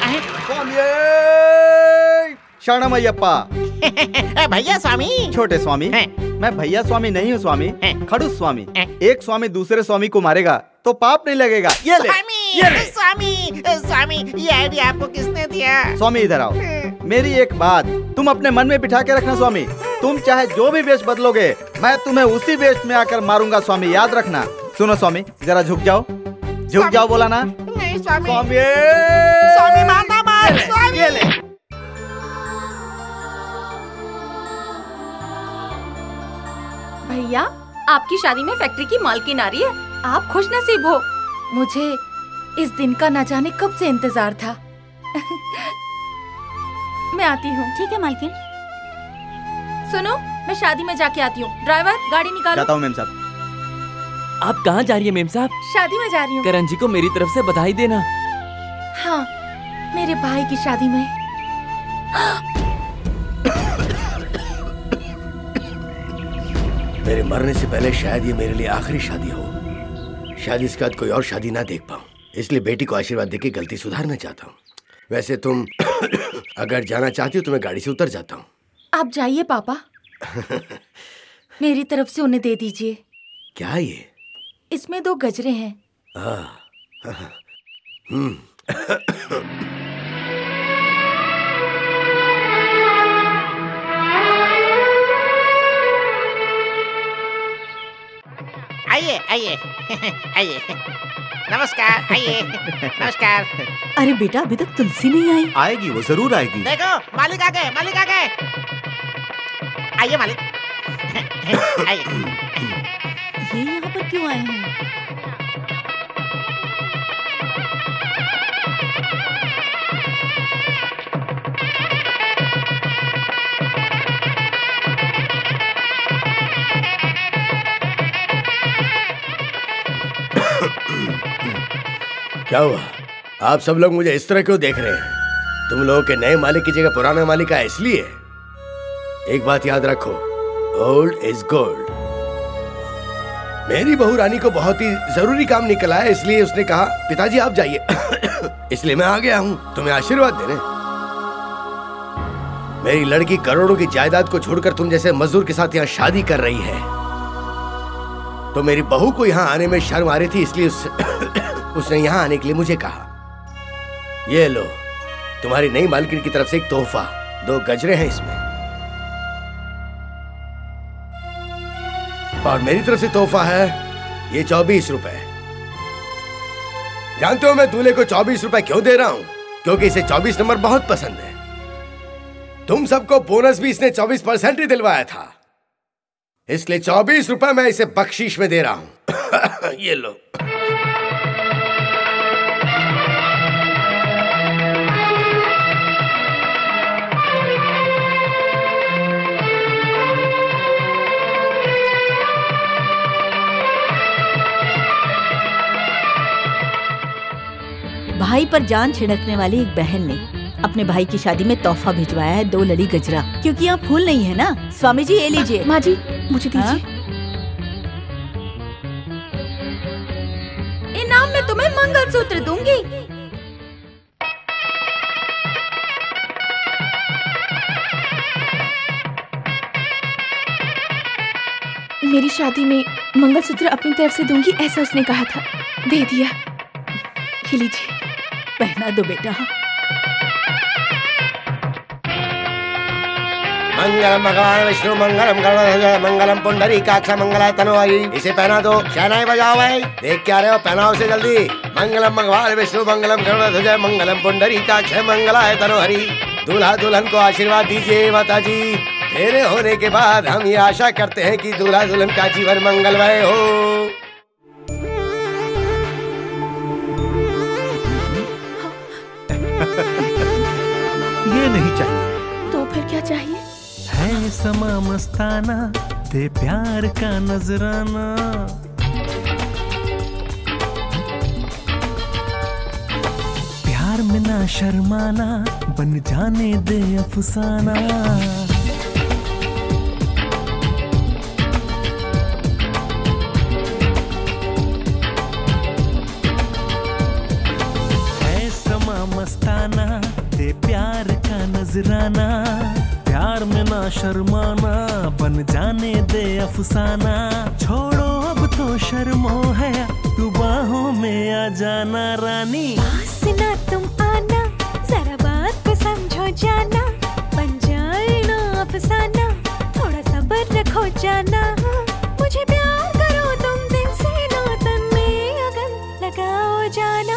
शरणम अय्यप्पा। भैया स्वामी। छोटे स्वामी, मैं भैया स्वामी नहीं हूँ स्वामी, खड़ूस स्वामी। एक स्वामी दूसरे स्वामी को मारेगा तो पाप नहीं लगेगा। ये ले, ये ले। स्वामी स्वामी ये आइडिया आपको किसने दिया? स्वामी इधर आओ। मेरी एक बात तुम अपने मन में बिठा के रखना स्वामी। तुम चाहे जो भी वेश बदलोगे मैं तुम्हें उसी वेश में आकर मारूंगा स्वामी, याद रखना। सुनो स्वामी, जरा झुक जाओ, झुक जाओ बोला ना। नहीं स्वामी। स्वामी स्वामी मारना मार। स्वामी ये ले। भैया आपकी शादी में फैक्ट्री की मालकिन आ रही है। आप खुश नसीब हो। मुझे इस दिन का न जाने कब से इंतजार था। मैं आती हूँ। ठीक है मालकिन। सुनो, मैं शादी में जाके आती हूँ। ड्राइवर गाड़ी निकालो। जाता हूँ मेम साहब। आप कहाँ जा रही है मेम साहब? शादी में जा रही हूँ। करण जी को मेरी तरफ से बधाई देना। हाँ, मेरे भाई की शादी में। मेरे मरने से पहले शायद ये मेरे लिए आखिरी शादी हो। शायद इसके बाद कोई और शादी ना देख पाऊँ, इसलिए बेटी को आशीर्वाद देके गलती सुधारना चाहता हूँ। वैसे तुम अगर जाना चाहती हो तो मैं गाड़ी से उतर जाता हूँ। आप जाइए पापा। मेरी तरफ से उन्हें दे दीजिए। क्या ये? इसमें दो गजरे हैं। हम्म। आइए आइए आइए। नमस्कार, आइए। नमस्कार। अरे बेटा, अभी तक तुलसी नहीं आई। आएगी, वो जरूर आएगी। देखो मालिक आ गए, मालिक आ गए। आइए मालिक। आइए। ये यहाँ पर क्यों आए हैं? क्या हुआ? आप सब लोग मुझे इस तरह क्यों देख रहे हैं? तुम लोगों के नए मालिक की जगह पुराना मालिक आया इसलिए? एक बात याद रखो, ओल्ड इज गोल्ड। मेरी बहू रानी को बहुत ही जरूरी काम निकला है, इसलिए उसने कहा पिताजी आप जाइए। इसलिए मैं आ गया हूँ तुम्हें आशीर्वाद देने। मेरी लड़की करोड़ों की जायदाद को छोड़कर तुम जैसे मजदूर के साथ यहाँ शादी कर रही है, तो मेरी बहू को यहाँ आने में शर्म आ रही थी, इसलिए उससे उसने यहाँ आने के लिए मुझे कहा, ये लो तुम्हारी नई मालकिन की तरफ से एक तोहफा, दो गजरे हैं इसमें, और मेरी तरफ से तोहफा है ये चौबीस रुपए। जानते हो मैं दूल्हे को चौबीस रुपए क्यों दे रहा हूं? क्योंकि इसे चौबीस नंबर बहुत पसंद है। तुम सबको बोनस भी इसने चौबीस परसेंट ही दिलवाया था, इसलिए चौबीस रुपए मैं इसे बख्शीश में दे रहा हूं। ये लो। भाई पर जान छिड़कने वाली एक बहन ने अपने भाई की शादी में तोहफा भिजवाया है, दो लड़ी गजरा, क्योंकि यहाँ फूल नहीं है ना। स्वामी जी ये लीजिए। माँ जी मुझे दीजिए। इनाम में तुम्हें मंगलसूत्र दूंगी। मेरी शादी में मंगलसूत्र अपनी तरफ से दूंगी ऐसा उसने कहा था, दे दिया। ये लीजिए, पहना दो बेटा। मंगलम भगवान विष्णु मंगलम गरुड़ध्वज मंगलम पुंडरीकाक्ष मंगलाय तनोहरि। इसे पहना दो, शहनाई बजाओ भाई। देख क्या रहे हो, पहनाओ उसे जल्दी। मंगलम भगवान विष्णु मंगलम गरुड़ध्वज मंगलम पुंडरीकाक्ष मंगलाय तनोहरि। दूल्हा दुल्हन को आशीर्वाद दीजिए माता जी। तेरे होने के बाद हम ये आशा करते हैं कि दूल्हा दुल्हन का जीवन मंगलमय हो। ये नहीं चाहिए। तो फिर क्या चाहिए? है समा मस्ताना, दे प्यार का नजराना। प्यार में ना शर्माना, बन जाने दे अफसाना। है समा मस्ताना, दे प्यार का नजराना। प्यार में ना शर्माना, बन जाने दे अफसाना। छोड़ो अब तो शर्मो है, तू बाहों में आ जाना रानी। पास ना तुम आना, जरा बात को समझो जाना। बन जाए ना अफसाना, थोड़ा सब्र रखो जाना। मुझे प्यार करो तुम दिल से, ना तन में अगन लगाओ जाना।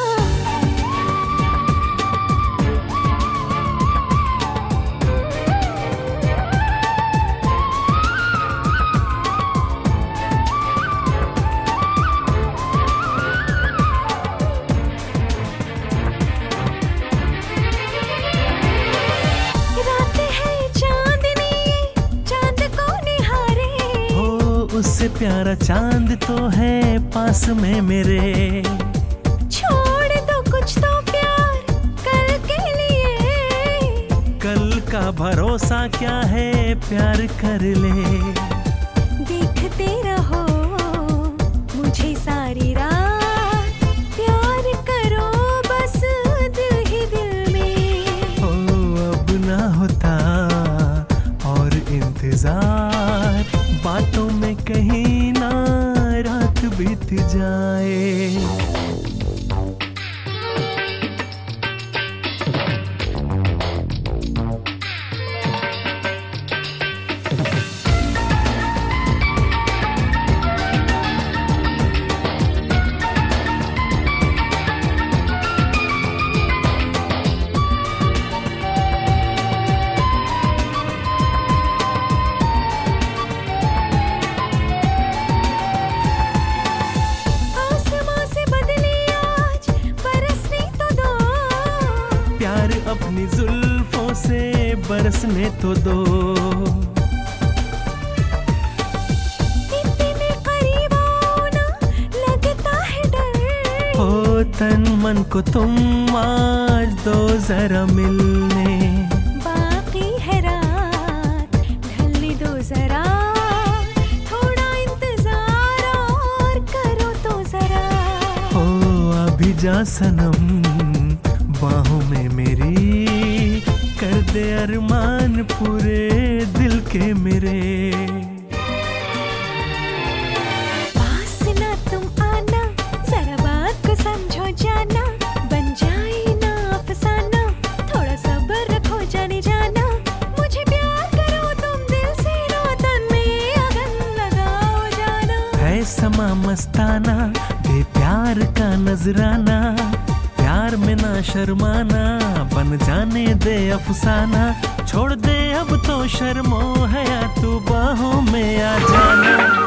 उससे प्यारा चांद तो है पास में मेरे। छोड़ दो कुछ तो प्यार कल के लिए। कल का भरोसा क्या है, प्यार कर ले। देखते रहो मुझे सारी रात, प्यार करो बस दिल ही दिल में। ओ अब ना होता और इंतजार, बातों में कहीं ना रात बीत जाए। अपनी जुल्फों से बरसने तो दो। इतने करीब आओ ना, लगता है डर। हो तन मन को तुम आज दो जरा मिलने। बाकी है रात, ढलने दो जरा। थोड़ा इंतजार और करो तो जरा। हो अभी जा सनम बाहों में मेरी, कर दे अरमान पूरे दिल के मेरे। पास ना तुम आना, जरा बात को समझो समा मस्ताना, दे प्यार का नजराना, प्यार में ना शर्माना, बन जाने दे अफसाना, छोड़ दे अब तो शर्मो हया, तू बाहों में आ जाना।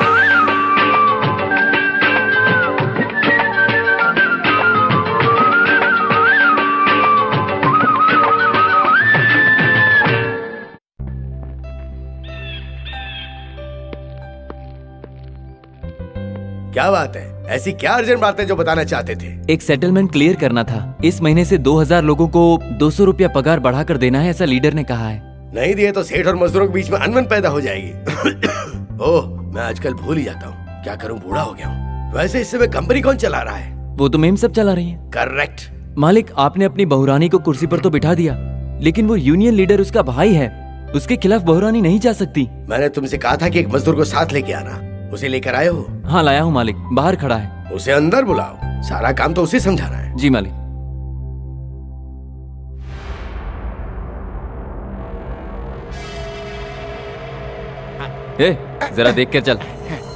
क्या बात है, ऐसी क्या अर्जेंट बातें जो बताना चाहते थे? एक सेटलमेंट क्लियर करना था। इस महीने से दो हज़ार लोगों को दो सौ रुपया पगार बढ़ाकर देना है, ऐसा लीडर ने कहा है। नहीं दिए तो सेठ और मजदूरों के बीच में अनबन पैदा हो जाएगी। ओह, मैं आजकल भूल ही जाता हूँ, क्या करूँ, बूढ़ा हो गया हूँ। वैसे इस समय कंपनी कौन चला रहा है? वो तो मेम सब चला रही है। करेक्ट। मालिक, आपने अपनी बहुरानी को कुर्सी पर तो बिठा दिया, लेकिन वो यूनियन लीडर उसका भाई है, उसके खिलाफ बहुरानी नहीं जा सकती। मैंने तुमसे कहा था कि एक मजदूर को साथ लेके आना, उसे लेकर आए हो? हाँ लाया हूँ मालिक, बाहर खड़ा है। उसे अंदर बुलाओ, सारा काम तो उसे समझाना है। जी मालिक। ए, जरा देख कर चल।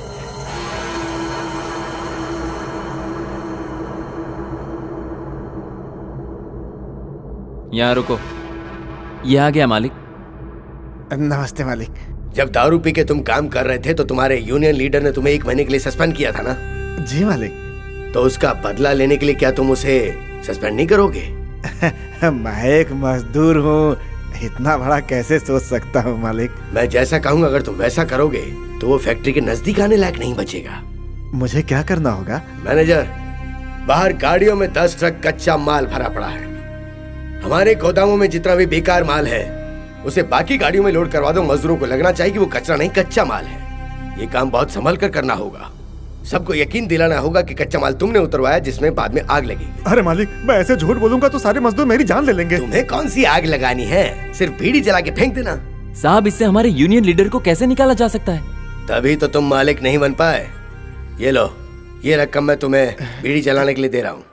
यहाँ रुको, ये आ गया मालिक। नमस्ते मालिक। जब दारू पी के तुम काम कर रहे थे तो तुम्हारे यूनियन लीडर ने तुम्हें एक महीने के लिए सस्पेंड किया था ना? जी मालिक। तो उसका बदला लेने के लिए क्या तुम उसे सस्पेंड नहीं करोगे? मैं एक मजदूर हूँ, इतना बड़ा कैसे सोच सकता हूँ मालिक। मैं जैसा कहूँगा अगर तुम वैसा करोगे तो वो फैक्ट्री के नजदीक आने लायक नहीं बचेगा। मुझे क्या करना होगा? मैनेजर, बाहर गाड़ियों में दस ट्रक कच्चा माल भरा पड़ा है। हमारे गोदामों में जितना भी बेकार माल है उसे बाकी गाड़ियों में लोड करवा दो। मजदूरों को लगना चाहिए कि वो कचरा नहीं कच्चा माल है। ये काम बहुत संभल कर करना होगा। सबको यकीन दिलाना होगा कि कच्चा माल तुमने उतरवाया जिसमें बाद में आग लगेगी। अरे मालिक, मैं ऐसे झूठ बोलूंगा तो सारे मजदूर मेरी जान ले लेंगे। तुम्हें कौन सी आग लगानी है, सिर्फ बीड़ी जला के फेंक देना। साहब, इससे हमारे यूनियन लीडर को कैसे निकाला जा सकता है? तभी तो तुम मालिक नहीं बन पाए। ये लो, ये रकम मैं तुम्हें बीड़ी जलाने के लिए दे रहा हूँ।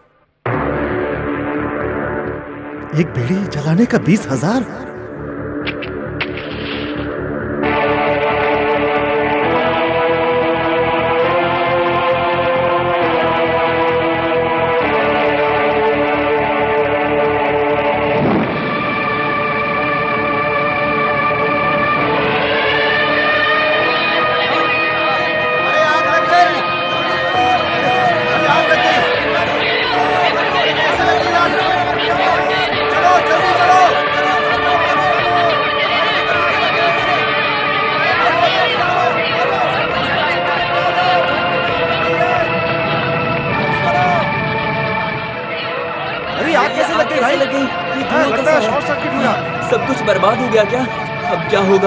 एक बीड़ी जलाने का बीस हजार? सब कुछ बर्बाद हो गया क्या? अब क्या होगा?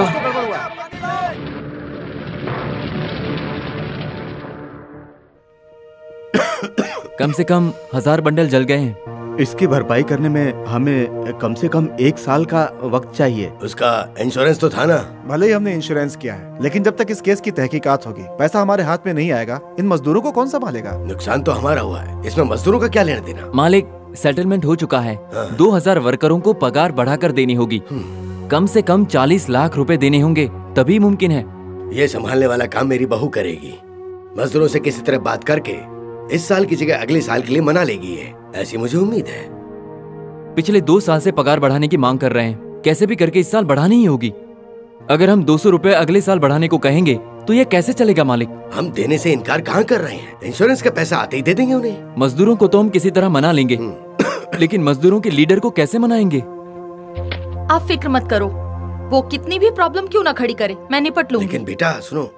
कम से कम हजार बंडल जल गए हैं। इसकी भरपाई करने में हमें कम से कम एक साल का वक्त चाहिए। उसका इंश्योरेंस तो था ना? भले ही हमने इंश्योरेंस किया है, लेकिन जब तक इस केस की तहकीकात होगी पैसा हमारे हाथ में नहीं आएगा। इन मजदूरों को कौन संभालेगा? नुकसान तो हमारा हुआ है, इसमें मजदूरों का क्या लेना देना? मालिक, सेटलमेंट हो चुका है। दो हजार वर्करों को पगार बढ़ाकर देनी होगी। कम से कम चालीस लाख रुपए देने होंगे, तभी मुमकिन है। ये संभालने वाला काम मेरी बहू करेगी। मजदूरों से किसी तरह बात करके इस साल की जगह अगले साल के लिए मना लेगी है, ऐसी मुझे उम्मीद है। पिछले दो साल से पगार बढ़ाने की मांग कर रहे हैं, कैसे भी करके इस साल बढ़ानी ही होगी। अगर हम दो सौ रुपए अगले साल बढ़ाने को कहेंगे तो ये कैसे चलेगा मालिक? हम देने से इनकार कहाँ कर रहे हैं? इंश्योरेंस का पैसा आते ही दे देंगे उन्हें। मजदूरों को तो हम किसी तरह मना लेंगे, लेकिन मजदूरों के लीडर को कैसे मनाएंगे? आप फिक्र मत करो, वो कितनी भी प्रॉब्लम क्यों ना खड़ी करे, मैं निपट लूंगी। लेकिन बेटा सुनो,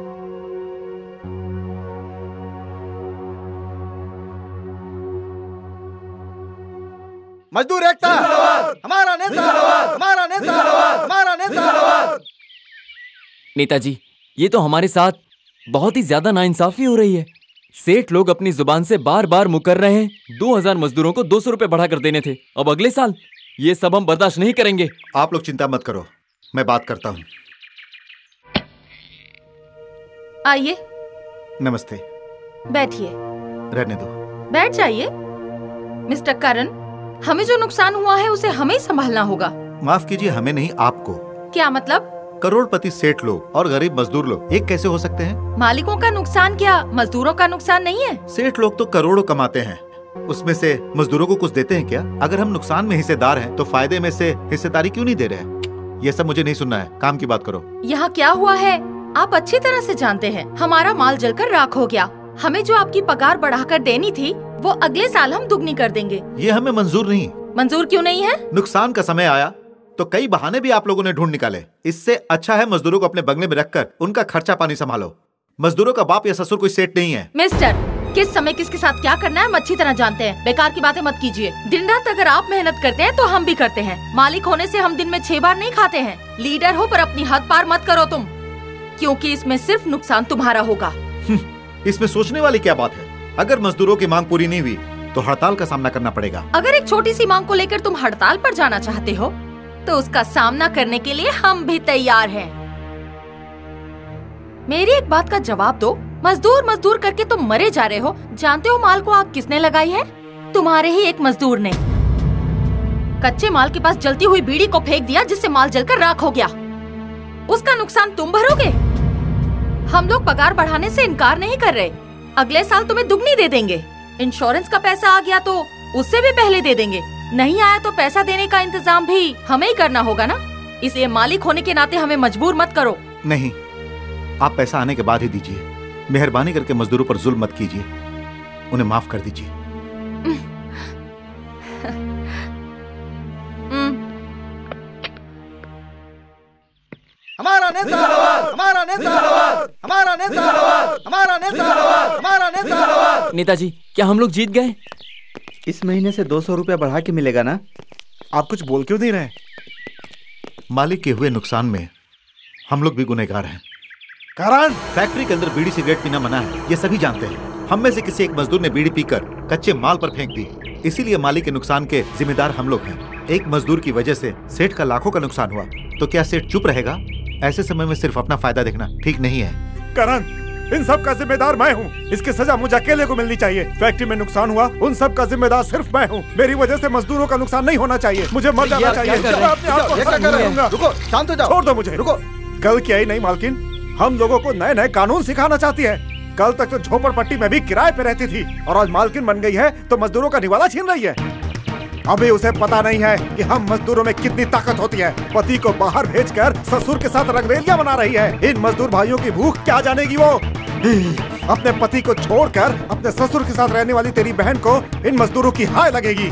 मजदूर एकता, हमारा नेता, हमारा नेता, हमारा नेता। नेताजी, ये तो हमारे साथ बहुत ही ज्यादा नाइंसाफी हो रही है। सेठ लोग अपनी जुबान से बार बार मुकर रहे हैं, दो हजार मजदूरों को दो सौ रुपए बढ़ाकर देने थे, अब अगले साल। ये सब हम बर्दाश्त नहीं करेंगे। आप लोग चिंता मत करो, मैं बात करता हूँ। आइए। नमस्ते। बैठिए। रहने दो। बैठ जाइए। मिस्टर करण, हमें जो नुकसान हुआ है उसे हमें ही संभालना होगा। माफ कीजिए, हमें नहीं, आपको। क्या मतलब? करोड़पति सेठ लोग और गरीब मजदूर लोग एक कैसे हो सकते हैं? मालिकों का नुकसान क्या मजदूरों का नुकसान नहीं है? सेठ लोग तो करोड़ों कमाते हैं, उसमें से मजदूरों को कुछ देते हैं क्या? अगर हम नुकसान में हिस्सेदार हैं तो फायदे में से हिस्सेदारी क्यों नहीं दे रहे? ये सब मुझे नहीं सुनना है, काम की बात करो। यहाँ क्या हुआ है आप अच्छी तरह से जानते हैं। हमारा माल जलकर राख हो गया। हमें जो आपकी पगार बढ़ाकर देनी थी वो अगले साल हम दुगनी कर देंगे। ये हमें मंजूर नहीं। मंजूर क्यों नहीं है? नुकसान का समय आया तो कई बहाने भी आप लोगों ने ढूंढ निकाले। इससे अच्छा है मजदूरों को अपने बंगले में रखकर उनका खर्चा पानी संभालो। मजदूरों का बाप या ससुर कोई सेठ नहीं है। मिस्टर, किस समय किसके साथ क्या करना है हम अच्छी तरह जानते हैं। बेकार की बातें मत कीजिए। दिन रात अगर आप मेहनत करते हैं तो हम भी करते हैं। मालिक होने से हम दिन में छह बार नहीं खाते हैं। लीडर हो पर अपनी हद पार मत करो तुम, क्योंकि इसमें सिर्फ नुकसान तुम्हारा होगा। इसमें सोचने वाली क्या बात है? अगर मजदूरों की मांग पूरी नहीं हुई तो हड़ताल का सामना करना पड़ेगा। अगर एक छोटी सी मांग को लेकर तुम हड़ताल पर जाना चाहते हो तो उसका सामना करने के लिए हम भी तैयार हैं। मेरी एक बात का जवाब दो। मजदूर मजदूर करके तुम मरे जा रहे हो। जानते हो माल को आग किसने लगाई है? तुम्हारे ही एक मजदूर ने। कच्चे माल के पास जलती हुई बीड़ी को फेंक दिया जिससे माल जलकर राख हो गया। उसका नुकसान तुम भरोगे। हम लोग पगार बढ़ाने से इनकार नहीं कर रहे। अगले साल तुम्हें दुगनी दे देंगे। इंश्योरेंस का पैसा आ गया तो उससे भी पहले दे देंगे। नहीं आया तो पैसा देने का इंतजाम भी हमें ही करना होगा ना। इसलिए मालिक होने के नाते हमें मजबूर मत करो। नहीं, आप पैसा आने के बाद ही दीजिए। मेहरबानी करके मजदूरों पर जुल्म मत कीजिए, उन्हें माफ कर दीजिए। हमारा नेता, हमारा नेता, हमारा नेता, हमारा नेता, हमारा नेता। नेताजी, क्या हम लोग जीत गए? इस महीने से दो सौ रुपया बढ़ा के मिलेगा ना? आप कुछ बोल क्यों नहीं रहे? मालिक के हुए नुकसान में हम लोग भी गुनहगार हैं। कारण फैक्ट्री के अंदर बीड़ी सिगरेट पीना मना है, ये सभी जानते हैं। हम में से किसी एक मजदूर ने बीड़ी पीकर कच्चे माल पर फेंक दी, इसीलिए मालिक के नुकसान के जिम्मेदार हम लोग हैं। एक मजदूर की वजह से सेठ का लाखों का नुकसान हुआ तो क्या सेठ चुप रहेगा? ऐसे समय में सिर्फ अपना फायदा देखना ठीक नहीं है। करण, इन सब का जिम्मेदार मैं हूँ। इसकी सजा मुझे अकेले को मिलनी चाहिए। फैक्ट्री में नुकसान हुआ, उन सब का जिम्मेदार सिर्फ मैं हूँ। मेरी वजह से मजदूरों का नुकसान नहीं होना चाहिए। मुझे मर जाना चाहिए। रुको, शांत हो जाओ। छोड़ दो मुझे। रुको। कल क्या ही नहीं मालकिन, हम लोगों को नए नए कानून सिखाना चाहती है। कल तक तो झोपड़पट्टी में भी किराए पे रहती थी और आज मालकिन बन गई है तो मजदूरों का निवाला छीन रही है। अभी उसे पता नहीं है कि हम मजदूरों में कितनी ताकत होती है। पति को बाहर भेजकर ससुर के साथ रंगरेलियां बना रही है। इन मजदूर भाइयों की भूख क्या जानेगी वो। अपने पति को छोड़कर अपने ससुर के साथ रहने वाली तेरी बहन को इन मजदूरों की हाय लगेगी।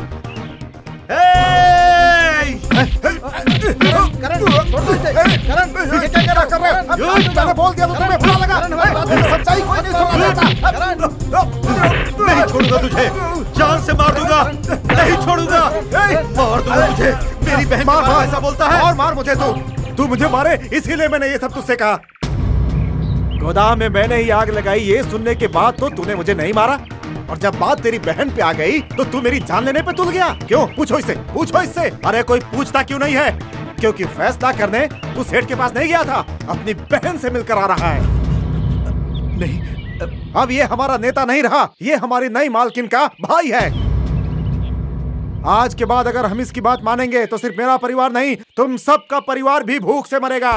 मैंने बोल दिया तो तुम्हें बुरा लगा। सच्चाई कोई नहीं सुनना चाहता। नहीं छोड़ूंगा तुझे, जान से मार दूंगा, नहीं छोड़ूंगा, मार दूंगा तुझे। मेरी बहन मार ऐसा बोलता है। और मार मुझे तू तू मुझे मारे, इसीलिए मैंने ये सब तुझसे कहा। गोदाम में मैंने ही आग लगाई, ये सुनने के बाद तो तूने मुझे नहीं मारा, और जब बात तेरी बहन पे आ गई तो तू मेरी जान लेने पे तुल गया। क्यों? पूछो इससे, पूछो इससे। अरे कोई पूछता क्यों नहीं है? क्योंकि फैसला करने तू सेठ के पास नहीं गया था, अपनी बहन से मिलकर आ रहा है। नहीं, अब ये हमारा नेता नहीं रहा, ये हमारी नई मालकिन का भाई है। आज के बाद अगर हम इसकी बात मानेंगे तो सिर्फ मेरा परिवार नहीं, तुम सबका परिवार भी भूख से मरेगा।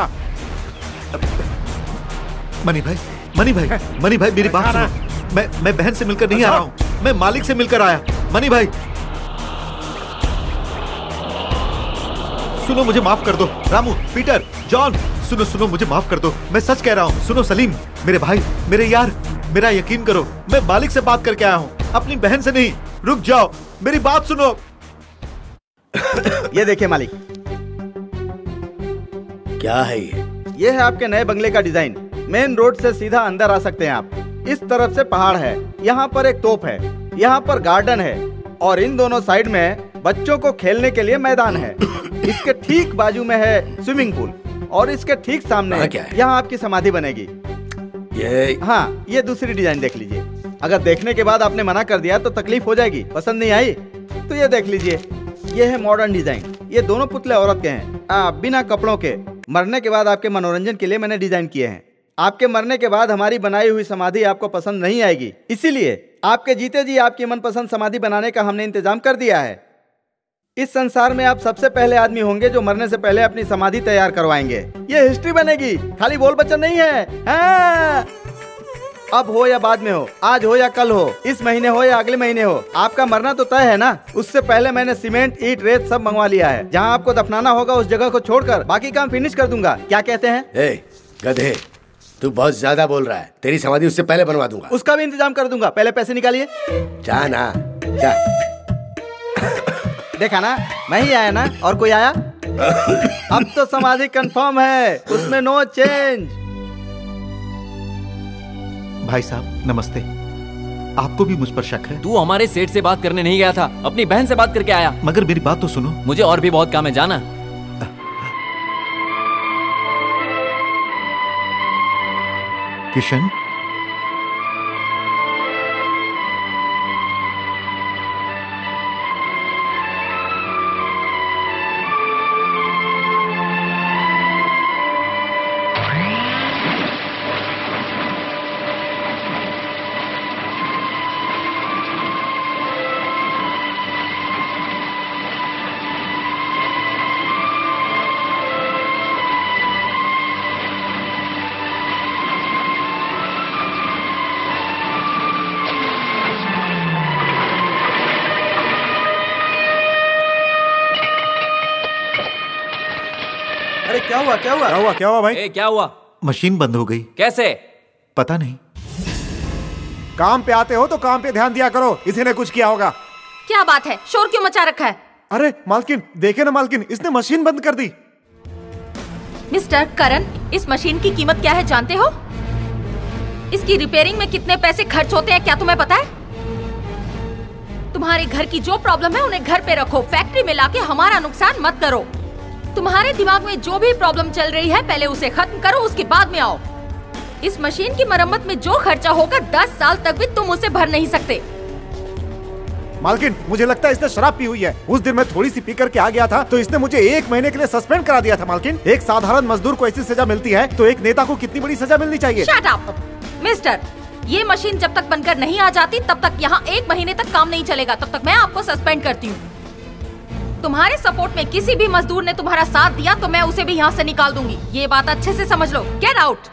मनी भाई, मनी भाई, मनी भाई मेरी बात सुनो। मैं मैं बहन से मिलकर नहीं आ रहा हूँ, मैं मालिक से मिलकर आया। मनी भाई सुनो, मुझे माफ कर दो। रामू, पीटर, जॉन, सुनो सुनो, मुझे माफ कर दो। मैं सच कह रहा हूँ। सुनो सलीम, मेरे भाई, मेरे यार, मेरा यकीन करो, मैं मालिक से बात करके आया हूँ, अपनी बहन से नहीं। रुक जाओ, मेरी बात सुनो। ये देखिए मालिक, क्या है ये? ये है आपके नए बंगले का डिजाइन। मेन रोड से सीधा अंदर आ सकते हैं आप। इस तरफ से पहाड़ है, यहाँ पर एक तोप है, यहाँ पर गार्डन है, और इन दोनों साइड में बच्चों को खेलने के लिए मैदान है। इसके ठीक बाजू में है स्विमिंग पूल, और इसके ठीक सामने यहाँ आपकी समाधि बनेगी। ये हाँ, ये दूसरी डिजाइन देख लीजिए। अगर देखने के बाद आपने मना कर दिया तो तकलीफ हो जाएगी। पसंद नहीं आई तो ये देख लीजिए। ये है मॉडर्न डिजाइन। ये दोनों पुतले औरत के हैं, आ, बिना कपड़ों के। मरने के बाद आपके मनोरंजन के लिए मैंने डिजाइन किए हैं। आपके मरने के बाद हमारी बनाई हुई समाधि आपको पसंद नहीं आएगी, इसीलिए आपके जीते जी आपकी मनपसंद समाधि बनाने का हमने इंतजाम कर दिया है। इस संसार में आप सबसे पहले आदमी होंगे जो मरने से पहले अपनी समाधि तैयार करवाएंगे। ये हिस्ट्री बनेगी, खाली बोल बच्चन नहीं है। हाँ। अब हो या बाद में हो, आज हो या कल हो, इस महीने हो या अगले महीने हो, आपका मरना तो तय है ना। उससे पहले मैंने सीमेंट, ईट, रेत सब मंगवा लिया है। जहाँ आपको दफनाना होगा उस जगह को छोड़कर बाकी काम फिनिश कर दूंगा। क्या कहते हैं? ए, गधे, तू बहुत ज्यादा बोल रहा है। तेरी समाधि उससे पहले बनवा दूंगा। उसका भी इंतजाम कर दूंगा, पहले पैसे निकालिए। जा ना, जा। देखा ना, मैं ही आया ना, और कोई आया? अब तो समाधि कंफर्म है, उसमें नो चेंज। भाई साहब नमस्ते। आपको भी मुझ पर शक है? तू हमारे सेठ से बात करने नहीं गया था, अपनी बहन से बात करके आया। मगर मेरी बात तो सुनो। मुझे और भी बहुत काम है, जाना। किशन, क्या हुआ क्या हुआ क्या हुआ क्या हुआ भाई? ए, क्या हुआ? मशीन बंद हो गई। कैसे? पता नहीं। काम पे आते हो तो काम पे ध्यान दिया करो, इसी ने कुछ किया होगा। क्या बात है, शोर क्यों मचा रखा है? अरे मालकिन, देखे ना मालकिन, इसने मशीन बंद कर दी। मिस्टर करण, इस मशीन की कीमत क्या है जानते हो? इसकी रिपेयरिंग में कितने पैसे खर्च होते हैं क्या तुम्हें पता है? तुम्हारे घर की जो प्रॉब्लम है उन्हें घर पे रखो, फैक्ट्री में लाके हमारा नुकसान मत करो। तुम्हारे दिमाग में जो भी प्रॉब्लम चल रही है पहले उसे खत्म करो, उसके बाद में आओ। इस मशीन की मरम्मत में जो खर्चा होगा दस साल तक भी तुम उसे भर नहीं सकते। मालकिन, मुझे लगता है इसने शराब पी हुई है। उस दिन मैं थोड़ी सी पी करके आ गया था तो इसने मुझे एक महीने के लिए सस्पेंड करा दिया था। मालकिन, एक साधारण मजदूर को ऐसी सजा मिलती है तो एक नेता को कितनी बड़ी सजा मिलनी चाहिए। शट अप मिस्टर, ये मशीन जब तक बनकर नहीं आ जाती तब तक यहाँ एक महीने तक काम नहीं चलेगा। तब तक मैं आपको सस्पेंड करती हूँ। तुम्हारे सपोर्ट में किसी भी मजदूर ने तुम्हारा साथ दिया तो मैं उसे भी यहाँ से निकाल दूंगी। ये बात अच्छे से समझ लो। Get out.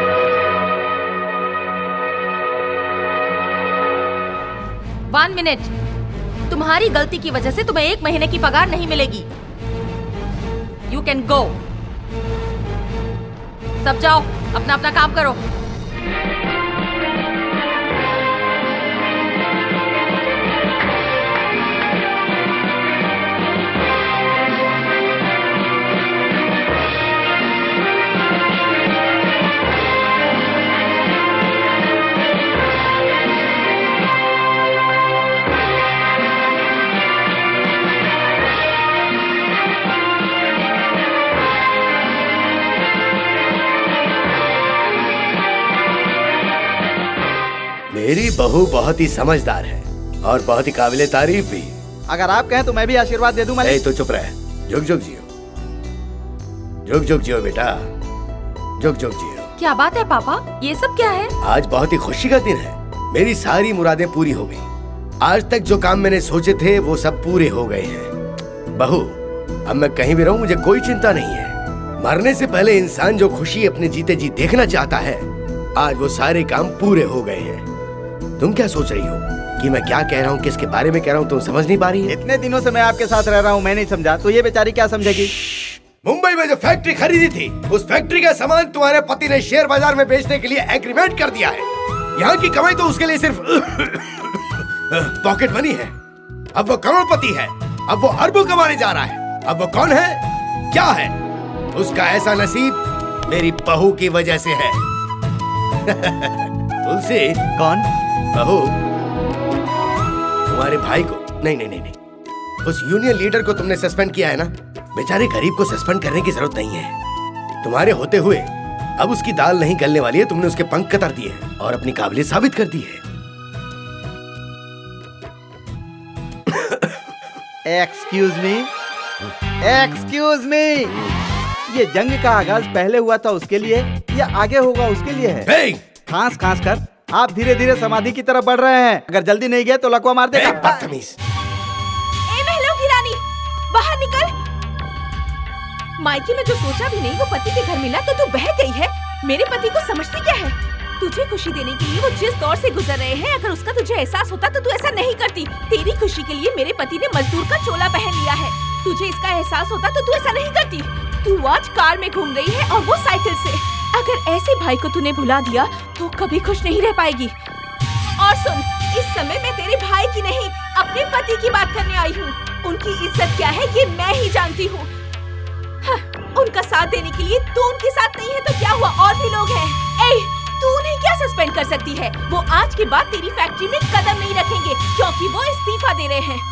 One minute. तुम्हारी गलती की वजह से तुम्हें एक महीने की पगार नहीं मिलेगी। You can go. सब जाओ, अपना अपना काम करो। मेरी बहू बहुत ही समझदार है और बहुत ही काबिले तारीफ भी। अगर आप कहें तो मैं भी आशीर्वाद दे दूं। मालिक तो चुप रहे, जुग जुग जियो, जुग जुग जियो बेटा, जुग जुग जियो। क्या बात है पापा, ये सब क्या है? आज बहुत ही खुशी का दिन है। मेरी सारी मुरादें पूरी हो गई। आज तक जो काम मैंने सोचे थे वो सब पूरे हो गए हैं। बहू, अब मैं कहीं भी रहूं मुझे कोई चिंता नहीं है। मरने से पहले इंसान जो खुशी अपने जीते जी देखना चाहता है, आज वो सारे काम पूरे हो गए हैं। तुम क्या सोच रही हो कि मैं क्या कह रहा हूँ, किसके बारे में कह रहा हूँ, तुम समझ नहीं पा रही है? इतने दिनों से मैं आपके साथ रह रहा हूँ, मैं नहीं समझा तो ये बेचारी क्या समझेगी? मुंबई में जो फैक्ट्री खरीदी थी उस फैक्ट्री का सामान तुम्हारे पति ने शेयर बाजार में बेचने के लिए एग्रीमेंट कर दिया है। यहाँ की कमाई तो उसके लिए सिर्फ पॉकेट मनी है। अब वो करोड़पति है, अब वो अरबों कमाने जा रहा है। अब वो कौन है, क्या है? उसका ऐसा नसीब मेरी बहू की वजह से है। तुलसी। कौन? बहू, तुम्हारे भाई को नहीं नहीं नहीं नहीं उस यूनियन लीडर को तुमने सस्पेंड किया है ना। बेचारे गरीब को सस्पेंड करने की जरूरत नहीं है। तुम्हारे होते हुए अब उसकी दाल नहीं गलने वाली है। तुमने उसके पंख कतर दिए हैं और अपनी काबिलियत साबित कर दी है। एक्सक्यूज मी, एक्सक्यूज मी, ये जंग का आगाज पहले हुआ था उसके लिए या आगे होगा उसके लिए है? hey! खांस खांस कर आप धीरे धीरे समाधि की तरफ बढ़ रहे हैं। अगर जल्दी नहीं गए तो लकवा मार देगा। बदतमीज। ए महलों की रानी, बाहर निकल। मायके में जो सोचा भी नहीं वो पति के घर मिला तो तू बह गई है। मेरे पति को समझती क्या है? तुझे खुशी देने के लिए वो जिस दौर से गुजर रहे हैं, अगर उसका तुझे एहसास होता तो तू ऐसा नहीं करती। तेरी खुशी के लिए मेरे पति ने मजदूर का चोला पहन लिया है। तुझे इसका एहसास होता तो तू ऐसा नहीं करती। तू आज कार में घूम रही है और वो साइकिल से। अगर ऐसे भाई को तूने भुला दिया तो कभी खुश नहीं रह पाएगी। और सुन, इस समय मैं तेरे भाई की नहीं अपने पति की बात करने आई हूँ। उनकी इज्जत क्या है ये मैं ही जानती हूँ। हाँ, उनका साथ देने के लिए तू उनके साथ नहीं है तो क्या हुआ, और भी लोग हैं। ए, तू उन्हें क्या सस्पेंड कर सकती है? वो आज के बाद तेरी फैक्ट्री में कदम नहीं रखेंगे क्योंकि वो इस्तीफा दे रहे हैं।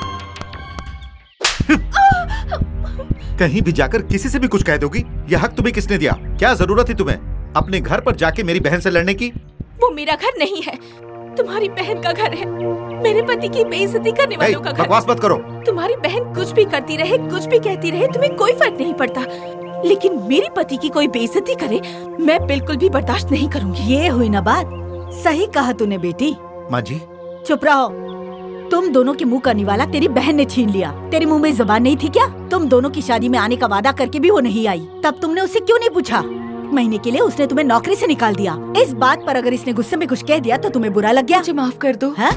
कहीं भी जाकर किसी से भी कुछ कह दोगी? यह हक तुम्हें किसने दिया? क्या जरूरत थी तुम्हें अपने घर पर जाके मेरी बहन से लड़ने की? वो मेरा घर नहीं है, तुम्हारी बहन का घर है। मेरे पति की बेइज्जती करने वालों का घर। बकवास मत करो। तुम्हारी बहन कुछ भी करती रहे, कुछ भी कहती रहे, तुम्हें कोई फर्क नहीं पड़ता। लेकिन मेरे पति की कोई बेइज्जती करे, मैं बिल्कुल भी बर्दाश्त नहीं करूंगी। ये हुई ना बात। सही कहा तूने बेटी। माँ जी चुप रहो। तुम दोनों के मुंह का निवाला तेरी बहन ने छीन लिया। तेरे मुंह में जबान नहीं थी क्या? तुम दोनों की शादी में आने का वादा करके भी वो नहीं आई, तब तुमने उससे क्यों नहीं पूछा? महीने के लिए उसने तुम्हें नौकरी से निकाल दिया। इस बात पर अगर इसने गुस्से में कुछ कह दिया तो तुम्हें बुरा लग गया? मुझे माफ कर दो। है?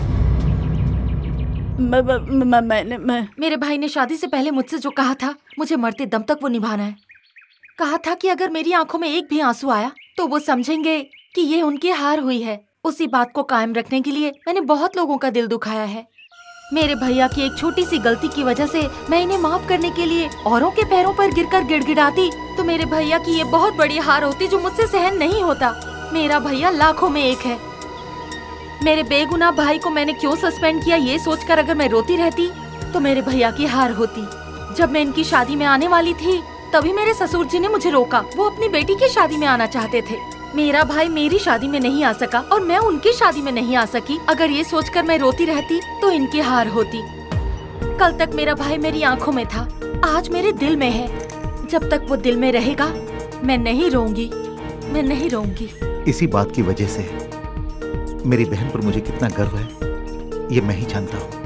मैंने मैं... मेरे भाई ने शादी से पहले मुझसे जो कहा था, मुझे मरते दम तक वो निभाना है। कहा था कि अगर मेरी आंखों में एक भी आंसू आया तो वो समझेंगे कि ये उनकी हार हुई है। उसी बात को कायम रखने के लिए मैंने बहुत लोगों का दिल दुखाया है। मेरे भैया की एक छोटी सी गलती की वजह से मैं इन्हें माफ करने के लिए औरों के पैरों पर गिरकर गिड़गिड़ाती तो मेरे भैया की ये बहुत बड़ी हार होती जो मुझसे सहन नहीं होता। मेरा भैया लाखों में एक है। मेरे बेगुनाह भाई को मैंने क्यों सस्पेंड किया ये सोचकर अगर मैं रोती रहती तो मेरे भैया की हार होती। जब मैं इनकी शादी में आने वाली थी तभी मेरे ससुर जी ने मुझे रोका। वो अपनी बेटी की शादी में आना चाहते थे। मेरा भाई मेरी शादी में नहीं आ सका और मैं उनकी शादी में नहीं आ सकी। अगर ये सोचकर मैं रोती रहती तो इनकी हार होती। कल तक मेरा भाई मेरी आंखों में था, आज मेरे दिल में है। जब तक वो दिल में रहेगा मैं नहीं रोऊंगी, मैं नहीं रोऊंगी। इसी बात की वजह से मेरी बहन पर मुझे कितना गर्व है ये मैं ही जानता हूँ।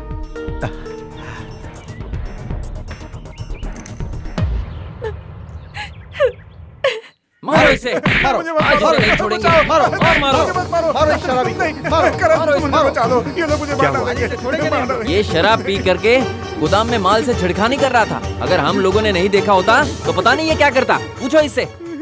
मारो इसे, मारो, आज इसे नहीं छोड़ेंगे। मारो, और मारो, मारो, मारो इस शराबी को, मारो, मारो, मुझे बचा लो, ये लोग मुझे मार डालेंगे। ये शराब पी करके गोदाम में माल से छिड़खानी कर रहा था। अगर हम लोगों ने नहीं देखा होता तो पता नहीं ये क्या करता। पूछो इससे।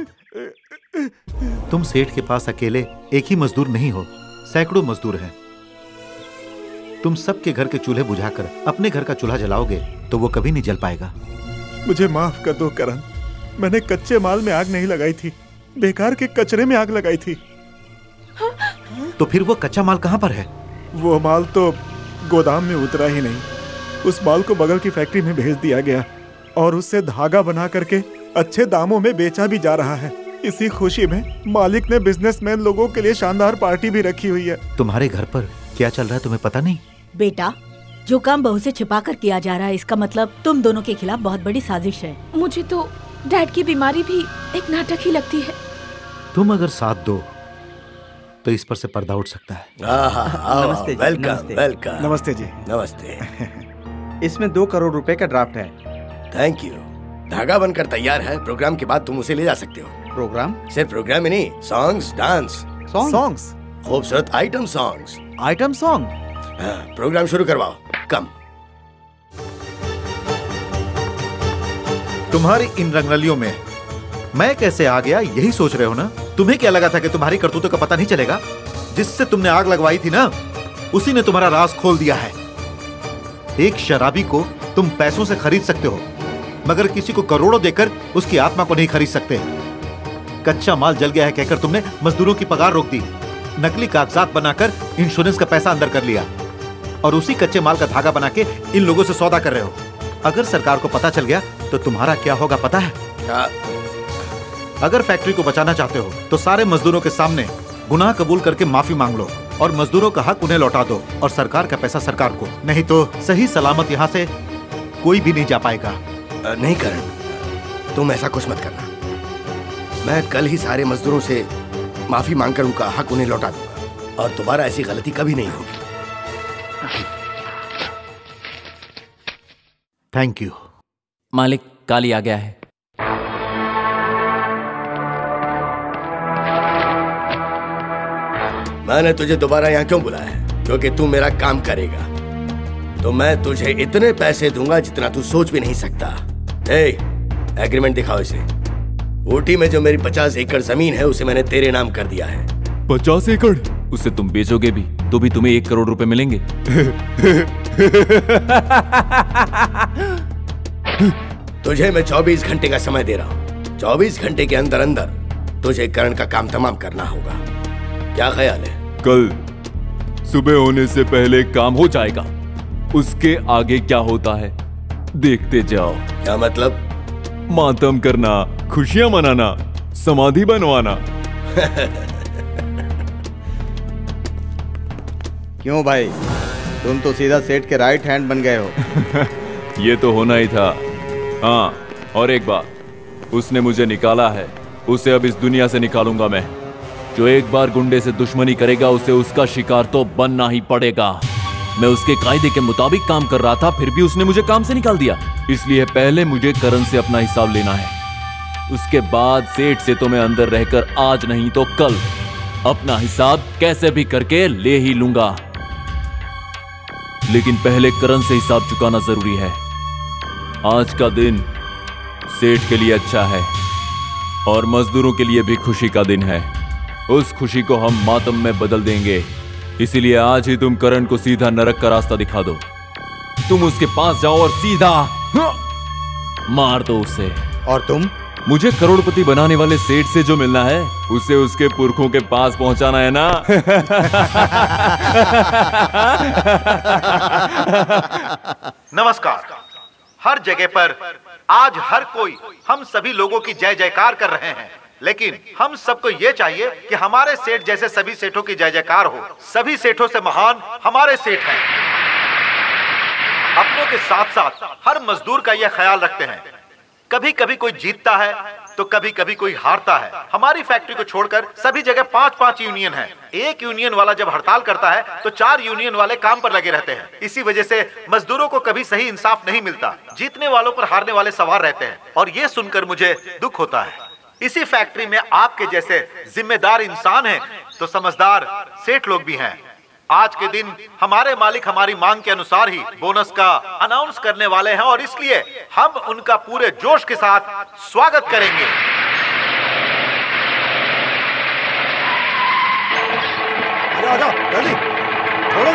तुम सेठ के पास अकेले एक ही मजदूर नहीं हो, सैकड़ों मजदूर हैं। तुम सबके घर के चूल्हे बुझाकर अपने घर का चूल्हा जलाओगे तो वो कभी नहीं जल पाएगा। मुझे माफ कर दो करण, मैंने कच्चे माल में आग नहीं लगाई थी, बेकार के कचरे में आग लगाई थी। तो फिर वो कच्चा माल कहाँ पर है? वो माल तो गोदाम में उतरा ही नहीं। उस माल को बगल की फैक्ट्री में भेज दिया गया और उससे धागा बना करके अच्छे दामों में बेचा भी जा रहा है। इसी खुशी में मालिक ने बिजनेसमैन लोगों के लिए शानदार पार्टी भी रखी हुई है। तुम्हारे घर पर क्या चल रहा है तुम्हें पता नहीं? बेटा, जो काम बहू से छिपा कर किया जा रहा है इसका मतलब तुम दोनों के खिलाफ बहुत बड़ी साजिश है। मुझे तो डैड की बीमारी भी एक नाटक ही लगती है। तुम अगर साथ दो तो इस पर से पर्दा उठ सकता है। नमस्ते जी, वेलकम, नमस्ते। वेलकम। नमस्ते जी। नमस्ते। इसमें दो करोड़ रुपए का ड्राफ्ट है। Thank you. धागा बनकर तैयार है, प्रोग्राम के बाद तुम उसे ले जा सकते हो। प्रोग्राम? सिर्फ प्रोग्राम ही नहीं, सॉन्ग्स, डांस, सॉन्ग्स, खूबसूरत आइटम सॉन्ग्स। Item song? हाँ, प्रोग्राम शुरू करवाओ। कम। तुम्हारी इन रंगरलियों में मैं कैसे आ गया यही सोच रहे हो ना? तुम्हें क्या लगा था कि तुम्हारी करतूतों का पता नहीं चलेगा? जिससे तुमने आग लगवाई थी ना, उसी ने तुम्हारा राज खोल दिया है। एक शराबी को तुम पैसों से खरीद सकते हो, मगर किसी को करोड़ों देकर उसकी आत्मा को नहीं खरीद सकते। कच्चा माल जल गया है कहकर तुमने मजदूरों की पगार रोक दी, नकली कागजात बनाकर इंश्योरेंस का पैसा अंदर कर लिया और उसी कच्चे माल का धागा बना के इन लोगों से सौदा कर रहे हो। अगर सरकार को पता चल गया तो तुम्हारा क्या होगा पता है? अगर फैक्ट्री को बचाना चाहते हो तो सारे मजदूरों के सामने गुनाह कबूल करके माफी मांग लो और मजदूरों का हक उन्हें लौटा दो और सरकार का पैसा सरकार को। नहीं तो सही सलामत यहाँ से कोई भी नहीं जा पाएगा। नहीं करण, तुम ऐसा कुछ मत करना। मैं कल ही सारे मजदूरों से माफी मांगकर उनका हक उन्हें लौटा दूंगा और दोबारा ऐसी गलती कभी नहीं होगी। Thank you. मालिक, काली आ गया है। मैंने तुझे दोबारा यहाँ क्यों बुलाया है? क्योंकि तू मेरा काम करेगा, तो मैं तुझे इतने पैसे दूंगा जितना तू सोच भी नहीं सकता। ए, एग्रीमेंट दिखाओ इसे। ऊटी में जो मेरी पचास एकड़ जमीन है उसे मैंने तेरे नाम कर दिया है। पचास एकड़? उसे तुम बेचोगे भी तो भी तुम्हें एक करोड़ रुपए मिलेंगे। तुझे मैं चौबीस घंटे का समय दे रहा हूँ। चौबीस घंटे के अंदर अंदर तुझे करण का काम तमाम करना होगा। क्या ख्याल है? कल सुबह होने से पहले काम हो जाएगा, उसके आगे क्या होता है देखते जाओ। क्या मतलब? मातम करना, खुशियां मनाना, समाधि बनवाना। क्यों भाई, तुम तो सीधा सेठ के राइट हैंड बन गए हो। ये तो होना ही था। हाँ, और एक बात, उसने मुझे निकाला है, उसे अब इस दुनिया से निकालूंगा मैं। जो एक बार गुंडे से दुश्मनी करेगा उसे उसका शिकार तो बनना ही पड़ेगा। मैं उसके कायदे के मुताबिक काम कर रहा था, फिर भी उसने मुझे काम से निकाल दिया। इसलिए पहले मुझे करण से अपना हिसाब लेना है, उसके बाद सेठ से तो मैं अंदर रहकर आज नहीं तो कल अपना हिसाब कैसे भी करके ले ही लूंगा। लेकिन पहले करण से हिसाब चुकाना जरूरी है। आज का दिन सेठ के लिए अच्छा है और मजदूरों के लिए भी खुशी का दिन है। उस खुशी को हम मातम में बदल देंगे। इसीलिए आज ही तुम करण को सीधा नरक का रास्ता दिखा दो। तुम उसके पास जाओ और सीधा मार दो उसे। और तुम? मुझे करोड़पति बनाने वाले सेठ से जो मिलना है उसे उसके पुरखों के पास पहुंचाना है ना। नमस्कार। हर जगह पर आज हर कोई हम सभी लोगों की जय जयकार कर रहे हैं, लेकिन हम सबको ये चाहिए कि हमारे सेठ जैसे सभी सेठों की जय जयकार हो। सभी सेठों से महान हमारे सेठ हैं। अपनों के साथ साथ हर मजदूर का यह ख्याल रखते हैं। कभी कभी कोई जीतता है तो कभी कभी कोई हारता है। हमारी फैक्ट्री को छोड़कर सभी जगह पांच पांच यूनियन है। एक यूनियन वाला जब हड़ताल करता है तो चार यूनियन वाले काम पर लगे रहते हैं। इसी वजह से मजदूरों को कभी सही इंसाफ नहीं मिलता। जीतने वालों पर हारने वाले सवार रहते हैं और ये सुनकर मुझे दुख होता है। इसी फैक्ट्री में आपके जैसे जिम्मेदार इंसान हैं तो समझदार सेठ लोग भी हैं। आज के दिन हमारे मालिक हमारी मांग के अनुसार ही बोनस का अनाउंस करने वाले हैं और इसलिए हम उनका पूरे जोश के साथ स्वागत करेंगे। आ जाओ, जल्दी छोड़ो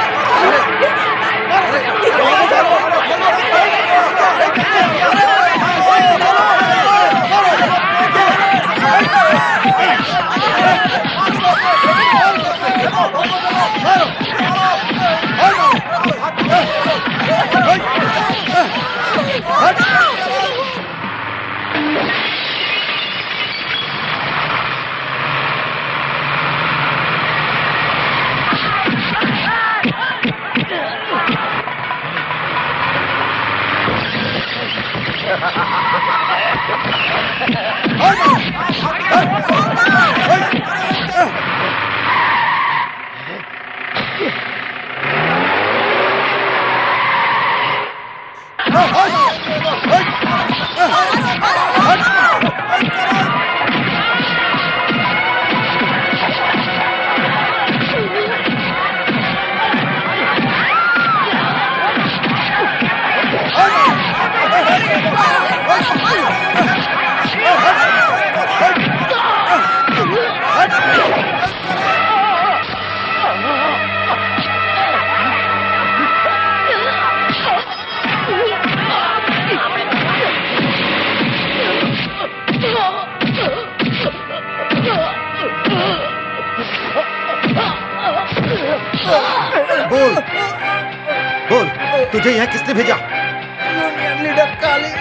बोल बोल, तुझे यहाँ किसने भेजा? Union leader Kali.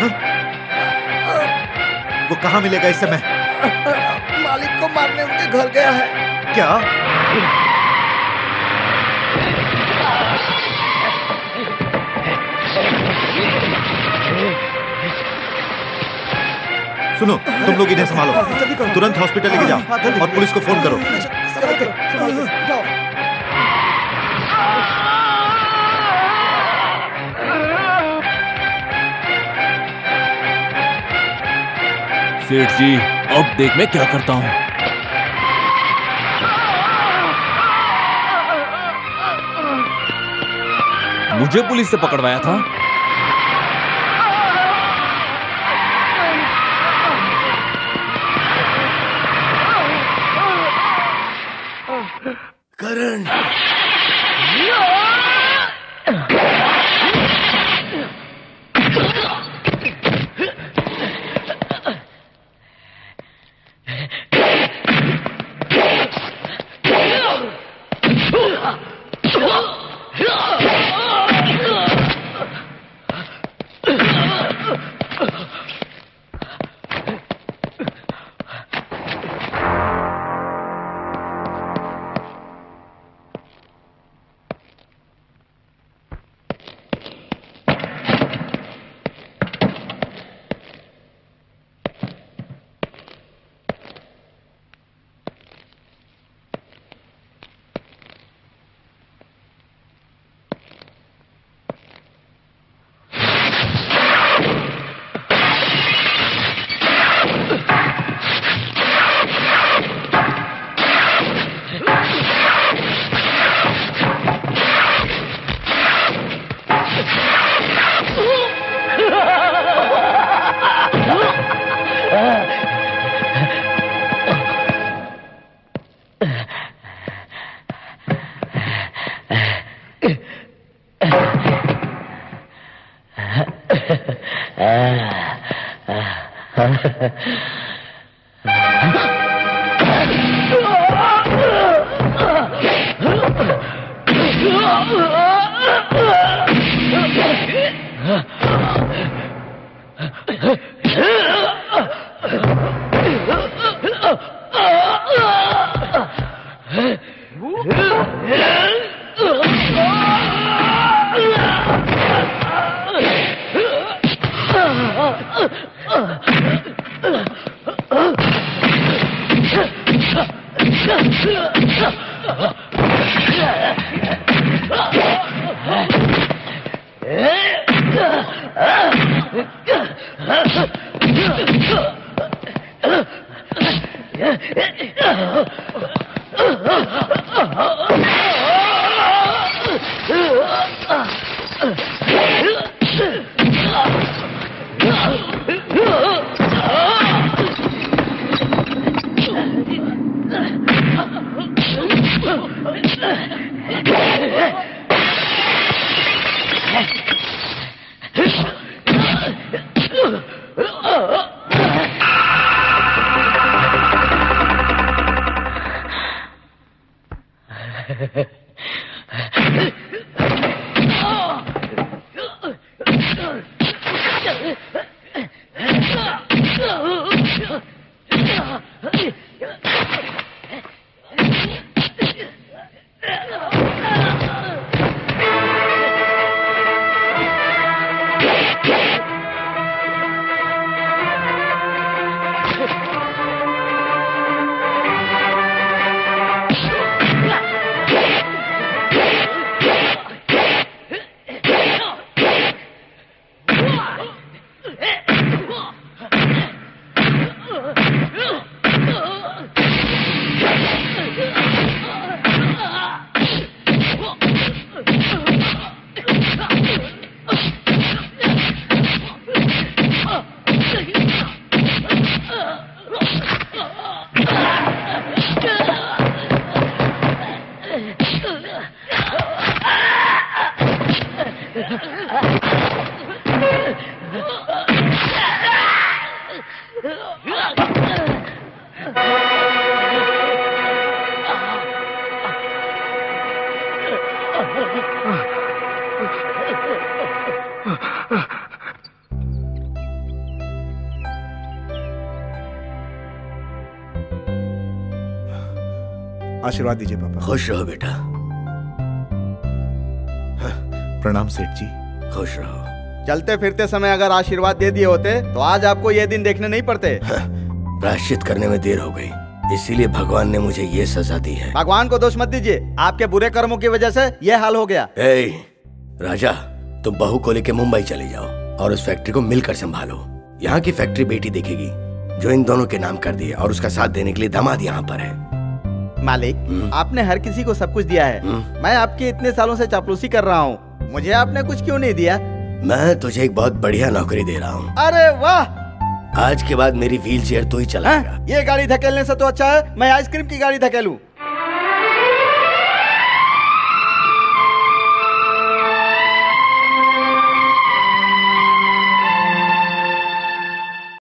वो कहाँ मिलेगा इस समय? मालिक को मारने उनके घर गया है। क्या? सुनो, तुम लोग इन्हें संभालो, तुरंत हॉस्पिटल लेके जाओ और पुलिस को फोन करो। सेठ जी, अब देख मैं क्या करता हूँ। मुझे पुलिस से पकड़वाया था। करण, आशीर्वाद दीजिए पापा। खुश रहो बेटा। प्रणाम सेठ जी। खुश रहो। चलते फिरते समय अगर आशीर्वाद दे दिए होते तो आज आपको ये दिन देखने नहीं पड़ते। प्रायश्चित करने में देर हो गई, इसीलिए भगवान ने मुझे ये सजा दी है। भगवान को दोष मत दीजिए, आपके बुरे कर्मों की वजह से ये हाल हो गया। ए, राजा, तुम बहू को लेके मुंबई चले जाओ और उस फैक्ट्री को मिलकर संभालो। यहाँ की फैक्ट्री बेटी देखेगी, जो इन दोनों के नाम कर दिए, और उसका साथ देने के लिए दामाद यहाँ पर है। मालिक, आपने हर किसी को सब कुछ दिया है। मैं आपके इतने सालों से चापलूसी कर रहा हूँ, मुझे आपने कुछ क्यों नहीं दिया? मैं तुझे एक बहुत बढ़िया नौकरी दे रहा हूँ। अरे वाह! आज के बाद मेरी व्हील चेयर तू ही चलाएगा। ये गाड़ी धकेलने से तो अच्छा है मैं आइसक्रीम की गाड़ी धकेलूं।